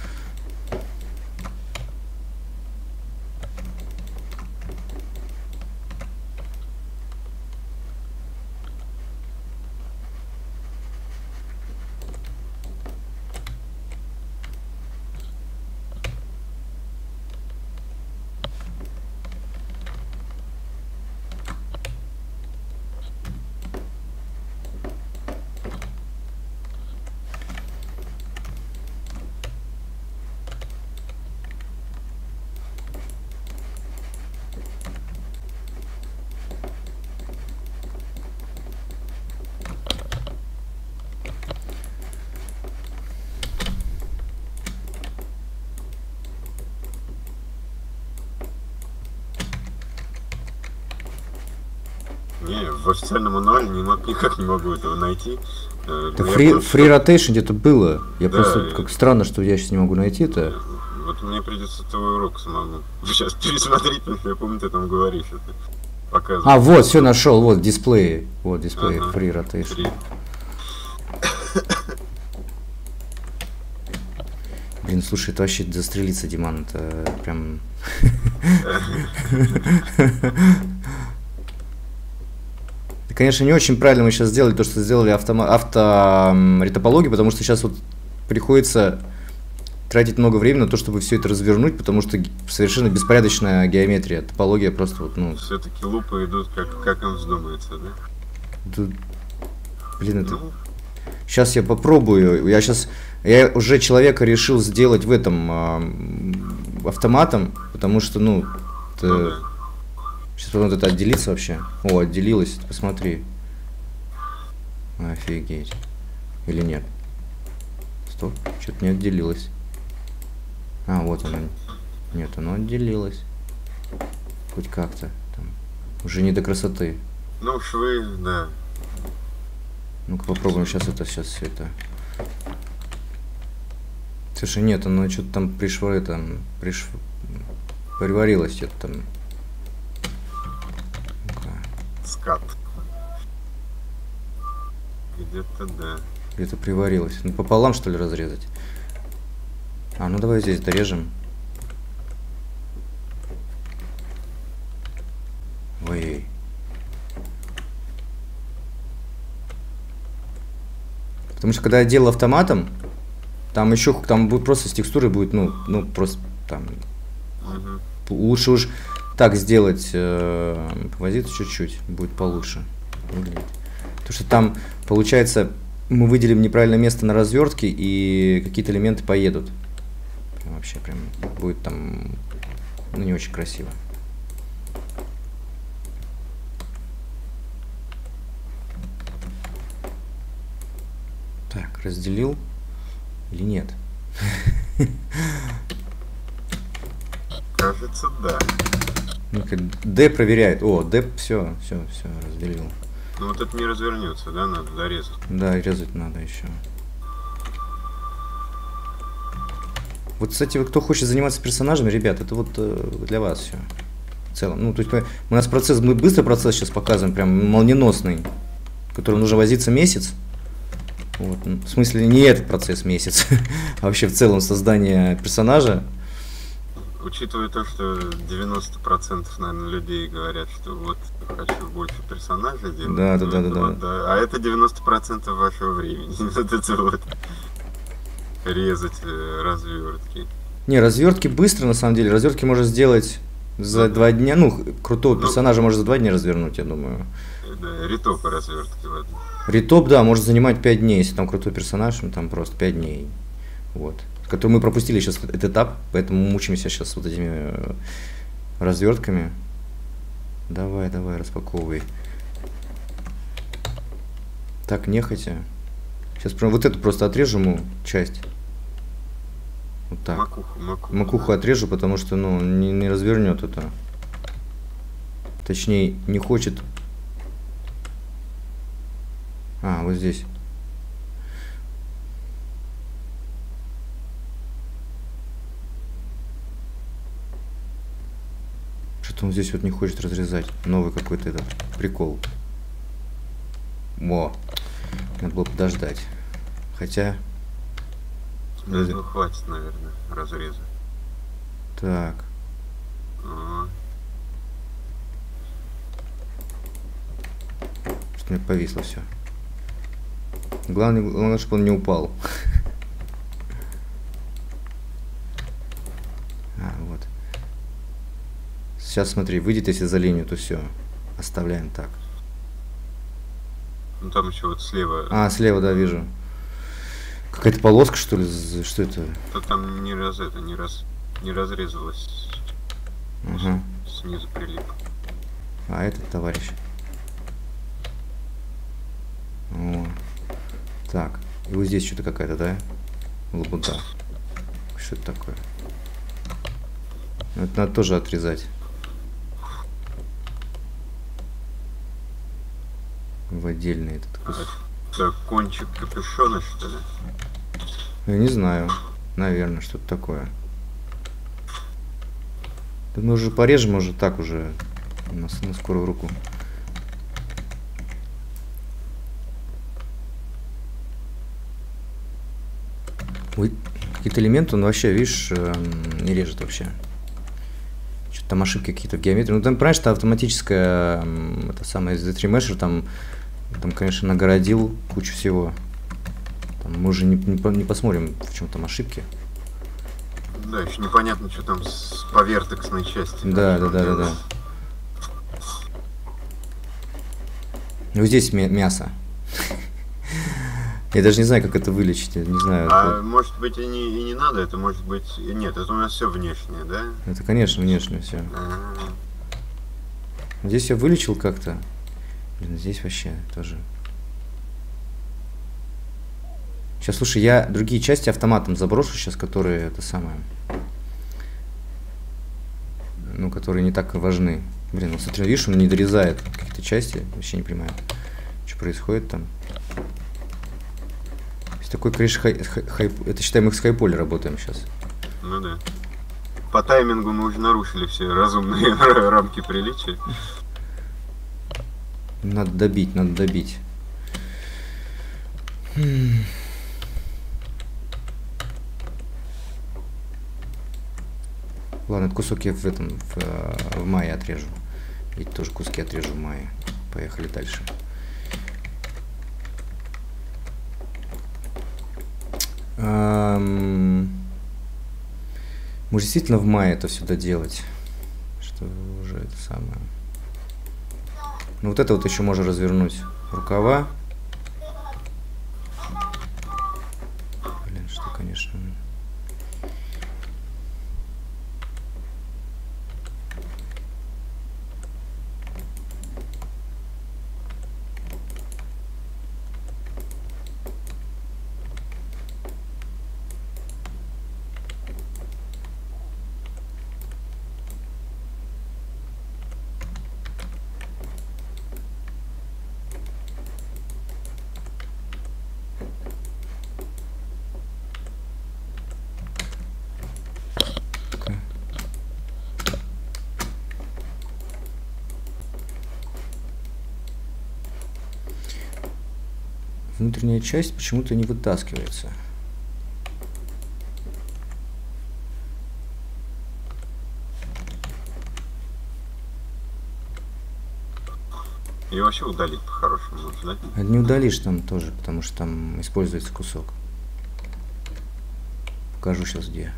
Не, в официальном мануале не мог, никак не могу этого найти. Так free, просто... free rotation где-то было. Я да, просто, как странно, что я сейчас не могу найти это. Вот мне придется твой урок самому сейчас пересмотреть, потому что я помню, ты там говоришь это. Показывай. А, вот, все нашел, вот дисплей. Вот дисплей, ага, free rotation. Free. Блин, слушай, это вообще застрелиться, Диман, это прям... Конечно, не очень правильно мы сейчас сделали то, что сделали авто-ретопологию, потому что сейчас вот приходится тратить много времени на то, чтобы все это развернуть, потому что совершенно беспорядочная геометрия, топология просто вот, ну... Все-таки лупы идут, как, как им вздумается, да? Тут... Блин, это... Ну... Сейчас я попробую, я сейчас... Я уже человека решил сделать в этом э, автоматом, потому что, ну... Это... Ну да. Сейчас потом это отделится вообще. О, отделилось, посмотри. Офигеть. Или нет? Стоп, что-то не отделилось. А, вот оно. Нет, оно отделилось. Хоть как-то. Уже не до красоты. Ну, швы, да. Ну-ка попробуем сейчас это, сейчас все это. Слушай, нет, оно что-то там пришло, там, приш... приварилось что-то там. Скат. Где-то да. Где-то приварилось. Ну пополам что ли разрезать? А, ну давай здесь дорежем. Ой. Потому что когда я делал автоматом, там еще там будет просто с текстурой будет, ну, ну просто там. Угу. Лучше уж так сделать, э, повозиться чуть-чуть, будет получше выглядеть. Потому что там, получается, мы выделим неправильное место на развертке, и какие-то элементы поедут. Прям вообще прям будет там, ну, не очень красиво. Так, разделил или нет? Кажется, да. Ну-ка, D проверяет. О, D, все, все, все, разделил. Ну вот это не развернется, да, надо дорезать. Да, и резать надо еще. Вот, кстати, вот кто хочет заниматься персонажами, ребят, это вот э, для вас все. В целом. Ну, то есть мы, у нас процесс, мы быстро процесс сейчас показываем, прям молниеносный, которым нужно возиться месяц. Вот. В смысле, не этот процесс месяц, а вообще в целом создание персонажа. Учитывая то, что девяносто процентов, наверное, людей говорят, что вот хочу больше персонажей делать. Да, да, да, это да, вот, да. да. А это девяносто процентов вашего времени. Вот это вот. Резать э, развертки. Не, развертки быстро, на самом деле. Развертки можно сделать за Ну, два дня. Ну, крутого ну, персонажа можно за два дня развернуть, я думаю. Да, ритопы развертки, ладно. Ритоп, да, может занимать пять дней, если там крутой персонаж, ну, там просто пять дней. Вот. Который мы пропустили сейчас этот этап, поэтому мы мучаемся сейчас вот этими э, развертками. Давай, давай, распаковывай. Так, нехотя. Сейчас прям вот эту просто отрежу ему часть. Вот так. Макуху, макуху. Макуху да. отрежу, потому что, ну, не, не развернет это. Точнее, не хочет. А, вот здесь. Что-то он здесь вот не хочет разрезать. Новый какой-то этот прикол. Во. Надо было подождать. Хотя... Да, ну, хватит, наверное, разреза. Так. А, Что-то у меня повисло все. Главное, главное, чтобы он не упал. А, вот. Сейчас смотри, выйдет, если за линию, то все. Оставляем так. ну там еще вот слева. А, слева, да, вижу. Какая-то полоска, что ли? з- Что это? То там не раз это, не раз не разрезалось. Ага. Снизу прилип. А этот товарищ. О. Так. И вот здесь что-то какая-то, да? Лабуда. Что это такое? Ну, это надо тоже отрезать. В отдельный этот кусок. Это кончик капюшона, что ли? Я не знаю. Наверное, что-то такое. Да мы уже порежем, уже так уже. На, с- на скорую руку. Ой, какие-то элементы он вообще, видишь, эм, не режет вообще. Что-то там ошибки какие-то в геометрии. Ну, там, понимаешь, что автоматическая, эм, это самое зет три Mesher, там, там, конечно, нагородил кучу всего. Там мы уже не, не, по- не посмотрим, в чем там ошибки. Да, еще непонятно, что там с повертексной части. Да, да, да, да, да. Вот здесь мя- мясо. Я даже не знаю, как это вылечить. Я не знаю. А это- может быть и не, и не надо, это может быть... и Нет, это у нас все внешнее, да? Это, конечно, внешне все. А, Здесь я вылечил как-то. Блин, здесь вообще тоже. Сейчас, слушай, я другие части автоматом заброшу сейчас, которые это самое. Ну, которые не так важны. Блин, ну смотри, видишь, он не дорезает какие-то части. Вообще не понимаю, что происходит там. Есть такой, конечно, хай, хай- хайп- это считай, мы с хайполе работаем сейчас. ну да. По таймингу мы уже нарушили все разумные рамки приличия. Надо добить, надо добить. М. Ладно, этот кусок я в этом в, э, в мае отрежу. И тоже куски отрежу в мае. Поехали дальше. Ам, Может действительно в мае это все доделать. Что уже это самое. Ну вот это вот еще можно развернуть. Рукава. Блин, что, конечно. Внутренняя часть почему-то не вытаскивается. Ее вообще удалить по-хорошему можно, да? А не удалишь там тоже, потому что там используется кусок. Покажу сейчас где.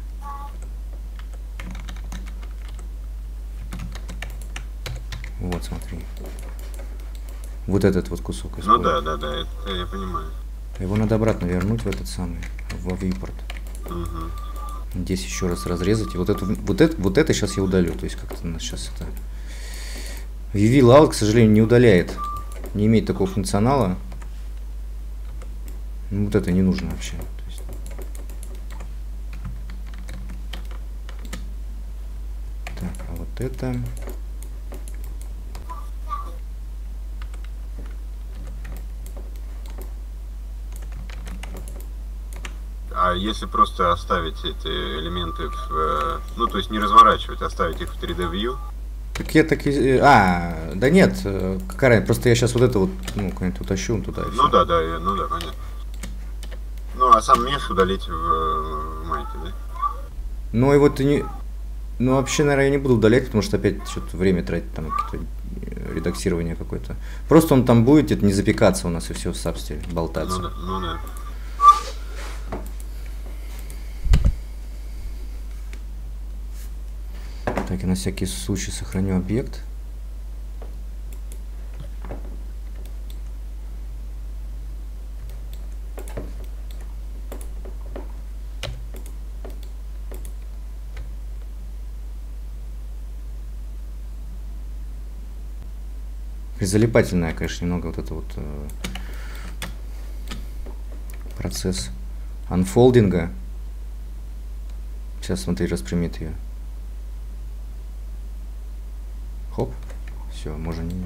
Вот, смотри. Вот этот вот кусок. Ну да, да, да, это я понимаю. Его надо обратно вернуть в этот самый, в viewport. Угу. Здесь еще раз разрезать. И вот это, вот это, вот это сейчас я удалю. То есть как-то у нас сейчас это... ви ви Layout, к сожалению, не удаляет. Не имеет такого функционала. Ну, вот это не нужно вообще. То есть... Так, а вот это... А если просто оставить эти элементы в, ну то есть не разворачивать, оставить их в три дэ View? Так я так и... А, да нет, какая разница, просто я сейчас вот это вот, ну, куда-нибудь утащу туда. Ну да, да, ну да, понятно. Ну, а сам меш удалить в, в майке, да? Ну, его ты не... Ну, вообще, наверное, я не буду удалять, потому что опять что-то время тратить, там, какие-то редактирование какое-то. Просто он там будет, это не запекаться у нас и все в сабсте, болтаться. Ну да, ну да. Так, я на всякий случай сохраню объект. Залипательная, конечно, немного вот это вот э, процесс анфолдинга. Сейчас, смотри, распрямит ее. Хоп, все, можно не...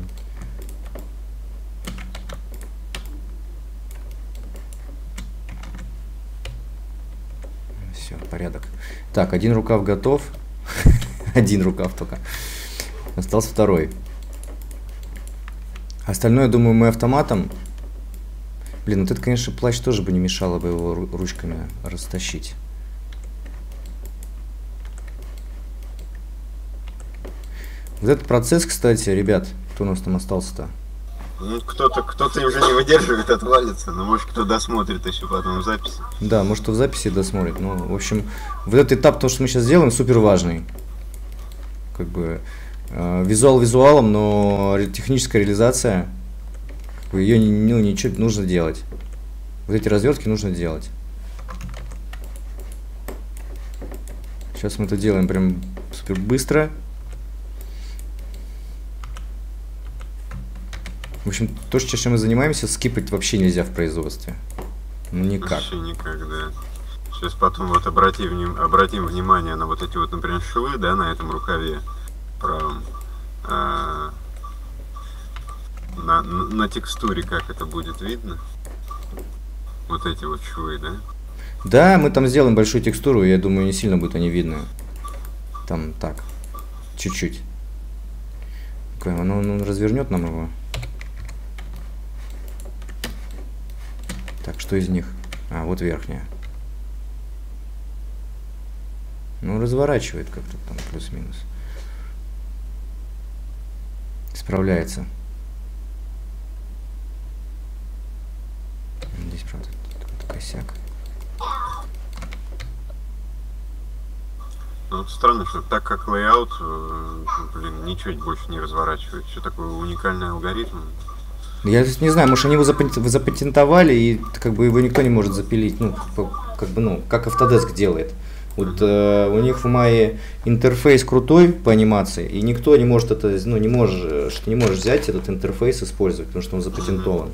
Все, порядок. Так, один рукав готов. Один рукав только. Остался второй. Остальное, думаю, мы автоматом. Блин, вот это, конечно, плащ тоже бы не мешало бы его ручками растащить. Вот этот процесс, кстати, ребят, кто у нас там остался-то? Ну, кто-то, кто-то уже не выдерживает, отвалится, но может кто досмотрит еще потом в записи. Да, может кто в записи досмотрит. Ну, в общем, вот этот этап, то, что мы сейчас делаем, супер важный. Как бы э, визуал визуалом, но техническая реализация, ее ну, ничего нужно делать. Вот эти развертки нужно делать. Сейчас мы это делаем прям супер быстро. В общем, то, чем мы занимаемся, скипать вообще нельзя в производстве. Ну, никак. Вообще никак, да. Сейчас потом вот обратим, вним, обратим внимание на вот эти вот, например, швы, да, на этом рукаве правом. А, на, на, на текстуре как это будет видно. Вот эти вот швы, да? Да, мы там сделаем большую текстуру, я думаю, не сильно будет они видны. Там так, чуть-чуть. Он, он развернет нам его. Так, что из них? А, вот верхняя. Ну, разворачивает как-то там, плюс-минус. Справляется. Здесь, правда, косяк. Ну, вот странно, что так как лейаут, блин, ничего больше не разворачивает. Что такое уникальный алгоритм? Я не знаю, может, они его запатентовали, и как бы его никто не может запилить. Ну, как бы, ну, как Autodesk делает. Вот э, у них в Maya интерфейс крутой по анимации, и никто не может это, ну, не можешь, что не можешь взять этот интерфейс и использовать, потому что он запатентован.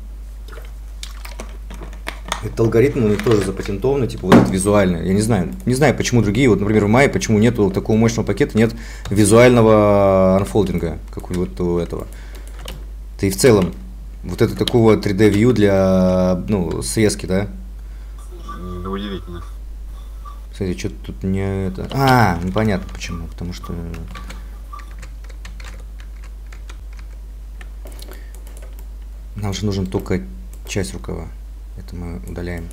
Этот алгоритм у них тоже запатентованный, типа вот этот визуальный. Я не знаю, не знаю, почему другие, вот, например, в Maya, почему нету такого мощного пакета, нет визуального анфолдинга, как вот у этого. Да и в целом, вот это такого три дэ view для, ну, срезки, да? Да, удивительно. Кстати, что-то тут не это... А, ну понятно почему, потому что... Нам же нужен только часть рукава. Это мы удаляем.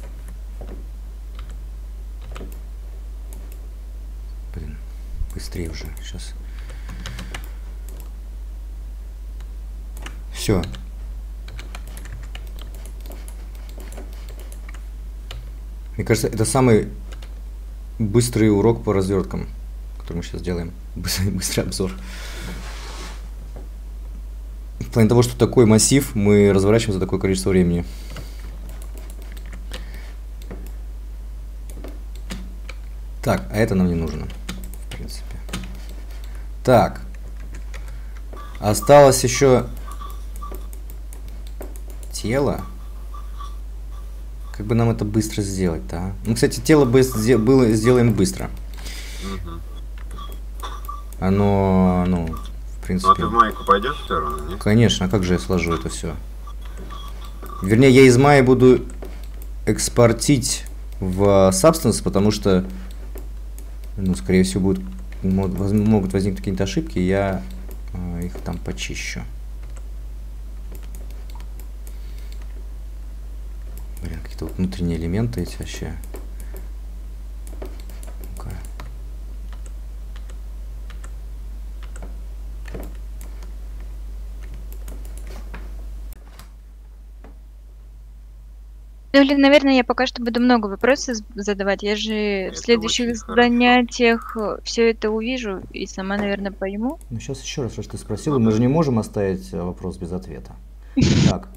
Блин, быстрее уже. Сейчас. Все. Мне кажется, это самый быстрый урок по разверткам, который мы сейчас делаем. Быстрый, быстрый обзор. В плане того, что такой массив мы разворачиваем за такое количество времени. Так, а это нам не нужно, в принципе. Так. Осталось еще тело. Как бы нам это быстро сделать-то, а? Ну, кстати, тело бы было, сделаем быстро. Угу. Оно, ну, в принципе... Ну, а ты в майку пойдешь все равно, нет? Конечно, а как же я сложу это все? Вернее, я из Maya буду экспортить в Substance, потому что, ну, скорее всего, будут, могут возникнуть какие-то ошибки, и я э, их там почищу. Блин, какие-то вот внутренние элементы эти вообще. Ну-ка. Ну или, наверное, я пока что буду много вопросов задавать. Я же Это в следующих очень хорошо. занятиях все это увижу и сама, наверное, пойму. Ну, сейчас еще раз, что ты спросила. Мы же не можем оставить э, вопрос без ответа. Так.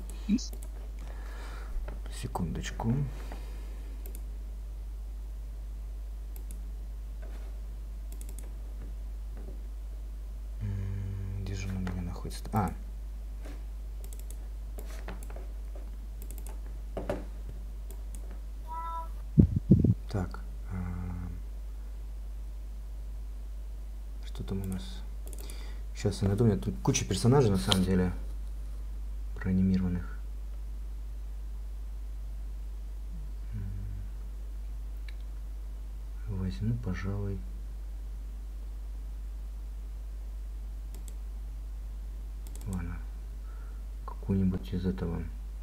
Секундочку. М, Где же он у меня находится? А. Так. а, Что там у нас? Сейчас я найду. У меня тут куча персонажей на самом деле проанимированных. Возьму, пожалуй. Ладно. Какую-нибудь из этого.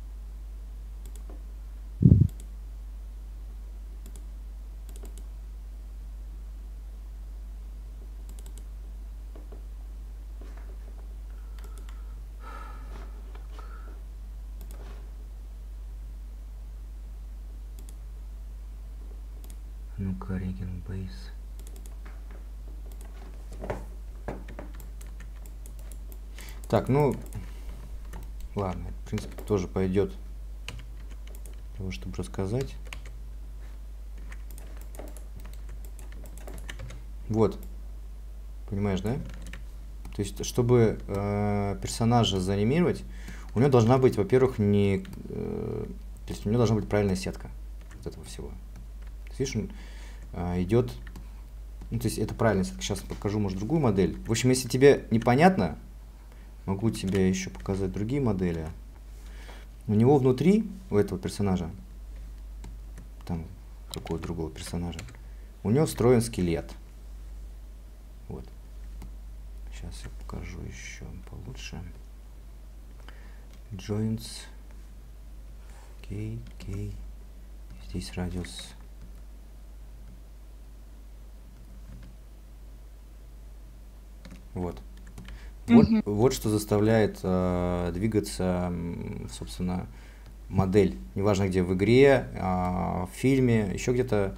Ну-ка, Реген Бейс. Так, ну, ладно, в принципе, тоже пойдет для того, чтобы рассказать. Вот, понимаешь, да? То есть, чтобы э, персонажа заанимировать, у него должна быть, во-первых, не, э, то есть у него должна быть правильная сетка вот этого всего. Видишь, он а, идет, ну, то есть это правильно, сейчас покажу, может, другую модель. В общем, если тебе непонятно, могу тебе еще показать другие модели. У него внутри, у этого персонажа, там, какого другого персонажа, у него встроен скелет. Вот. Сейчас я покажу еще получше. Joints. K, K. Здесь радиус. Вот. Вот, Мгм. вот что заставляет э, двигаться, м, собственно, модель. Неважно где, в игре, э, в фильме, еще где-то.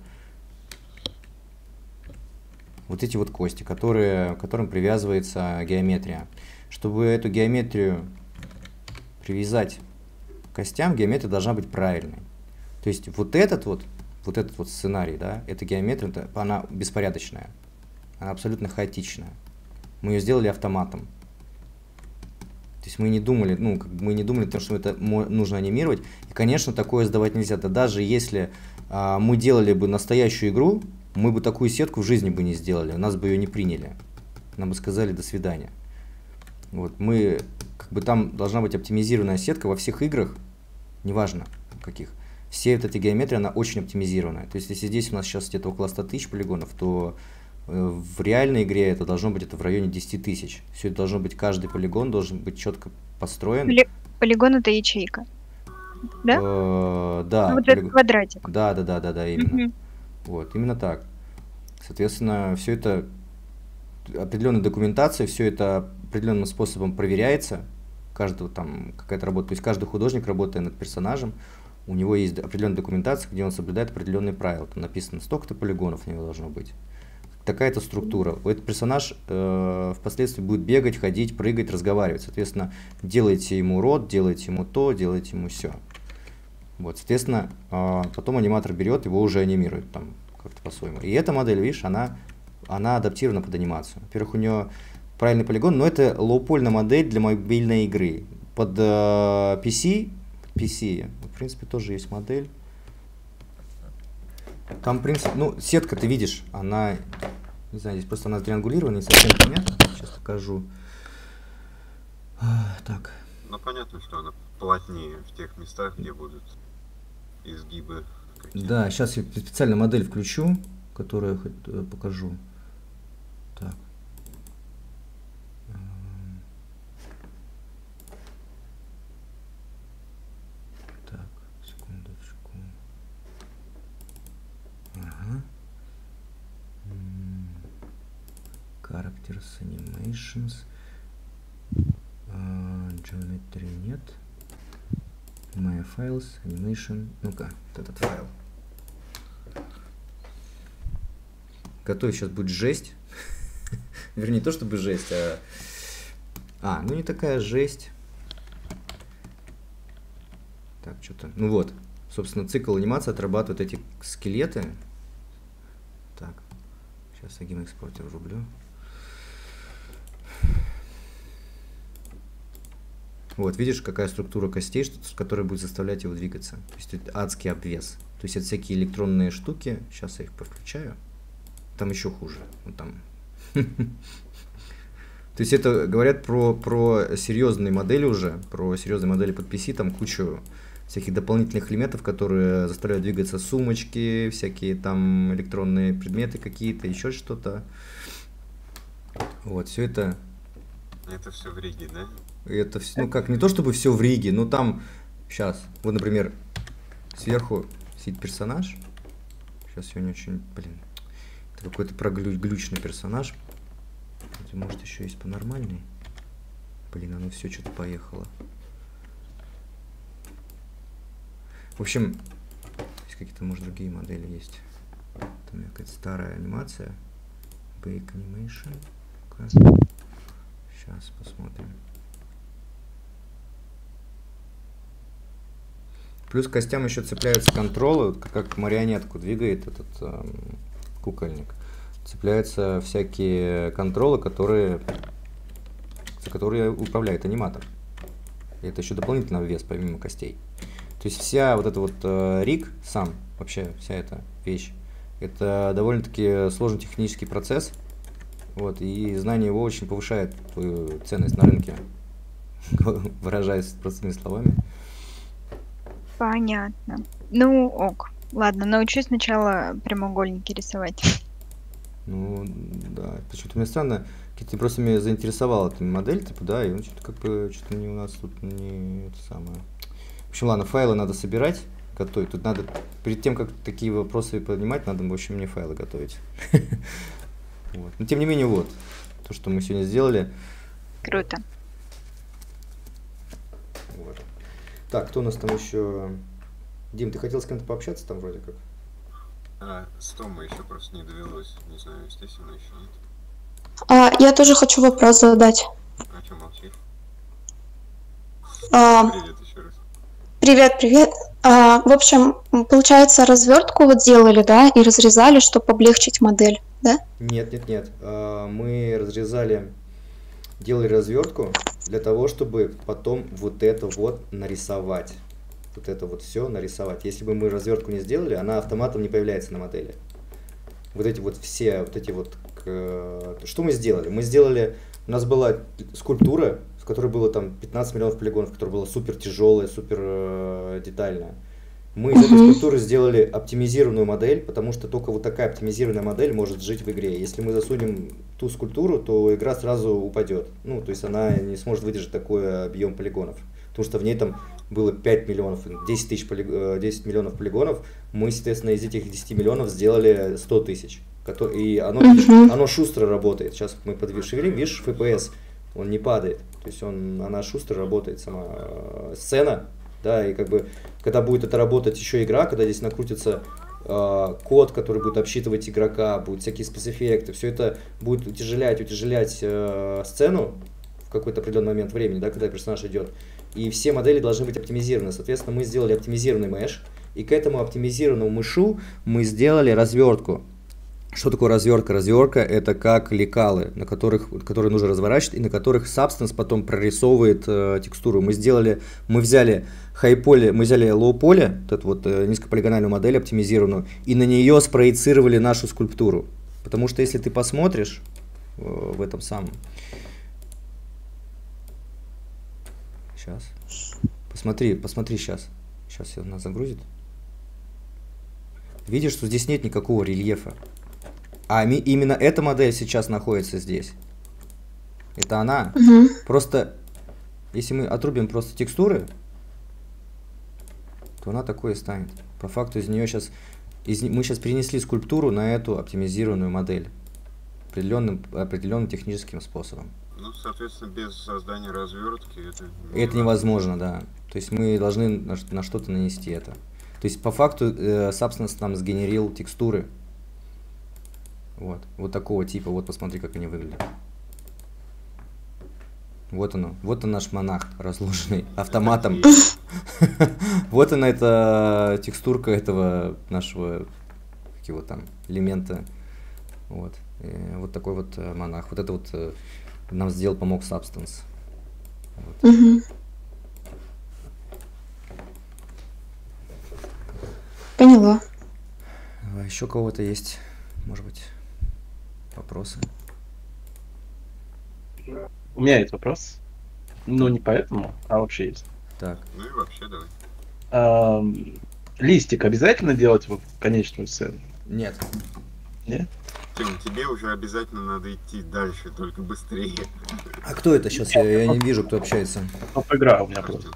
Вот эти вот кости, которые, к которым привязывается геометрия. Чтобы эту геометрию привязать к костям, геометрия должна быть правильной. То есть вот этот вот, вот этот вот сценарий, да, эта геометрия, это- она беспорядочная. Она абсолютно хаотичная. Мы ее сделали автоматом. То есть мы не думали, ну, как бы мы не думали, потому что это мо- нужно анимировать. И, конечно, такое сдавать нельзя. Да даже если а, мы делали бы настоящую игру, мы бы такую сетку в жизни бы не сделали, нас бы ее не приняли. Нам бы сказали «до свидания». Вот, мы, как бы там должна быть оптимизированная сетка во всех играх, неважно каких. Все вот эти геометрии, она очень оптимизированная. То есть, если здесь у нас сейчас где-то около ста тысяч полигонов, то э, в реальной игре это должно быть это в районе десяти тысяч. Все это должно быть, каждый полигон должен быть четко построен. Поли- Полигон это ячейка. Да? Э, Ну, да, вот этот полиг- квадратик. да, да, да, да, да, именно. Мгм. Вот, именно так. Соответственно, все это определенной документацией, все это определенным способом проверяется. Каждого там какая-то работа, то есть каждый художник, работая над персонажем, у него есть определенная документация, где он соблюдает определенные правила. Там написано, столько-то полигонов у него должно быть. Такая-то структура. Этот персонаж э, впоследствии будет бегать, ходить, прыгать, разговаривать. Соответственно, делайте ему рот, делайте ему то, делайте ему все. Вот, соответственно, э, потом аниматор берет, его уже анимирует там как-то по-своему. И эта модель, видишь, она, она адаптирована под анимацию. Во-первых, у нее правильный полигон, но это лоу-польная модель для мобильной игры. Под э, пи си, пи си, в принципе, тоже есть модель. Там, в принципе, ну, сетка, ты видишь, она, не знаю, здесь просто она триангулирована, не совсем понятно. Сейчас покажу. А, так. Ну, понятно, что она плотнее в тех местах, где будут изгибы какие-то. Да, сейчас я специально модель включу, которую я хоть, э, покажу. Так. М. Так, секундочку. Ага. М. Characters, animations. А, Geometry нет. My files, animation. Ну-ка, вот этот файл. Готовь, сейчас будет жесть. Вернее, не то чтобы жесть, а... А, ну не такая жесть. Так, что-то... Ну вот, собственно, цикл анимации отрабатывает эти скелеты. Так, сейчас я гейм-экспортер врублю. Вот, видишь, какая структура костей, что, которая будет заставлять его двигаться. То есть это адский обвес. То есть это всякие электронные штуки. Сейчас я их повключаю. Там еще хуже. Вот там. То есть это говорят про, про серьезные модели уже, про серьезные модели под пи си, там кучу всяких дополнительных элементов, которые заставляют двигаться сумочки, всякие там электронные предметы какие-то, еще что-то. Вот, все это... Это все в Риге, да? Это все, ну как, не то чтобы все в Риге, но там, сейчас, вот, например, сверху сидит персонаж. Сейчас я не очень, блин, это какой-то проглючный персонаж. Может, еще есть по-нормальной. Блин, оно все что-то поехало. В общем, здесь какие-то, может, другие модели есть. Там какая-то старая анимация. Bake Animation. Сейчас посмотрим. Плюс к костям еще цепляются контролы, вот как марионетку двигает этот э, кукольник. Цепляются всякие контролы, которые, за которые управляет аниматор. И это еще дополнительный вес, помимо костей. То есть вся вот эта вот э, риг сам, вообще вся эта вещь, это довольно-таки сложный технический процесс. Вот, и знание его очень повышает твою ценность на рынке, выражаясь простыми словами. Понятно. Ну, ок. Ладно, научусь сначала прямоугольники рисовать. Ну, да. Почему-то мне странно, ты просто меня заинтересовала эта модель, типа, да, и он что-то как бы, что-то не у нас тут не это самое. В общем, ладно, файлы надо собирать, готовить. Тут надо, перед тем, как такие вопросы поднимать, надо, в общем, мне файлы готовить. Вот. Но, тем не менее, вот, то, что мы сегодня сделали. Круто. Вот. Так, кто у нас там еще? Дим, ты хотел с кем-то пообщаться там вроде как? А, с Томой еще просто не довелось. Не знаю, естественно, еще нет. А, я тоже хочу вопрос задать. А что молчишь? А, Привет еще раз. привет, привет. А, в общем, получается, развертку вот делали, да, и разрезали, чтобы облегчить модель, да? Нет, нет, нет. А, Мы разрезали, делали развертку для того, чтобы потом вот это вот нарисовать. Вот это вот все нарисовать. Если бы мы развертку не сделали, она автоматом не появляется на модели. Вот эти вот все, вот эти вот... к- Что мы сделали? Мы сделали... У нас была скульптура, в которой было там пятнадцать миллионов полигонов, которая была супер тяжелая, супер э, детальная. Мы из этой Мгм. скульптуры сделали оптимизированную модель, потому что только вот такая оптимизированная модель может жить в игре. Если мы засунем ту скульптуру, то игра сразу упадет. Ну, то есть она не сможет выдержать такой объем полигонов. Потому что в ней там было пять миллионов, десять тысяч, десять миллионов полигонов, мы, соответственно, из этих десяти миллионов сделали сто тысяч. И оно, Мгм. оно шустро работает. Сейчас мы подшевелим, видишь, эф пи эс, он не падает. То есть он, она шустро работает, сама э, сцена. Да, и как бы, когда будет это работать еще игра, когда здесь накрутится э, код, который будет обсчитывать игрока, будут всякие спецэффекты, все это будет утяжелять, утяжелять э, сцену в какой-то определенный момент времени, да, когда персонаж идет. И все модели должны быть оптимизированы. Соответственно, мы сделали оптимизированный меш, и к этому оптимизированному мешу мы сделали развертку. Что такое развертка? Развертка — это как лекалы, на которых, которые нужно разворачивать, и на которых Substance потом прорисовывает э, текстуру. Мы сделали, мы взяли high-poly, мы взяли low-poly, вот эту вот э, низкополигональную модель оптимизированную, и на нее спроецировали нашу скульптуру. Потому что если ты посмотришь э, в этом самом... Сейчас. Посмотри, посмотри сейчас. Сейчас она загрузит. Видишь, что здесь нет никакого рельефа. А ми- именно эта модель сейчас находится здесь. Это она. Мгм. Просто, если мы отрубим просто текстуры, то она такой и станет. По факту из нее сейчас... Из, мы сейчас перенесли скульптуру на эту оптимизированную модель. Определенным, определенным техническим способом. Ну, соответственно, без создания развертки это... Это невозможно, да. То есть мы должны на, ш- на что-то нанести это. То есть по факту э, Substance нам сгенерил текстуры. Вот. Вот такого типа. Вот посмотри, как они выглядят. Вот оно. Вот он наш монах, разложенный автоматом. Вот она, эта текстурка этого нашего как его там элемента. Вот. И вот такой вот э, монах. Вот это вот э, нам сделал, помог Substance. Вот. Мгм. Поняла. А еще у кого-то есть, может быть, вопросы? У меня есть вопрос. Ну, не поэтому, а вообще есть. Так. Ну и вообще давай. Ам, листик обязательно делать в конечную сцену? Нет. Нет? Тим, тебе уже обязательно надо идти дальше, только быстрее. А кто это сейчас? Я, я не вижу, кто общается. Топ-игра у меня просто.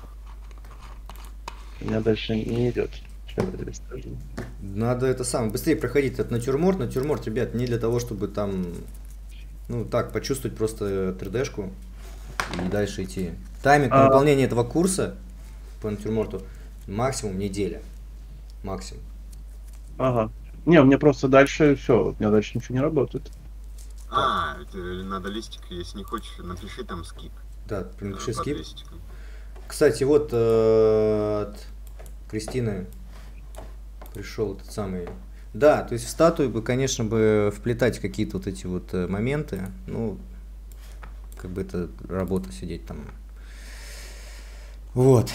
У меня дальше не идет. Сейчас я тебе скажу. Надо это самое, быстрее проходить этот натюрморт. Натюрморт, ребят, не для того, чтобы там, ну так, почувствовать просто три дэ-шку и дальше идти. Тайминг на А. выполнение этого курса по натюрморту максимум неделя. Максимум. Ага. Не, у меня просто дальше все, у меня дальше ничего не работает. А, это надо листик, если не хочешь, напиши там скип. Да, напиши э, под скип. листиком. Кстати, вот э, от Кристины пришел этот самый. Да, то есть в статую бы, конечно, бы вплетать какие-то вот эти вот э, моменты. Ну, как бы это работа сидеть там. Вот.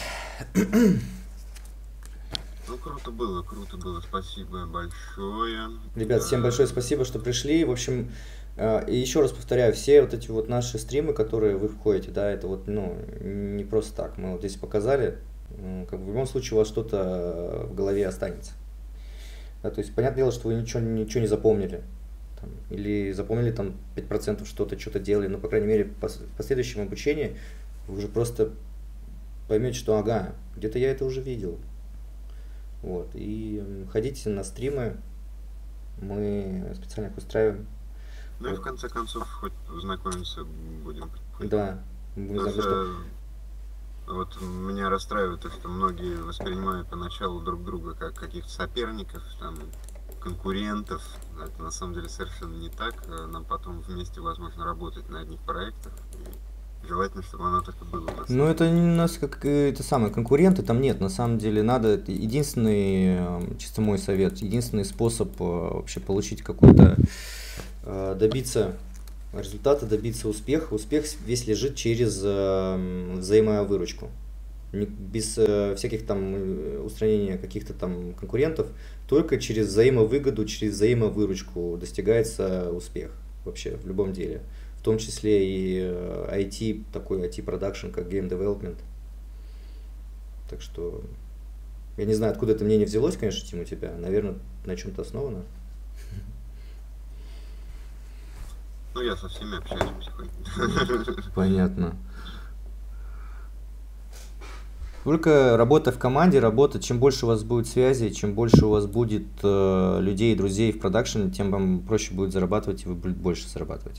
Ну, круто было, круто было. Спасибо большое. Ребят, всем большое спасибо, что пришли. В общем, э, и еще раз повторяю, все вот эти вот наши стримы, которые вы входите, да, это вот, ну, не просто так. Мы вот здесь показали. м, Как бы в любом случае у вас что-то в голове останется. Да, то есть, понятное дело, что вы ничего, ничего не запомнили. Там, или запомнили там пять процентов что-то, что-то делали. Но, по крайней мере, пос- в последующем обучении вы уже просто поймете, что ага, где-то я это уже видел. Вот. И м, ходите на стримы, мы специально их устраиваем. Ну и в конце концов, хоть знакомиться будем. Да, будем знать, что... Просто вот меня расстраивает то, что многие воспринимают поначалу друг друга как каких-то соперников, там, конкурентов. Это на самом деле совершенно не так. Нам потом вместе возможно работать на одних проектах. И желательно, чтобы оно так и было. на Ну, самом это не у нас как э, это самое, конкуренты там нет. На самом деле надо, это единственный, э, чисто мой совет, единственный способ э, вообще получить какой-то, э, добиться результата, добиться успеха. Успех весь лежит через э, взаимовыручку. Не- Без э, всяких там э, устранения каких-то там конкурентов, только через взаимовыгоду, через взаимовыручку достигается успех вообще в любом деле. В том числе и э, ай ти, такой ай ти-продакшн, как Game Development. Так что, я не знаю, откуда это мнение взялось, конечно, Тим, у тебя. Наверное, на чем-то основано. Ну, я со всеми общаюсь потихоньку. Понятно. Только работа в команде, работа, чем больше у вас будет связи, чем больше у вас будет э, людей, друзей в продакшене, тем вам проще будет зарабатывать, и вы будете больше зарабатывать.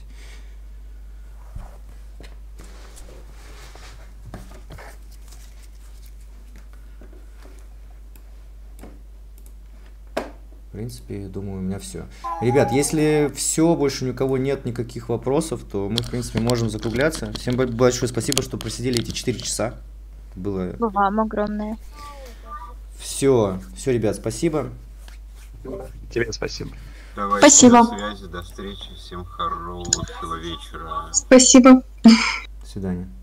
В принципе, думаю, у меня все. Ребят, если все, больше ни у кого нет никаких вопросов, то мы, в принципе, можем закругляться. Всем большое спасибо, что просидели эти четыре часа. Было... Вам огромное. Все, все, ребят, спасибо. Тебе спасибо. Давайте, Спасибо. до связи, до встречи, всем хорошего вечера. Спасибо. До свидания.